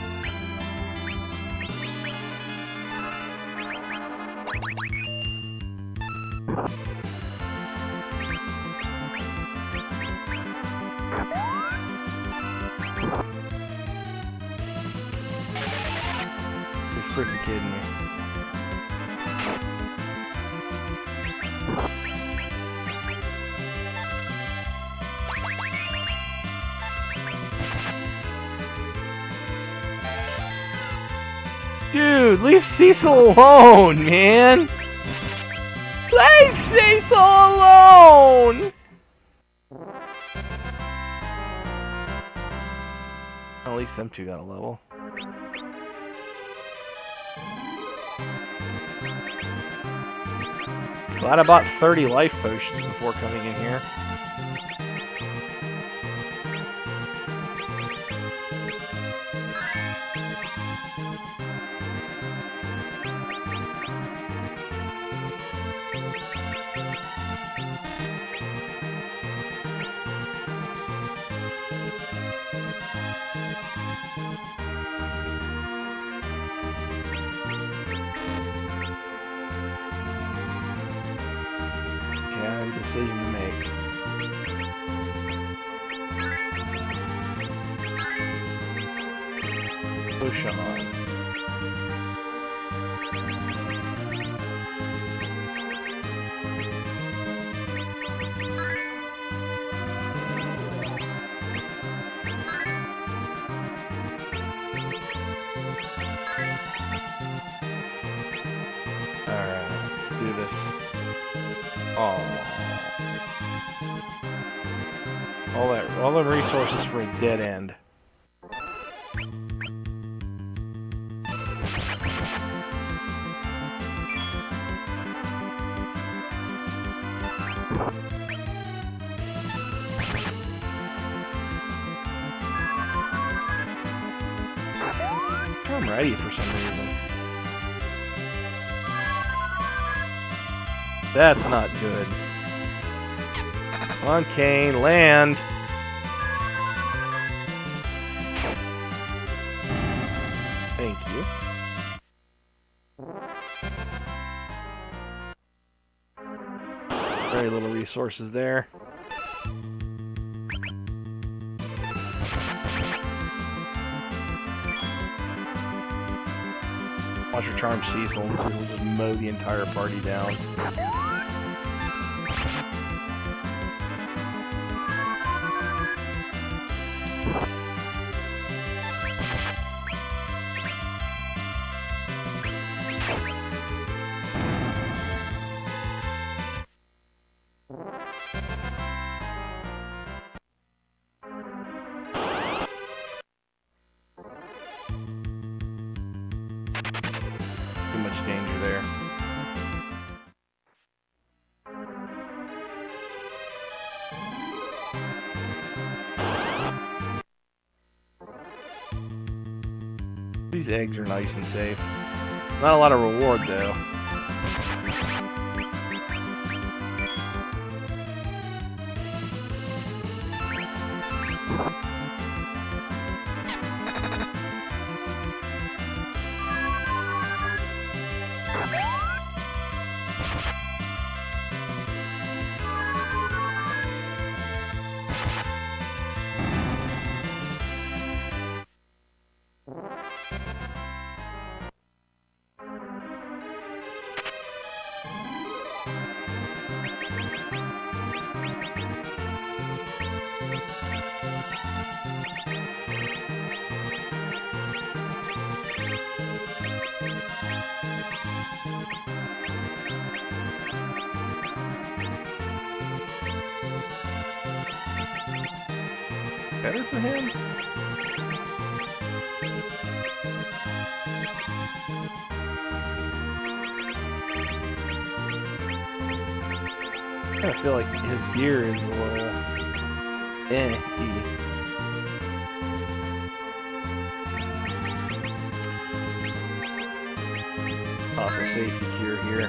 You're freaking kidding me. Dude, leave Cecil alone, man! Leave Cecil alone! At least them two got a level. Glad I bought 30 life potions before coming in here. Okay, I have a decision to make. Push on. Alright, let's do this. Oh. All the resources for a dead end. I'm ready for some reason. That's not good. Come on, Kane, land! Thank you. Very little resources there. Watch her charm Cecil and Cecil will just mow the entire party down. Too much danger there. These eggs are nice and safe. Not a lot of reward though. Better for him? I kind of feel like his gear is a little Off a safety cure here.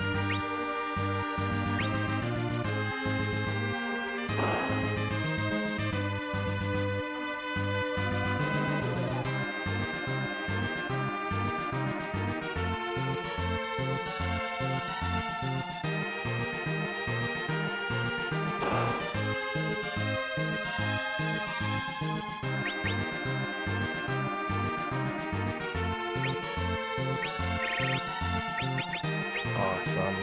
Awesome.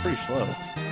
Pretty slow.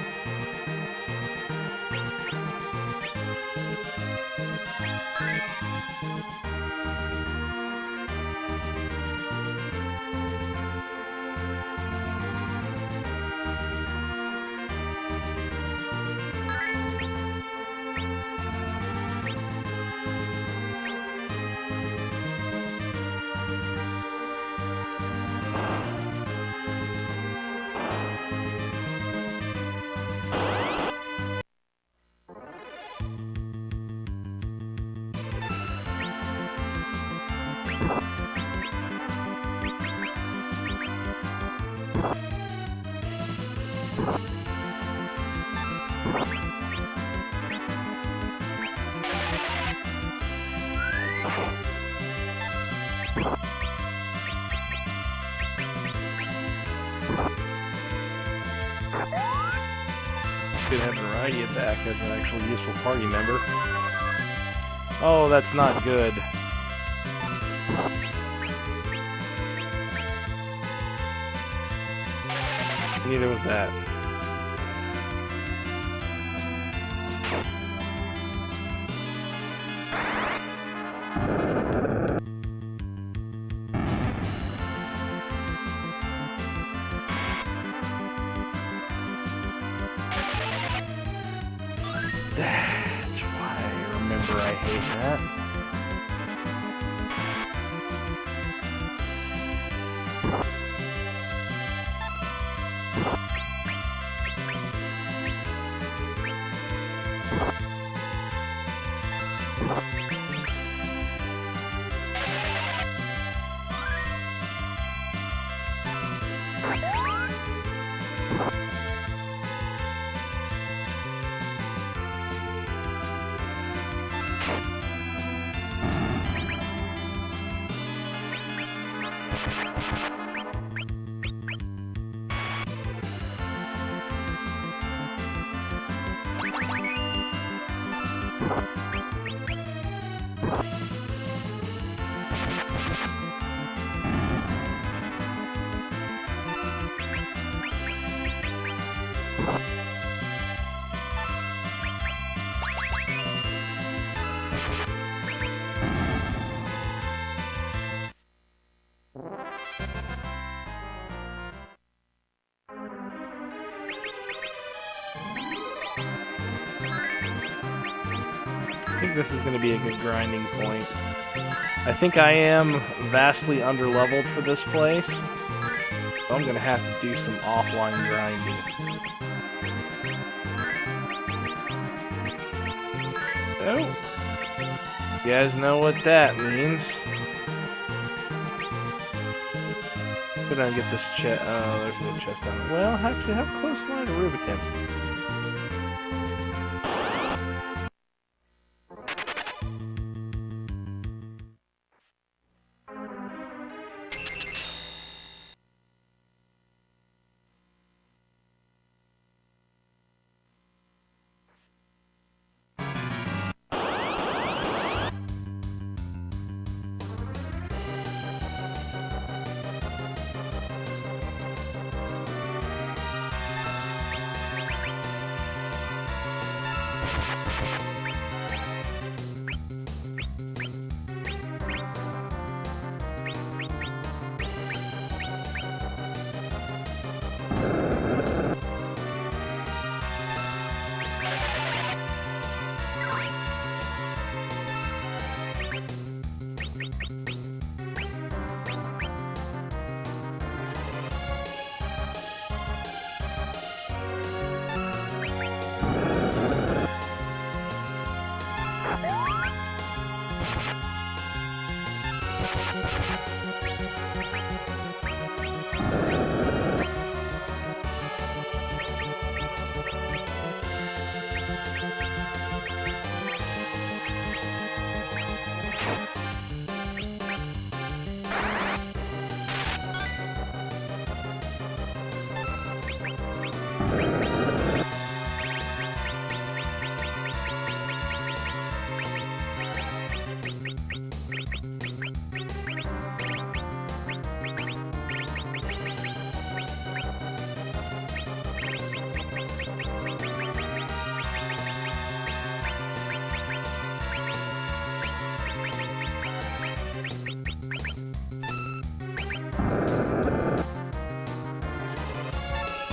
Good having Rydia back as an actually useful party member. Oh, that's not good. Neither was that. That's why I remember I hate that. I think this is going to be a good grinding point. I think I am vastly underleveled for this place, so I'm going to have to do some offline grinding. Oh, you guys know what that means. Go down and get this chest. Oh, there's no chest on it. Well, actually, how close am I to Rubicon?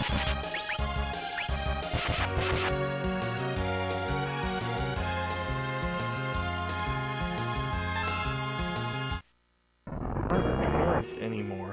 Aren't parents anymore.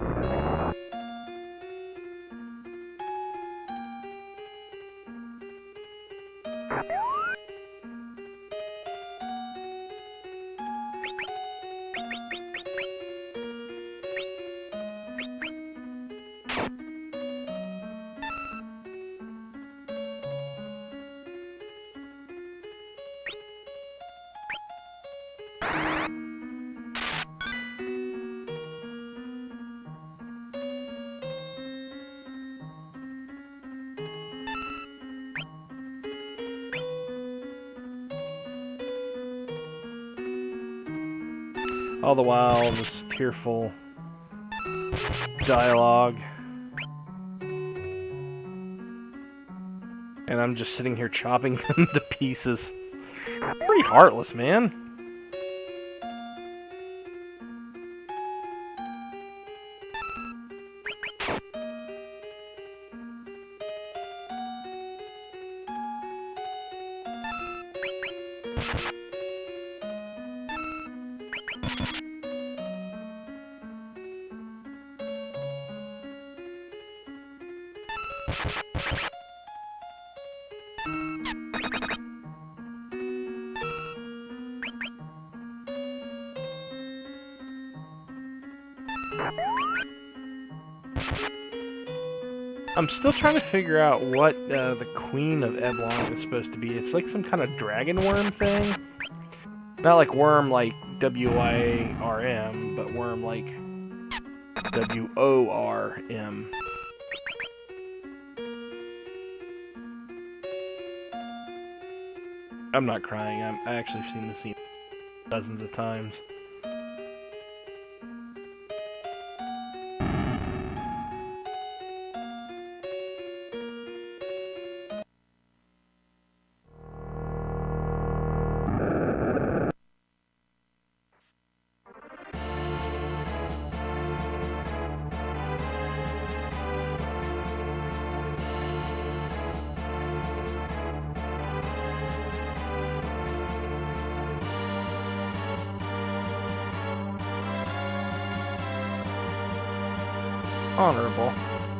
All the while, this tearful dialogue. And I'm just sitting here chopping them to pieces. Pretty heartless, man. I'm still trying to figure out what the Queen of Eblong is supposed to be. It's like some kind of dragon worm thing. Not like worm like W-I-R-M, but worm like W-O-R-M. I'm not crying. I actually have seen the scene dozens of times. Honorable.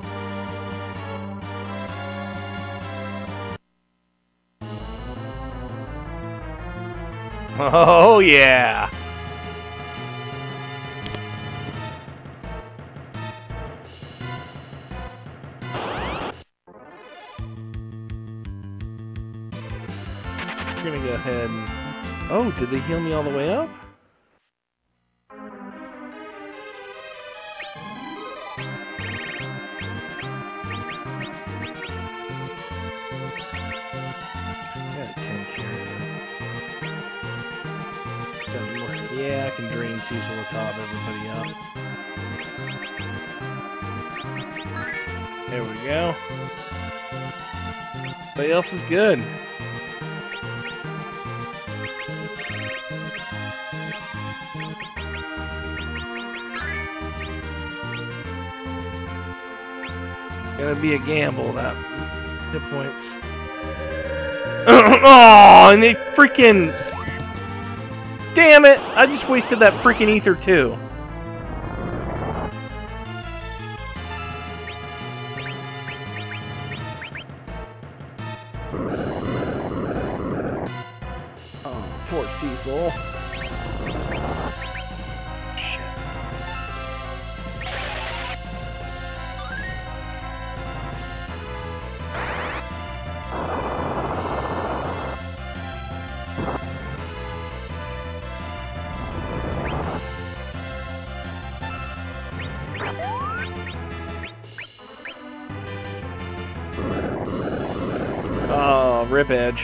Oh yeah. We're gonna go ahead and... Oh, did they heal me all the way up? Yeah, I can drain Cecil to top everybody up. There we go. Everybody else is good. Gonna be a gamble, that hit points. Oh, and they freaking... Damn it! I just wasted that freaking ether too. Oh, poor Cecil. Shit. Oh, rip edge.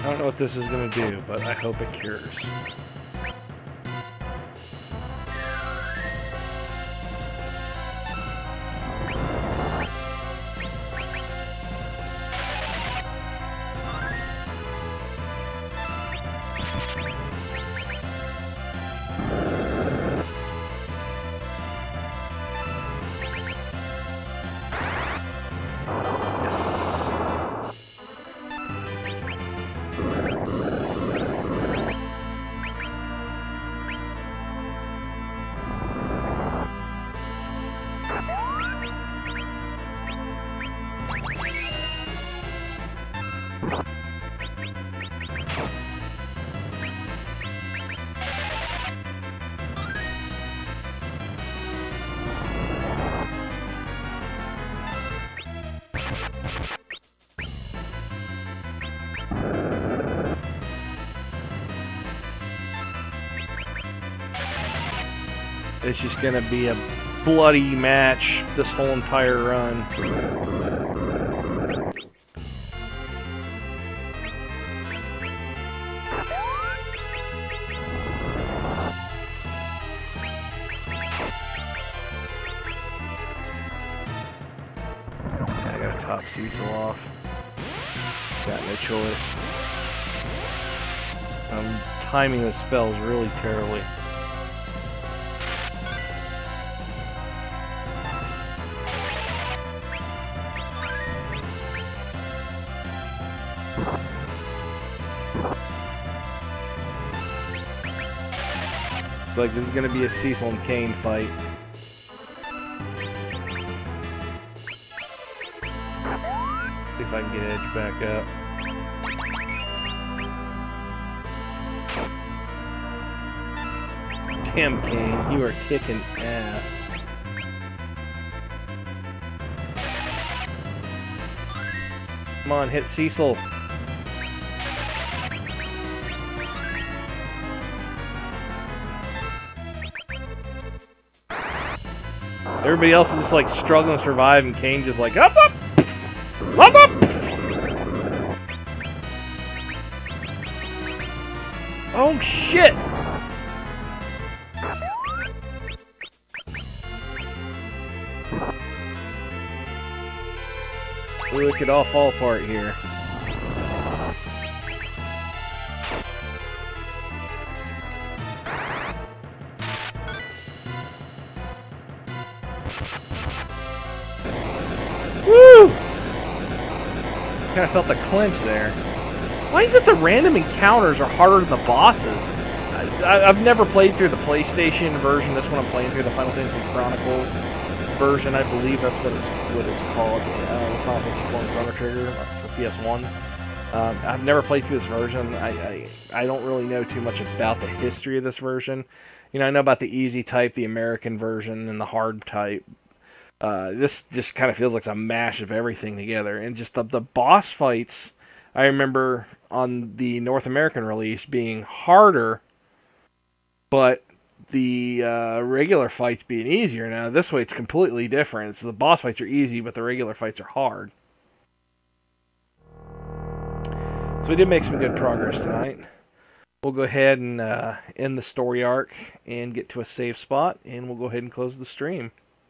don't know what this is going to do, but I hope it cures. It's just gonna be a bloody match this whole entire run. I gotta top Cecil off. Got no choice. I'm timing the spells really terribly. It's like this is going to be a Cecil and Kain fight. See if I can get Edge back up. Damn, Kain, you are kicking ass. Come on, hit Cecil. Everybody else is just like struggling to survive, and Kain just like up. Oh shit! Ooh, it could all fall apart here. Woo! Kind of felt the clinch there. Why is it the random encounters are harder than the bosses? I've never played through the PlayStation version. This one I'm playing through the Final Fantasy Chronicles version. I believe that's what it's called. The Final Fantasy IV Chrono Trigger for PS1. I've never played through this version. I don't really know too much about the history of this version. You know, I know about the easy type, the American version, and the hard type. This just kind of feels like a mash of everything together. And just the boss fights, I remember on the North American release being harder, but the regular fights being easier. Now, this way it's completely different. So the boss fights are easy, but the regular fights are hard. So we did make some good progress tonight. We'll go ahead and end the story arc and get to a save spot, and we'll go ahead and close the stream.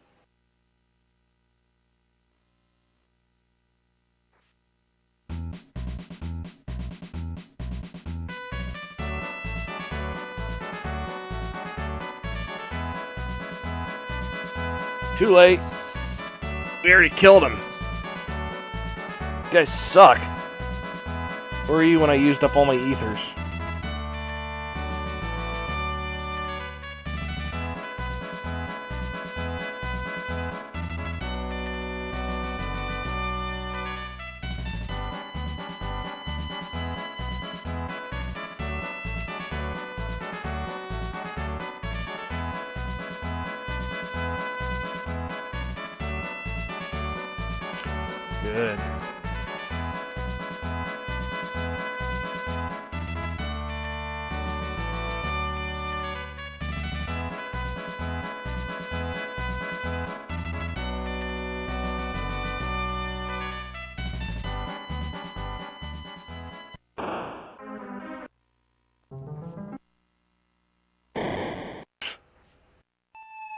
Too late. We already killed him. You guys suck. Where were you when I used up all my ethers? Good.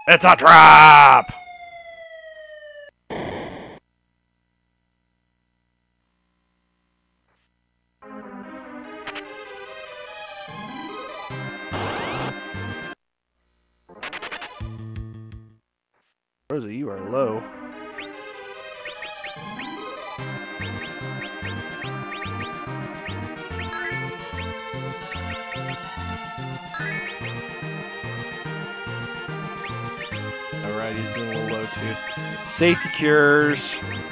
It's a trap! Rosa, you are low. Alright, he's doing a little low too. Safety cures.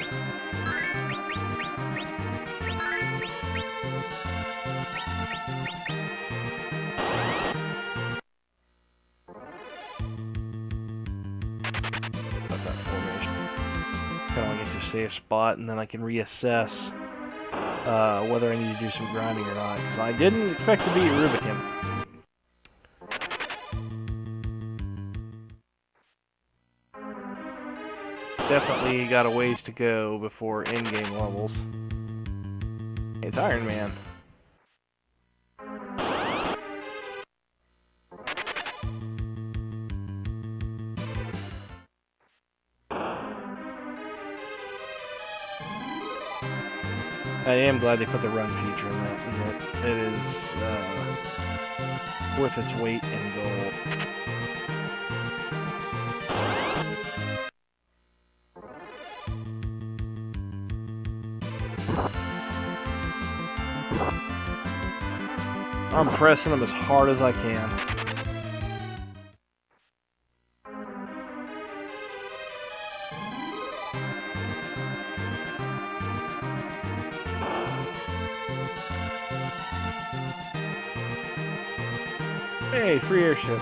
Safe spot, and then I can reassess whether I need to do some grinding or not, because I didn't expect to beat Rubicon. Definitely got a ways to go before in-game levels. It's Iron Man. I am glad they put the run feature in that, and that it is worth its weight in gold. I'm pressing them as hard as I can. Hey, free airship.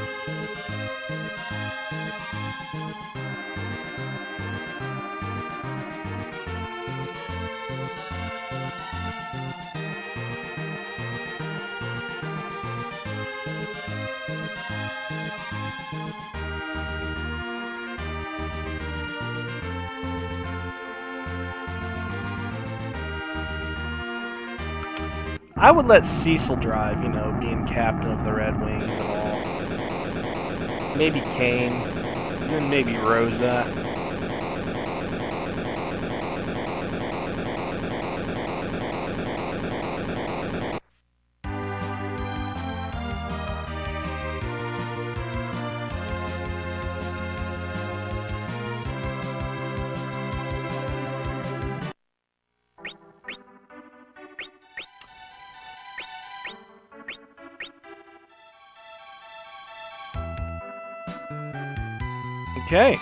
I would let Cecil drive, you know, being captain of the Red Wings and all. Maybe Kane, and then maybe Rosa. Okay.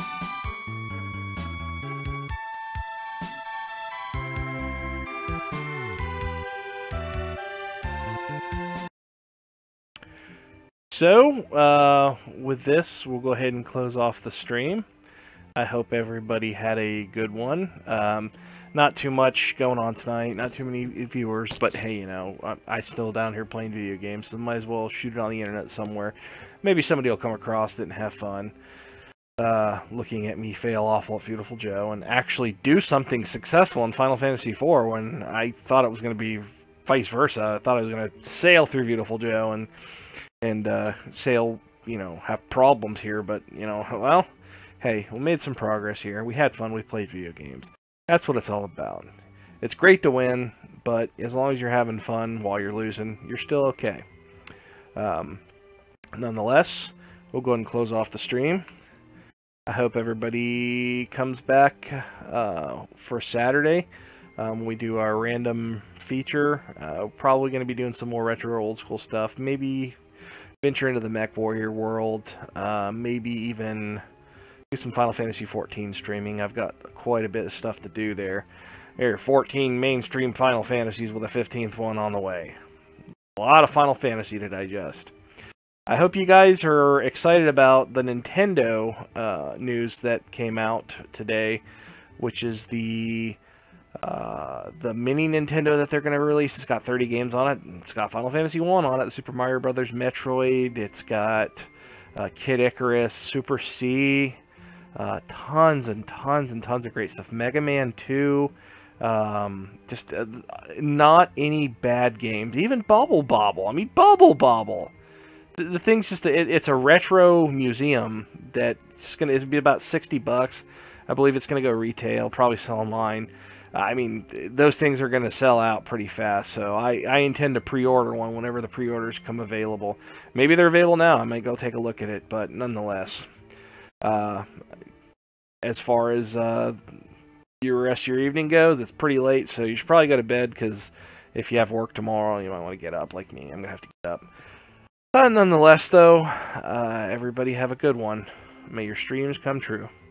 So, with this, we'll go ahead and close off the stream. I hope everybody had a good one. Not too much going on tonight, not too many viewers, but hey, you know, I'm still down here playing video games, so might as well shoot it on the internet somewhere. Maybe somebody will come across it and have fun. Looking at me fail awful at Beautiful Joe and actually do something successful in Final Fantasy IV when I thought it was going to be vice versa. I thought I was going to sail through Beautiful Joe and sail, you know, have problems here, but, you know, well, hey, we made some progress here. We had fun. We played video games. That's what it's all about. It's great to win, but as long as you're having fun while you're losing, you're still okay. Nonetheless, we'll go ahead and close off the stream. I hope everybody comes back for Saturday. We do our random feature. Probably going to be doing some more retro old school stuff. Maybe venture into the Mech Warrior world. Maybe even do some Final Fantasy XIV streaming. I've got quite a bit of stuff to do there. There are 14 mainstream Final Fantasies with a 15th one on the way. A lot of Final Fantasy to digest. I hope you guys are excited about the Nintendo news that came out today, which is the mini Nintendo that they're going to release. It's got 30 games on it. It's got Final Fantasy 1 on it, Super Mario Brothers, Metroid. It's got Kid Icarus, Super C, tons and tons and tons of great stuff. Mega Man 2, just not any bad games. Even Bubble Bobble. I mean, Bubble Bobble. the thing's just it's a retro museum that's gonna be about $60. I believe it's gonna go retail, probably sell online. I mean, those things are gonna sell out pretty fast, so I intend to pre-order one whenever the pre-orders come available. Maybe they're available now. I might go take a look at it, but nonetheless, as far as your rest of your evening goes, it's pretty late, so you should probably go to bed, because if you have work tomorrow, you might want to get up like me. I'm gonna have to get up. But nonetheless, though, everybody have a good one. May your streams come true.